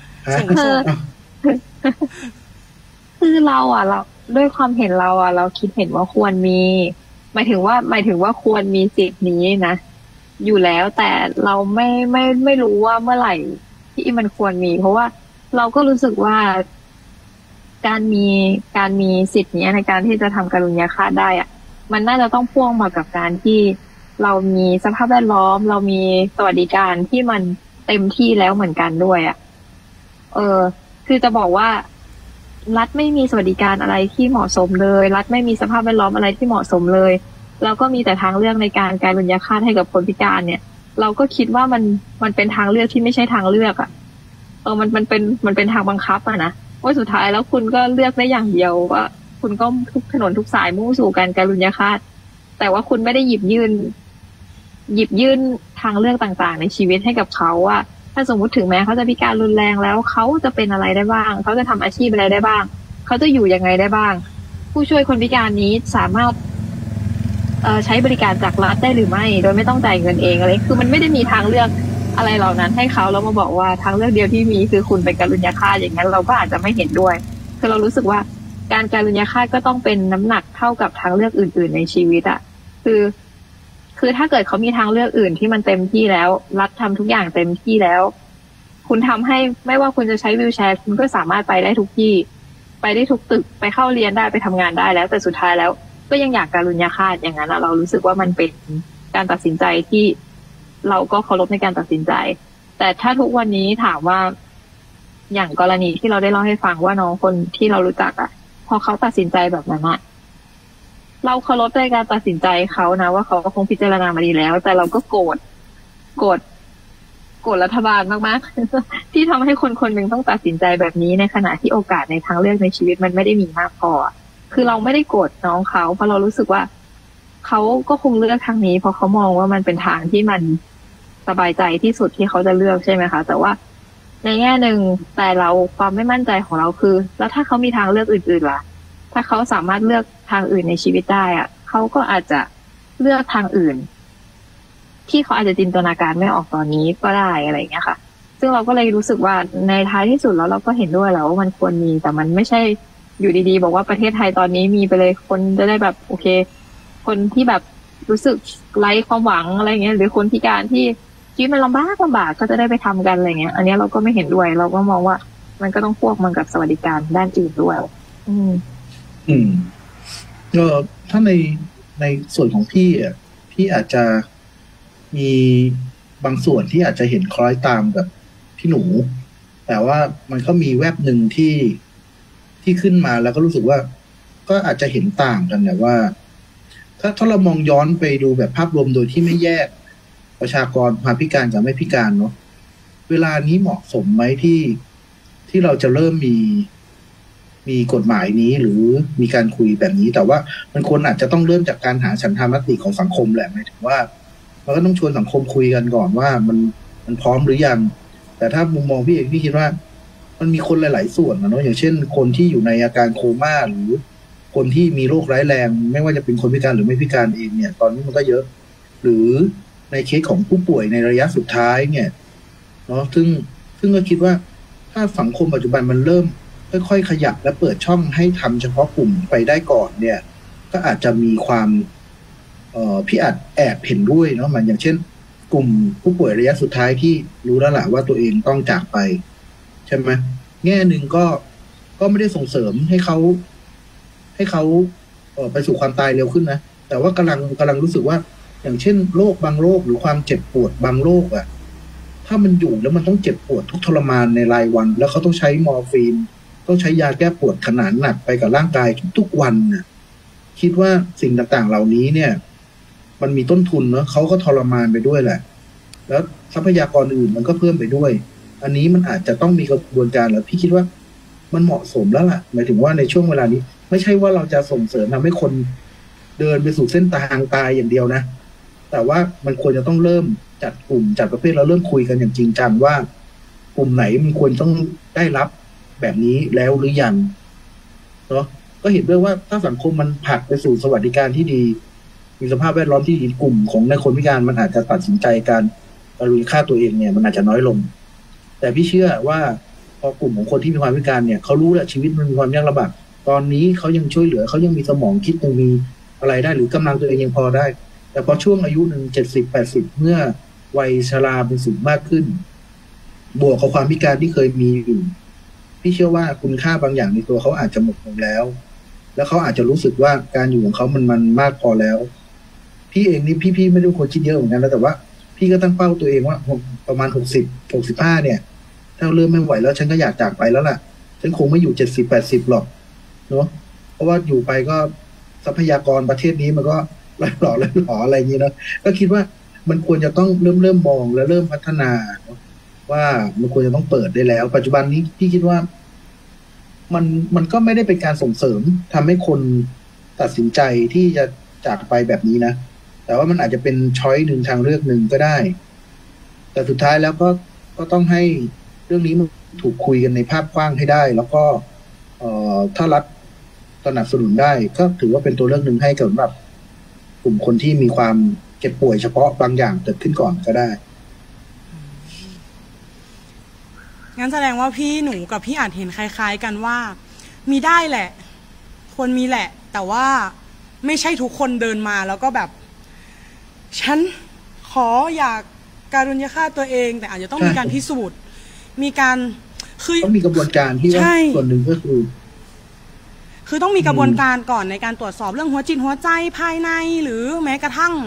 คือเราด้วยความเห็นเราคิดเห็นว่าควรมีหมายถึงว่าควรมีสิทธิ์นี้นะอยู่แล้วแต่เราไม่รู้ว่าเมื่อไหร่ที่มันควรมีเพราะว่าเราก็รู้สึกว่าการมีสิทธิ์นี้ในการที่จะทำการุญยฆาตได้มันน่าจะต้องพ่วงมากับการที่เรามีสภาพแวดล้อมเรามีสวัสดิการที่มันเต็มที่แล้วเหมือนกันด้วยคือจะบอกว่ารัฐไม่มีสวัสดิการอะไรที่เหมาะสมเลยรัฐไม่มีสภาพแวดล้อมอะไรที่เหมาะสมเลยแล้วก็มีแต่ทางเลือกในการการุญยฆาตให้กับคนพิการเนี่ยเราก็คิดว่ามันเป็นทางเลือกที่ไม่ใช่ทางเลือกมันเป็นทางบังคับนะว่าสุดท้ายแล้วคุณก็เลือกได้อย่างเดียวว่าคุณก็ทุกถนนทุกสายมุ่งสู่การการุญยฆาตแต่ว่าคุณไม่ได้หยิบยื่นทางเลือกต่างๆในชีวิตให้กับเขาว่าถ้าสมมุติถึงแม้เขาจะพิการรุนแรงแล้วเขาจะเป็นอะไรได้บ้างเขาจะทำอาชีพอะไรได้บ้างเขาจะอยู่ยังไงได้บ้างผู้ช่วยคนพิการนี้สามารถใช้บริการจากรัฐได้หรือไม่โดยไม่ต้องจ่ายเงินเองอะไรคือมันไม่ได้มีทางเลือกอะไรเหล่านั้นให้เขาแล้วมาบอกว่าทางเลือกเดียวที่มีคือคุณเป็นการุญยฆาตอย่างนั้นเราก็อาจจะไม่เห็นด้วยคือเรารู้สึกว่าการการุญยฆาตก็ต้องเป็นน้ำหนักเท่ากับทางเลือกอื่นๆในชีวิตคือถ้าเกิดเขามีทางเลือกอื่นที่มันเต็มที่แล้วรัฐทำทุกอย่างเต็มที่แล้วคุณทำให้ไม่ว่าคุณจะใช้วีลแชร์คุณก็สามารถไปได้ทุกที่ไปได้ทุกตึกไปเข้าเรียนได้ไปทำงานได้แล้วแต่สุดท้ายแล้วก็ยังอยากการุญยฆาตอย่างนั้นเรารู้สึกว่ามันเป็นการตัดสินใจที่เราก็เคารพในการตัดสินใจแต่ถ้าทุกวันนี้ถามว่าอย่างกรณีที่เราได้เล่าให้ฟังว่าน้องคนที่เรารู้จักพอเขาตัดสินใจแบบนั้นเราเคารพในการตัดสินใจเขานะว่าเขาก็คงพิจารณามาดีแล้วแต่เราก็โกรธรัฐบาลมากๆ ที่ทำให้คนคนหนึ่งต้องตัดสินใจแบบนี้ในขณะที่โอกาสในทางเลือกในชีวิตมันไม่ได้มีมากพอคือเราไม่ได้โกรธน้องเขาเพราะเรารู้สึกว่าเขาก็คงเลือกทางนี้เพราะเขามองว่ามันเป็นทางที่มันสบายใจที่สุดที่เขาจะเลือกใช่ไหมคะแต่ว่าในแง่หนึ่งแต่เราความไม่มั่นใจของเราคือแล้วถ้าเขามีทางเลือกอื่นๆล่ะถ้าเขาสามารถเลือกทางอื่นในชีวิตได้เขาก็อาจจะเลือกทางอื่นที่เขาอาจจะจินตนาการไม่ออกตอนนี้ก็ได้อะไรอย่างเงี้ยค่ะซึ่งเราก็เลยรู้สึกว่าในท้ายที่สุดแล้วเราก็เห็นด้วยแล้วว่ามันควรมีแต่มันไม่ใช่อยู่ดีๆบอกว่าประเทศไทยตอนนี้มีไปเลยคนจะได้แบบโอเคคนที่แบบรู้สึกไร้ความหวังอะไรเงี้ยหรือคนพิการที่ชีวิตมันลำบากก็จะได้ไปทำกันอะไรเงี้ยอันนี้เราก็ไม่เห็นด้วยเราก็มองว่ามันก็ต้องควบมันกับสวัสดิการด้านอื่นด้วยก็ถ้าในส่วนของพี่อาจจะมีบางส่วนที่อาจจะเห็นคล้อยตามกับพี่หนูแต่ว่ามันก็มีแวบหนึ่งที่ขึ้นมาแล้วก็รู้สึกว่าก็อาจจะเห็นต่างกันนะว่าถ้าเรามองย้อนไปดูแบบภาพรวมโดยที่ไม่แยกประชากรความพิการกับไม่พิการเนาะเวลานี้เหมาะสมไหมที่เราจะเริ่มมีกฎหมายนี้หรือมีการคุยแบบนี้แต่ว่ามันควรอาจจะต้องเริ่มจากการหาฉันทามติของสังคมแหละหมายถึงว่าเราก็ต้องชวนสังคมคุยกันก่อนว่ามันพร้อมหรือยังแต่ถ้ามุมมองพี่เอกพี่คิดว่ามันมีคนหลายๆส่วนนะเนาะอย่างเช่นคนที่อยู่ในอาการโคม่าหรือคนที่มีโรคร้ายแรงไม่ว่าจะเป็นคนพิการหรือไม่พิการเองเนี่ยตอนนี้มันก็เยอะหรือในเคสของผู้ป่วยในระยะสุดท้ายเนี่ยเนาะซึ่งก็คิดว่าถ้าสังคมปัจจุบันมันเริ่มค่อยๆขยับและเปิดช่องให้ทำเฉพาะกลุ่มไปได้ก่อนเนี่ยก็อาจจะมีความพี่อาจแอบเห็นด้วยเนาะมันอย่างเช่นกลุ่มผู้ป่วยระยะสุดท้ายที่รู้แล้วล่ะว่าตัวเองต้องจากไปใช่ไหมแง่หนึ่งก็ไม่ได้ส่งเสริมให้เขาไปสู่ความตายเร็วขึ้นนะแต่ว่ากำลังรู้สึกว่าอย่างเช่นโรคบางโรคหรือความเจ็บปวดบางโรคถ้ามันอยู่แล้วมันต้องเจ็บปวดทุกทรมานในรายวันแล้วเขาต้องใช้มอร์ฟีนต้องใช้ยาแก้ปวดขนาดหนักไปกับร่างกายทุกวันนะคิดว่าสิ่งต่างๆเหล่านี้เนี่ยมันมีต้นทุนเนาะเขาก็ทรมานไปด้วยแหละแล้วทรัพยากรอื่นมันก็เพิ่มไปด้วยอันนี้มันอาจจะต้องมีกระบวนการแล้วพี่คิดว่ามันเหมาะสมแล้วล่ะหมายถึงว่าในช่วงเวลานี้ไม่ใช่ว่าเราจะส่งเสริมทำให้คนเดินไปสู่เส้นทางตายอย่างเดียวนะแต่ว่ามันควรจะต้องเริ่มจัดกลุ่มจัดประเภทแล้วเริ่มคุยกันอย่างจริงจังว่ากลุ่มไหนมันควรต้องได้รับแบบนี้แล้วหรือยังเนาะก็เห็นด้วยว่าถ้าสังคมมันผลักไปสู่สวัสดิการที่ดีมีสภาพแวดล้อมที่ดีกลุ่มของในคนพิการมันอาจจะตัดสินใจการการุญค่าตัวเองเนี่ยมันอาจจะน้อยลงแต่พี่เชื่อว่าพอกลุ่มของคนที่มีความพิการเนี่ยเขารู้แหละชีวิตมันมีความยากลำบากตอนนี้เขายังช่วยเหลือเขายังมีสมองคิดยังมีอะไรได้หรือกำลังตัวเองยังพอได้แต่พอช่วงอายุหนึ่ง70-80เมื่อวัยชราเป็นสูงมากขึ้นบวกกับความพิการที่เคยมีอยู่พี่เชื่อว่าคุณค่าบางอย่างในตัวเขาอาจจะหมดลงแล้วเขาอาจจะรู้สึกว่าการอยู่ของเขามันมากพอแล้วพี่เองนี่พี่ไม่ได้เป็นคนคิดเยอะเหมือนกันแล้วแต่ว่าพี่ก็ตั้งเป้าตัวเองว่าประมาณ60-65เนี่ยถ้าเริ่มไม่ไหวแล้วฉันก็อยากจากไปแล้วล่ะฉันคงไม่อยู่70-80หรอกเนาะเพราะว่าอยู่ไปก็ทรัพยากรประเทศนี้มันก็หล่ออะไรอย่างนี้นะก็คิดว่ามันควรจะต้องเริ่มมองและเริ่มพัฒนาว่ามันควรจะต้องเปิดได้แล้วปัจจุบันนี้พี่คิดว่ามันก็ไม่ได้เป็นการส่งเสริมทำให้คนตัดสินใจที่จะจากไปแบบนี้นะแต่ว่ามันอาจจะเป็นช้อยหนึ่งทางเลือกหนึ่งก็ได้แต่สุดท้ายแล้วก็ต้องให้เรื่องนี้มันถูกคุยกันในภาพกว้างให้ได้แล้วก็ถ้ารัฐสนับสนุนได้ก็ถือว่าเป็นตัวเลือกหนึ่งให้สำหรับกลุ่มคนที่มีความเจ็บป่วยเฉพาะบางอย่างเกิดขึ้นก่อนก็ได้งั้นแสดงว่าพี่หนูกับพี่อาจเห็นคล้ายๆกันว่ามีได้แหละควรมีแหละแต่ว่าไม่ใช่ทุกคนเดินมาแล้วก็แบบฉันขออยากการุญยฆาตตัวเองแต่อาจจะต้องมีการพิสูจน์มีการคือต้องมีกระบวนการที่ว่าส่วนหนึ่งก็คือคือต้องมีกระบวนการก่อนในการตรวจสอบเรื่องหัวจิตหัวใจภายในหรือแม้กระทั่ง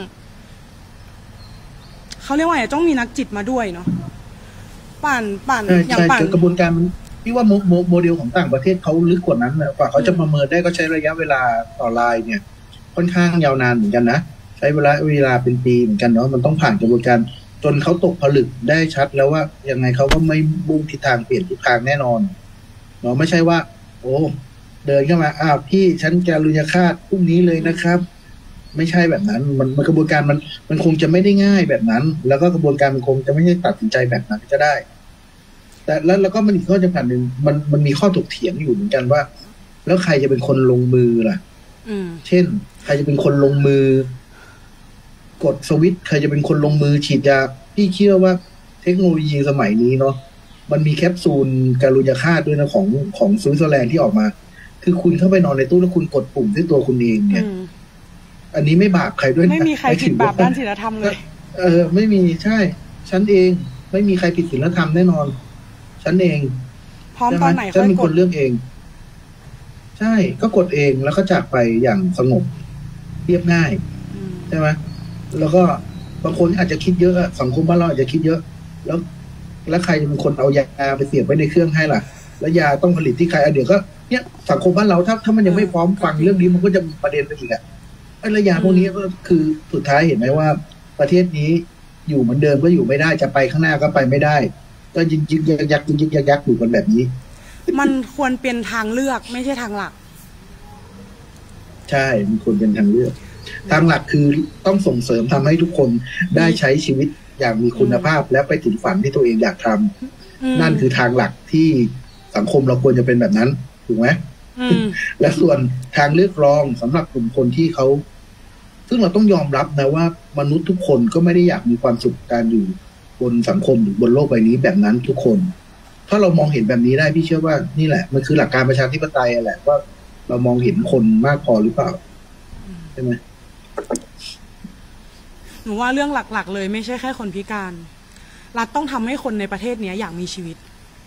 เขาเรียกว่าต้องมีนักจิตมาด้วยเนาะปั่นอย่างปั่นกระบวนการมันพี่ว่าโมเดลของต่างประเทศเขาลึกกว่านั้นนะกว่าเขาจะประเมินได้ก็ใช้ระยะเวลาต่อรายเนี่ยค่อนข้างยาวนานเหมือนกันนะใช้เวลาเป็นปีเหมือนกันเนาะมันต้องผ่านกระบวนการจนเขาตกผลึกได้ชัดแล้วว่ายังไงเขาก็ไม่มุ่งทิศทางเปลี่ยนทิศทางแน่นอนเนาะไม่ใช่ว่าโอ้เดินเข้ามาพี่ฉันการุญยฆาตพรุ่งนี้เลยนะครับไม่ใช่แบบนั้นมันกระบวนการมันคงจะไม่ได้ง่ายแบบนั้นแล้วก็กระบวนการมันคงจะไม่ได้ตัดสินใจแบบนั้นก็ได้แต่แล้วก็มันอีกข้อจำกัดหนึ่งมันมีข้อถกเถียงอยู่เหมือนกันว่าแล้วใครจะเป็นคนลงมือล่ะเช่นใครจะเป็นคนลงมือกดสวิตช์ใครจะเป็นคนลงมือฉีดยาพี่เชื่อว่าเทคโนโลยีสมัยนี้เนาะมันมีแคปซูลการุญยฆาตด้วยนะของสวิตเซอร์แลนด์ที่ออกมาคือคุณเข้าไปนอนในตู้แล้วคุณกดปุ่มด้วยตัวคุณเองเนี่ยอันนี้ไม่บาปใครด้วยนะไม่มีใครผิดบาปด้านศีลธรรมเลยไม่มีใช่ฉันเองไม่มีใครผิดศีลธรรมแน่นอนฉันเองพร้อมตอนไหนฉันเป็นคนเลือกเองใช่ก็กดเองแล้วก็จากไปอย่างสงบเรียบง่ายใช่ไหมแล้วก็บางคนอาจจะคิดเยอะสังคมบ้านเราอาจจะคิดเยอะแล้วใครจะเป็นคนเอายาไปเสียบไว้ในเครื่องให้ล่ะแล้วยาต้องผลิตที่ใครเดี๋ยวก็เนี่ยสังคมบ้านเราถ้ามันยังไม่พร้อมฟังเรื่องนี้มันก็จะมีประเด็นไปอีกแล้วยาพวกนี้ก็คือสุดท้ายเห็นไหมว่าประเทศนี้อยู่เหมือนเดิมก็อยู่ไม่ได้จะไปข้างหน้าก็ไปไม่ได้ก็ยิงยักอยู่กันแบบนี้มันควรเป็นทางเลือกไม่ใช่ทางหลักใช่มันควรเป็นทางเลือกทางหลักคือต้องส่งเสริมทำให้ทุกคนได้ใช้ชีวิตอย่างมีคุณภาพและไปถึงฝันที่ตัวเองอยากทำนั่นคือทางหลักที่สังคมเราควรจะเป็นแบบนั้นถูกไหมและส่วนทางเลือกรองสำหรับกลุ่มคนที่เขาซึ่งเราต้องยอมรับนะว่ามนุษย์ทุกคนก็ไม่ได้อยากมีความสุขการอยู่บนสังคมหรือบนโลกใบนี้แบบนั้นทุกคนถ้าเรามองเห็นแบบนี้ได้พี่เชื่อว่านี่แหละมันคือหลักการประชาธิปไตยแหละว่าเรามองเห็นคนมากพอหรือเปล่าใช่ไหมหนูว่าเรื่องหลักๆเลยไม่ใช่แค่คนพิการรัฐต้องทำให้คนในประเทศนี้อยากมีชีวิต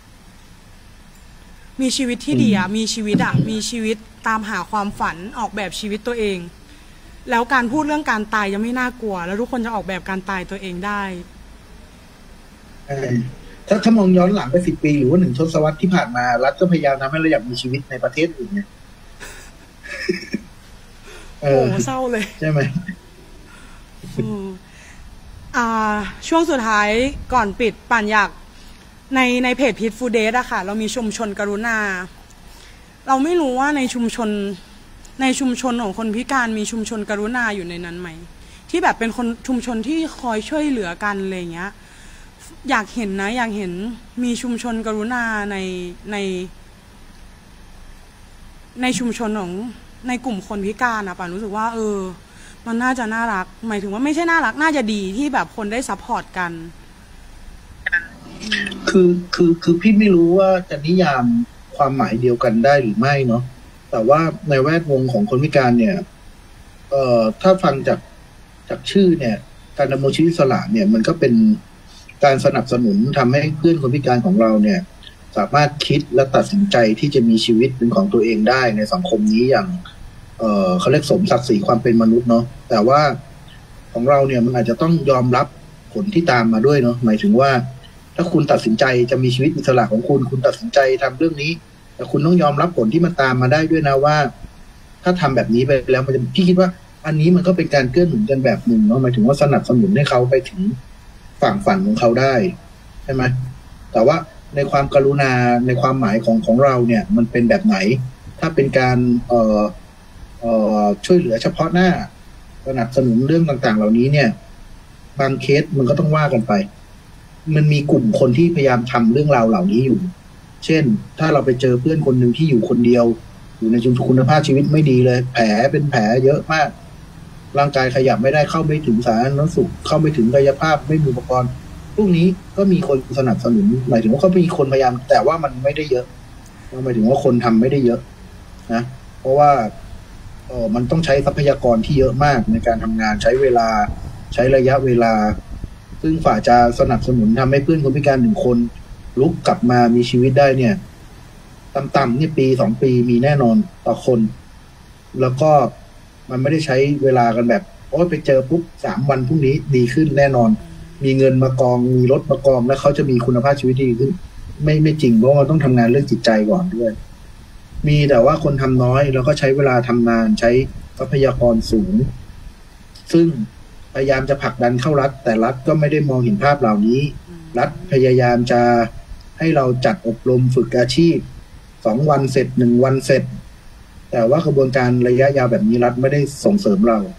ที่ดีมีชีวิตตามหาความฝันออกแบบชีวิตตัวเองแล้วการพูดเรื่องการตายยังไม่น่ากลัวแล้วทุกคนจะออกแบบการตายตัวเองได้ถ้ามองย้อนหลังไป10 ปีหรือว่า1 ทศวรรษที่ผ่านมารัฐก็พยายามทำให้เราอยากมีชีวิตในประเทศอื่นเนี่ยโอ้เศร้าเลยใช่ไหมช่วงสุดท้ายก่อนปิดป่านอยากในเพจ Peaceful Days อะค่ะเรามีชุมชนกรุณาเราไม่รู้ว่าในชุมชนของคนพิการมีชุมชนกรุณาอยู่ในนั้นไหมที่แบบเป็นคนชุมชนที่คอยช่วยเหลือกันอะไรเงี้ยอยากเห็นมีชุมชนกรุณาในชุมชนของในกลุ่มคนพิการนะป่านรู้สึกว่ามันน่าจะน่ารักหมายถึงว่าไม่ใช่น่ารักน่าจะดีที่แบบคนได้ซัพพอร์ตกันคือพี่ไม่รู้ว่าจะนิยามความหมายเดียวกันได้หรือไม่เนาะแต่ว่าในแวดวงของคนพิการเนี่ยถ้าฟังจากชื่อเนี่ยการดำรงชีวิตอิสระเนี่ยมันก็เป็นการสนับสนุนทำให้เพื่อนคนพิการของเราเนี่ยสามารถคิดและตัดสินใจที่จะมีชีวิตเป็นของตัวเองได้ในสังคมนี้อย่างเขาเรียกสมศักดิ์ศรีความเป็นมนุษย์เนาะแต่ว่าของเราเนี่ยมันอาจจะต้องยอมรับผลที่ตามมาด้วยเนาะหมายถึงว่าถ้าคุณตัดสินใจจะมีชีวิตอิสระของคุณตัดสินใจทำเรื่องนี้แต่คุณต้องยอมรับผลที่มันตามมาได้ด้วยนะว่าถ้าทำแบบนี้ไปแล้วมันจะพี่คิดว่าอันนี้มันก็เป็นการเกื้อหนุนกันแบบหนึ่งเนาะหมายถึงว่าสนับสนุนให้เขาไปถึงฝั่งฝันของเขาได้ใช่ไหมแต่ว่าในความกรุณาในความหมายของเราเนี่ยมันเป็นแบบไหนถ้าเป็นการช่วยเหลือเฉพาะหน้าสนับสนุนเรื่องต่างๆเหล่านี้เนี่ยบางเคสมันก็ต้องว่ากันไปมันมีกลุ่มคนที่พยายามทำเรื่องราวเหล่านี้อยู่เช่นถ้าเราไปเจอเพื่อนคนหนึ่งที่อยู่คนเดียวอยู่ในชุมชนคุณภาพชีวิตไม่ดีเลยแผลเป็นแผลเยอะมากร่างกายขยับไม่ได้เข้าไม่ถึงสาธารณสุขเข้าไม่ถึงกายภาพไม่มีอุปกรณ์พวกนี้ก็มีคนสนับสนุนหมายถึงว่าก็มีคนพยายามแต่ว่ามันไม่ได้เยอะหมายถึงว่าคนทำไม่ได้เยอะนะเพราะว่ามันต้องใช้ทรัพยากรที่เยอะมากในการทำงานใช้เวลาใช้ระยะเวลาซึ่งฝ่ายจะสนับสนุนทำให้เพื่อนคนพิการ1 คนลุกกลับมามีชีวิตได้เนี่ยต่ำๆนี่ปี2 ปีมีแน่นอนต่อคน แล้วก็มันไม่ได้ใช้เวลากันแบบโอ้ยไปเจอปุ๊บ3 วันพรุ่งนี้ดีขึ้นแน่นอน มีเงินมากองมีรถมากองแล้วเขาจะมีคุณภาพชีวิตดีขึ้น ไม่จริงเพราะมันต้องทำงานเรื่องจิตใจก่อนด้วย มีแต่ว่าคนทำน้อยแล้วก็ใช้เวลาทำนานใช้ทรัพยากรสูง ซึ่งพยายามจะผลักดันเข้ารัฐแต่รัฐก็ไม่ได้มองเห็นภาพเหล่านี้รัฐพยายามจะให้เราจัดอบรมฝึกอาชีพ2 วันเสร็จ1 วันเสร็จแต่ว่ากระบวนการระยะยาวแบบนี้รัฐไม่ได้ส่งเสริมเรา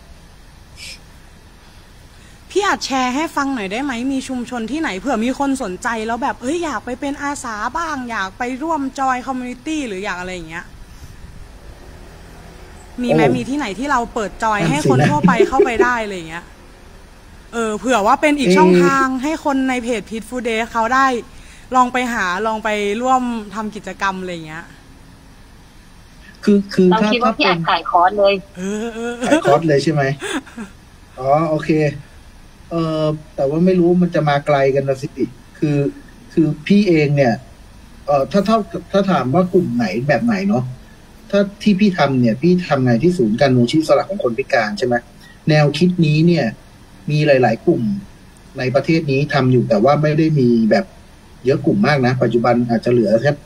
พี่อาจแชร์ให้ฟังหน่อยได้ไหมมีชุมชนที่ไหนเผื่อมีคนสนใจแล้วแบบอยากไปเป็นอาสาบ้างอยากไปร่วมจอยคอมมูนิตี้หรืออยากอะไรอย่างเงี้ยมีไหมมีที่ไหนที่เราเปิดจอยให้คนทั่วไปเข้าไปได้อะไรอย่างเงี้ยเผื่อว่าเป็นอีกช่องทางให้คนในเพจ Peaceful Day เขาได้ลองไปร่วมทำกิจกรรมอะไรอย่างเงี้ยคือเราคิดว่าพี่อาจขายคอร์สเลยขายคอร์สเลยใช่ไหมอ๋อโอเคแต่ว่าไม่รู้มันจะมาไกลกันนะสิคือพี่เองเนี่ยถ้าถามว่ากลุ่มไหนแบบไหนเนาะถ้าที่พี่ทำเนี่ยพี่ทำงานที่ศูนย์การมูลชีพสลักของคนพิการใช่ไหมแนวคิดนี้เนี่ยมีหลายๆกลุ่มในประเทศนี้ทำอยู่แต่ว่าไม่ได้มีแบบเยอะกลุ่มมากนะปัจจุบันอาจจะเหลือแค่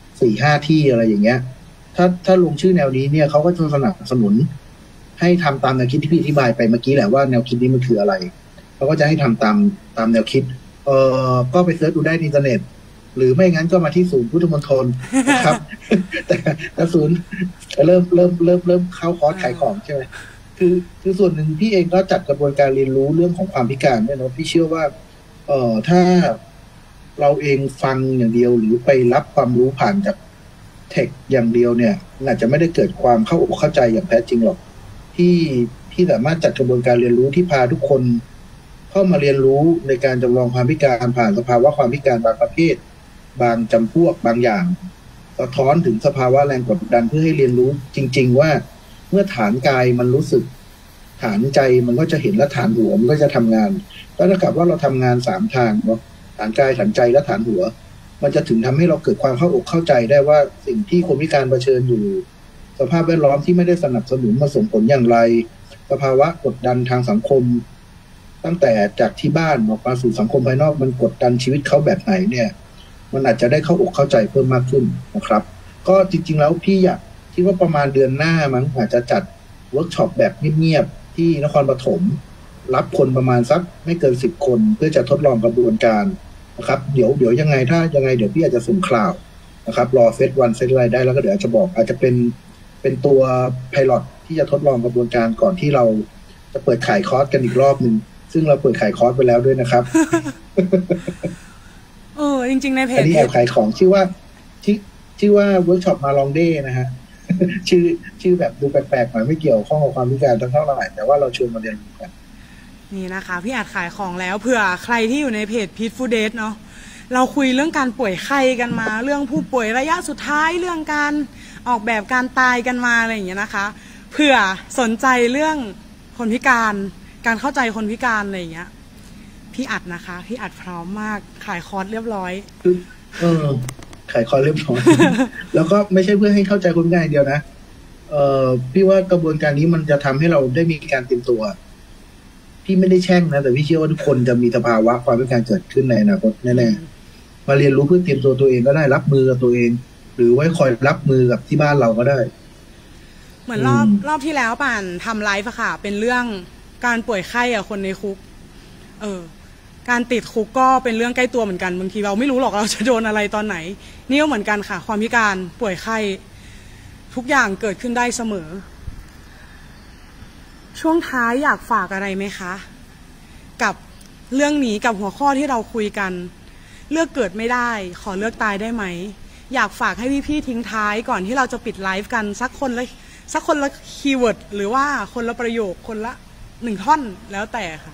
4-5 ที่อะไรอย่างเงี้ยถ้าลงชื่อแนวนี้เนี่ยเขาก็จะสนับสนุนให้ทำตามแนวคิดที่พี่อธิบายไปเมื่อกี้แหละว่าแนวคิดนี้มันคืออะไรเขาก็จะให้ทำตามแนวคิดก็ไปเสิร์ชดูได้ในอินเทอร์เน็ตหรือไม่งั้นก็มาที่ศูนย์พุทธมณฑลนะครับแต่ศูนย์เริ่มเข้าคอร์สขายของใช่ไหมคือส่วนหนึ่งพี่เองก็จัดกระบวนการเรียนรู้เรื่องของความพิการด้วยเนาะพี่เชื่อว่าถ้าเราเองฟังอย่างเดียวหรือไปรับความรู้ผ่านจากเทคอย่างเดียวเนี่ยอาจจะไม่ได้เกิดความเข้าอกเข้าใจอย่างแท้จริงหรอกที่สามารถจัดกระบวนการเรียนรู้ที่พาทุกคนเข้ามาเรียนรู้ในการจำลองความพิการผ่านสภาวะความพิการบางประเภทบางจำพวกบางอย่างสะท้อนถึงสภาวะแรงกดดันเพื่อให้เรียนรู้จริงๆว่าเมื่อฐานกายมันรู้สึกฐานใจมันก็จะเห็นและฐานหัวมันก็จะทำงานก็เท่ากับว่าเราทำงาน3 ทางเนาะฐานกายฐานใจและฐานหัวมันจะถึงทำให้เราเกิดความเข้าอกเข้าใจได้ว่าสิ่งที่คนพิการเผชิญอยู่สภาพแวดล้อมที่ไม่ได้สนับสนุนมาส่งผลอย่างไรสภาวะกดดันทางสังคมตั้งแต่จากที่บ้านออกมาสู่สังคมภายนอกมันกดดันชีวิตเขาแบบไหนเนี่ยมันอาจจะได้เข้าอกเข้าใจเพิ่มมากขึ้นนะครับก็จริงๆแล้วพี่อยากคิดว่าประมาณเดือนหน้ามั้งอาจจะจัดเวิร์กช็อปแบบเงียบๆที่นครปฐมรับคนประมาณสักไม่เกิน10 คนเพื่อจะทดลองกระบวนการนะครับเดี๋ยวยังไงถ้ายังไงเดี๋ยวพี่อาจจะส่งข่าวนะครับรอเฟส1เฟสอะไรได้แล้วก็เดี๋ยวจะบอกอาจจะเป็นตัวไพลอตที่จะทดลองกระบวนการก่อนที่เราจะเปิดขายคอร์สกันอีกรอบนึงซึ่งเราเปิดขายคอร์สไปแล้วด้วยนะครับจริงๆในเพจอันนี้แอบขายของชื่อว่าเวิร์กช็อปมาลองเดย์นะฮะชื่อแบบดูแปลกๆหน่อยไม่เกี่ยวข้องกับความพิการเท่าไหร่แต่ว่าเราชวนมาเรียนรู้กันนี่นะคะพี่อาจขายของแล้วเผื่อใครที่อยู่ในเพจ Peaceful Day เนาะเราคุยเรื่องการป่วยไข้กันมาเรื่องผู้ป่วยระยะสุดท้ายเรื่องการออกแบบการตายกันมาอะไรอย่างเงี้ยนะคะเผื่อสนใจเรื่องคนพิการการเข้าใจคนพิการอะไรอย่างเงี้ยพี่อัดนะคะพี่อัดพร้อมมากขายคอร์สเรียบร้อยขายคอร์สเรียบร้อย แล้วก็ไม่ใช่เพื่อให้เข้าใจคนพิการอย่างเดียวนะพี่ว่ากระบวนการนี้มันจะทำให้เราได้มีการเตรียมตัวพี่ไม่ได้แช่งนะแต่พี่เชื่อว่าทุกคนจะมีสภาวะความพิการเกิดขึ้นในอนาคตแน่ๆมาเรียนรู้เพื่อเตรียมตัวเองก็ได้รับมือกับตัวเองหรือไว้คอยรับมือกับที่บ้านเราก็ได้เหมือนรอบที่แล้วป่านทำไลฟ์ค่ะเป็นเรื่องการป่วยไข้คนในคุกการติดคุกก็เป็นเรื่องใกล้ตัวเหมือนกันบางทีเราไม่รู้หรอกเราจะโดนอะไรตอนไหนนี่ก็เหมือนกันค่ะความพิการป่วยไข้ทุกอย่างเกิดขึ้นได้เสมอช่วงท้ายอยากฝากอะไรไหมคะกับเรื่องนี้กับหัวข้อที่เราคุยกันเลือกเกิดไม่ได้ขอเลือกตายได้ไหมอยากฝากให้พี่ๆทิ้งท้ายก่อนที่เราจะปิดไลฟ์กันสักคนละคีย์เวิร์ดหรือว่าคนละประโยคคนละ1 ท่อนแล้วแต่ค่ะ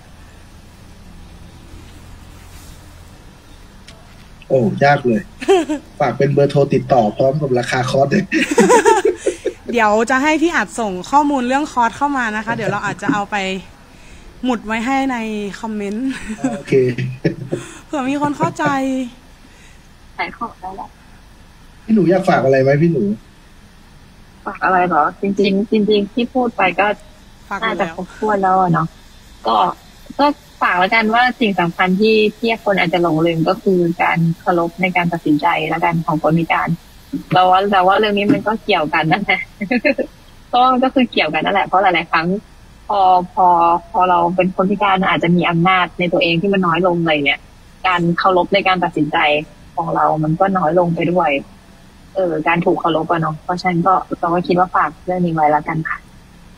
โอ้ยากเลย ฝากเป็นเบอร์โทรติดต่อพร้อมกับราคาคอร์สเลยเดี๋ยวจะให้พี่อาจส่งข้อมูลเรื่องคอร์สเข้ามานะคะเดี๋ยวเราอาจจะเอาไปหมุดไว้ให้ในคอมเมนต์โอเคเผื่อมีคนเข้าใจขายของได้แล้วพี่หนูอยากฝากอะไรไหมพี่หนูฝากอะไรเหรอจริงๆจริงๆที่พูดไปก็น่าจะครบถ้วนแล้วเนาะก็ก็ฝากแล้วกันว่าสิ่งสำคัญที่คนอาจจะหลงลืมก็คือการเคารพในการตัดสินใจและกันของคนพิการแต่ว่าเรื่องนี้มันก็เกี่ยวกันนั่นแหละก็คือเกี่ยวกันนั่นแหละเพราะหลายๆครั้งพอเราเป็นคนพิการอาจจะมีอำนาจในตัวเองที่มันน้อยลงเลยเนี่ยการเคารพในการตัดสินใจของเรามันก็น้อยลงไปด้วยการถูกเคารพเนาะเพราะฉะนั้นเราก็คิดว่าฝากเรื่องนี้ไว้แล้วกันค่ะ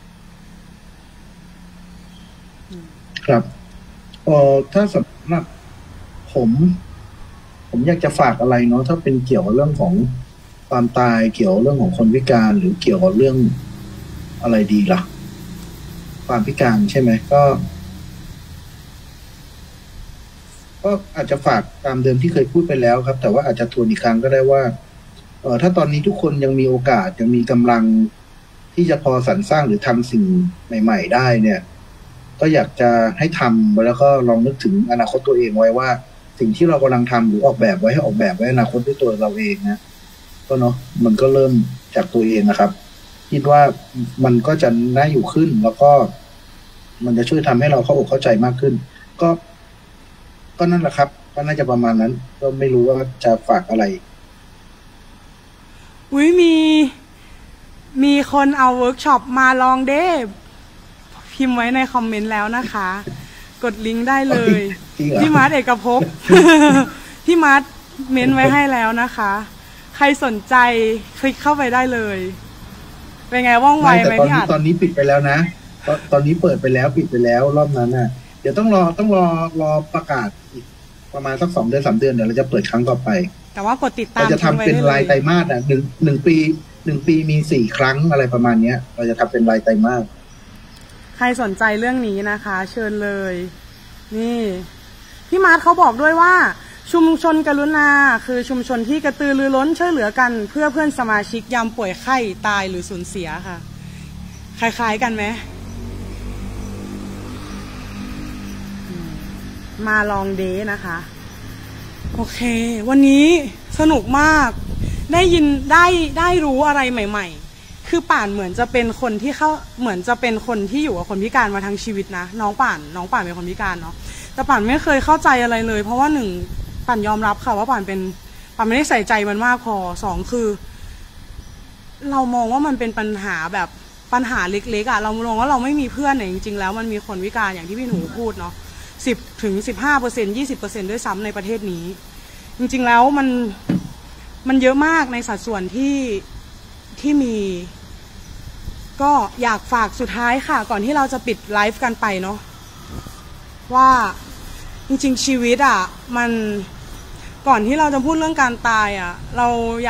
ครับถ้าสำหรับผมอยากจะฝากอะไรเนาะถ้าเป็นเกี่ยวกับเรื่องของความตายเกี่ยวกับเรื่องของคนพิการหรือเกี่ยวกับเรื่องอะไรดีล่ะความพิการใช่ไหมก็อาจจะฝากตามเดิมที่เคยพูดไปแล้วครับแต่ว่าอาจจะทวนอีกครั้งก็ได้ว่าถ้าตอนนี้ทุกคนยังมีโอกาสยังมีกำลังที่จะพอสรรสร้างหรือทำสิ่งใหม่ๆได้เนี่ยก็อยากจะให้ทำแล้วก็ลองนึกถึงอนาคตตัวเองไว้ว่าสิ่งที่เรากำลังทำหรือออกแบบไว้ให้ออกแบบไว้อนาคตด้วยตัวเราเองนะก็เนาะมันก็เริ่มจากตัวเองนะครับคิดว่ามันก็จะน่าอยู่ขึ้นแล้วก็มันจะช่วยทำให้เราเข้าอกเข้าใจมากขึ้นก็นั่นแหละครับก็น่าจะประมาณนั้นก็ไม่รู้ว่าจะฝากอะไรอุ้ยมีคนเอาเวิร์กช็อปมาลองเด้พิมพ์ไว้ในคอมเมนต์แล้วนะคะกดลิงก์ได้เลยพี่มาร์ทเอกภพ พี่มาร์ทเมนไว้ให้แล้วนะคะใครสนใจคลิกเข้าไปได้เลยเป็นไงว่องไวไหมพี่อาร์ตตอนนี้ปิดไปแล้วนะตอนนี้เปิดไปแล้วปิดไปแล้วรอบนั้นน่ะเดี๋ยวต้องรอประกาศอีกประมาณสัก2 เดือน 3 เดือนเดี๋ยวเราจะเปิดครั้งต่อไปแต่ว่ากดติดตามเราจะทำเป็นรายไตรมาสอ่ะ1 ปีมี4 ครั้งอะไรประมาณนี้เราจะทำเป็นรายไตรมาสใครสนใจเรื่องนี้นะคะเชิญเลยนี่พี่มาร์ทเขาบอกด้วยว่าชุมชนกรุณาคือชุมชนที่กระตือรือร้นช่วยเหลือกันเพื่อเพื่อนสมาชิกยามป่วยไข้ตายหรือสูญเสียค่ะคล้ายๆกันไหมมาลองเดย์นะคะโอเควันนี้สนุกมากได้ยินได้รู้อะไรใหม่ๆคือป่านเหมือนจะเป็นคนที่เหมือนจะเป็นคนที่อยู่กับคนพิการมาทั้งชีวิตนะน้องป่านเป็นคนพิการเนาะแต่ป่านไม่เคยเข้าใจอะไรเลยเพราะว่า1ป่านยอมรับค่ะว่าป่านไม่ได้ใส่ใจมันมากพอ2คือเรามองว่ามันเป็นปัญหาแบบปัญหาเล็กๆอ่ะเรามองว่าเราไม่มีเพื่อนเนี่ยจริงๆแล้วมันมีคนพิการอย่างที่พี่หนูพูดเนาะ10 ถึง 15% 20% ด้วยซ้ำในประเทศนี้จริงๆแล้วมันเยอะมากในสัดส่วนที่มีก็อยากฝากสุดท้ายค่ะก่อนที่เราจะปิดไลฟ์กันไปเนาะว่าจริงๆชีวิตอ่ะมันก่อนที่เราจะพูดเรื่องการตายอ่ะเรา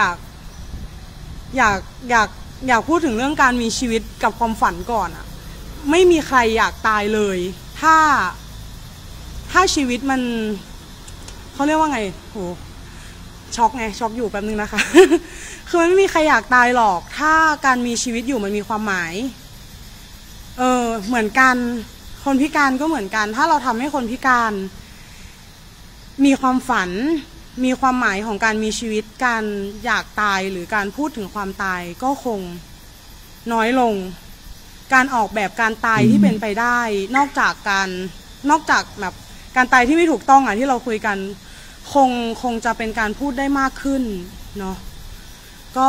อยากพูดถึงเรื่องการมีชีวิตกับความฝันก่อนอ่ะไม่มีใครอยากตายเลยถ้าชีวิตมันเขาเรียกว่าไงโหช็อกอยู่แป๊บนึงนะคะ คือมันไม่มีใครอยากตายหรอกถ้าการมีชีวิตอยู่มันมีความหมายเหมือนกันคนพิการก็เหมือนกันถ้าเราทำให้คนพิการมีความฝันมีความหมายของการมีชีวิตการอยากตายหรือการพูดถึงความตายก็คงน้อยลงการออกแบบการตายที่เป็นไปได้นอกจากแบบการตายที่ไม่ถูกต้องอ่ะที่เราคุยกันคงจะเป็นการพูดได้มากขึ้นเนาะก็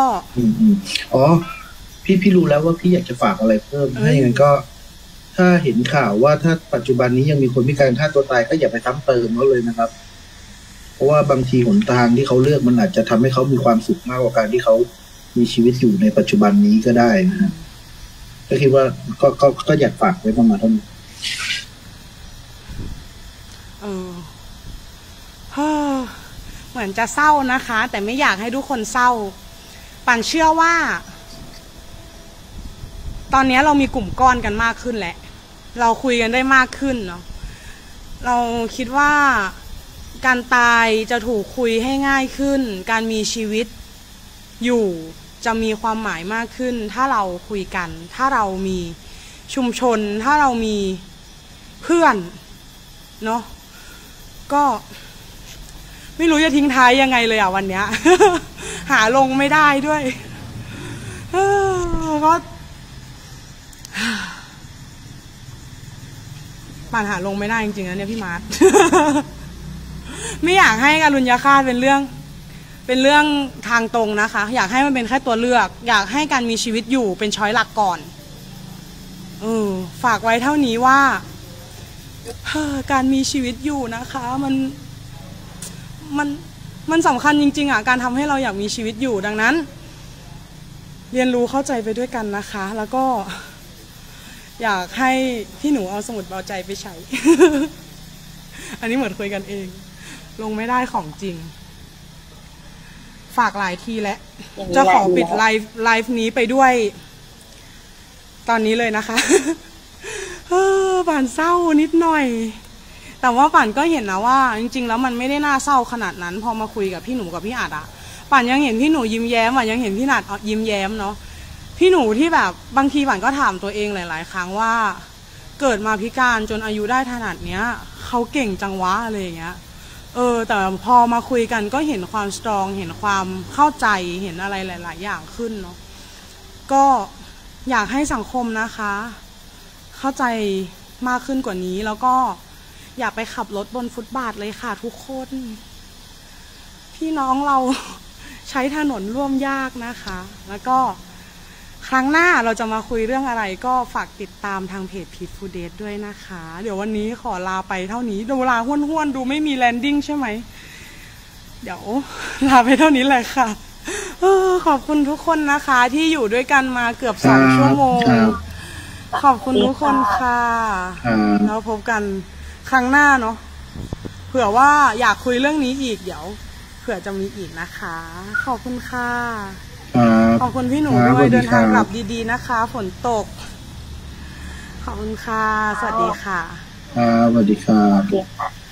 พี่รู้แล้วว่าพี่อยากจะฝากอะไรเพิ่มถ้าอย่างนั้นก็ถ้าเห็นข่าวว่าถ้าปัจจุบันนี้ยังมีคนพิการฆ่าตัวตายก็อย่าไปซ้ำเติมเขาเลยนะครับเพราะว่าบางทีหนทางที่เขาเลือกมันอาจจะทำให้เขามีความสุขมากกว่าการที่เขามีชีวิตอยู่ในปัจจุบันนี้ก็ได้นะก็คิดว่าก็อยากฝากไว้ประมาณเท่านี้เหมือนจะเศร้านะคะแต่ไม่อยากให้ทุกคนเศร้าป่านเชื่อว่าตอนนี้เรามีกลุ่มก้อนกันมากขึ้นแหละเราคุยกันได้มากขึ้นเนาะเราคิดว่าการตายจะถูกคุยให้ง่ายขึ้นการมีชีวิตอยู่จะมีความหมายมากขึ้นถ้าเราคุยกันถ้าเรามีชุมชนถ้าเรามีเพื่อนเนาะก็ไม่รู้จะทิ้งท้ายยังไงเลยอ่ะวันเนี้ยหาลงไม่ได้ด้วยก็ป่านหาลงไม่ได้จริงๆนะเนี่ยพี่มาร์ท ไม่อยากให้การุญยฆาตเป็นเรื่องทางตรงนะคะ อยากให้มันเป็นแค่ตัวเลือกอยากให้การมีชีวิตอยู่เป็นช้อยหลักก่อนฝากไว้เท่านี้ว่าการมีชีวิตอยู่นะคะมันสำคัญจริงๆอ่ะการทำให้เราอยากมีชีวิตอยู่ดังนั้นเรียนรู้เข้าใจไปด้วยกันนะคะแล้วก็อยากให้พี่หนูเอาสมุดเบาใจไปใช้ อันนี้เหมือนคุยกันเองลงไม่ได้ของจริงฝากหลายทีแล้วจะขอปิดไลฟ์นี้ไปด้วยตอนนี้เลยนะคะ ป่านเศร้านิดหน่อยแต่ว่าป่านก็เห็นนะว่าจริงๆแล้วมันไม่ได้น่าเศร้าขนาดนั้นพอมาคุยกับพี่หนูกับพี่อัดอะป่านยังเห็นพี่หนูยิ้มแย้มยังเห็นพี่นัดยิ้มแย้มเนาะพี่หนูที่แบบบางทีป่านก็ถามตัวเองหลายๆครั้งว่าเกิดมาพิการจนอายุได้ขนาดเนี้ยเขาเก่งจังวะอะไรอย่างเงี้ยแต่พอมาคุยกันก็เห็นความสตรองเห็นความเข้าใจเห็นอะไรหลายๆอย่างขึ้นเนาะก็อยากให้สังคมนะคะเข้าใจมากขึ้นกว่านี้แล้วก็อย่าไปขับรถบนฟุตบาทเลยค่ะทุกคนพี่น้องเรา ใช้ถนนร่วมยากนะคะแล้วก็ครั้งหน้าเราจะมาคุยเรื่องอะไรก็ฝากติดตามทางเพจ Peaceful Date ด้วยนะคะเดี๋ยววันนี้ขอลาไปเท่านี้ดูลาห้วนๆดูไม่มีแลนดิ้งใช่ไหมเดี๋ยวลาไปเท่านี้เลยค่ะขอบคุณทุกคนนะคะที่อยู่ด้วยกันมาเกือบ2 ชั่วโมงขอบคุณทุกคนค่ะแล้วพบกันครั้งหน้าเนาะเผื่อว่าอยากคุยเรื่องนี้อีกเดี๋ยวเผื่อจะมีอีกนะคะขอบคุณค่ะขอบคุณพี่หนูด้วยเดินทางกลับดีๆนะคะฝนตกขอบคุณค่ะสวัสดีค่ะสวัสดีค่ะ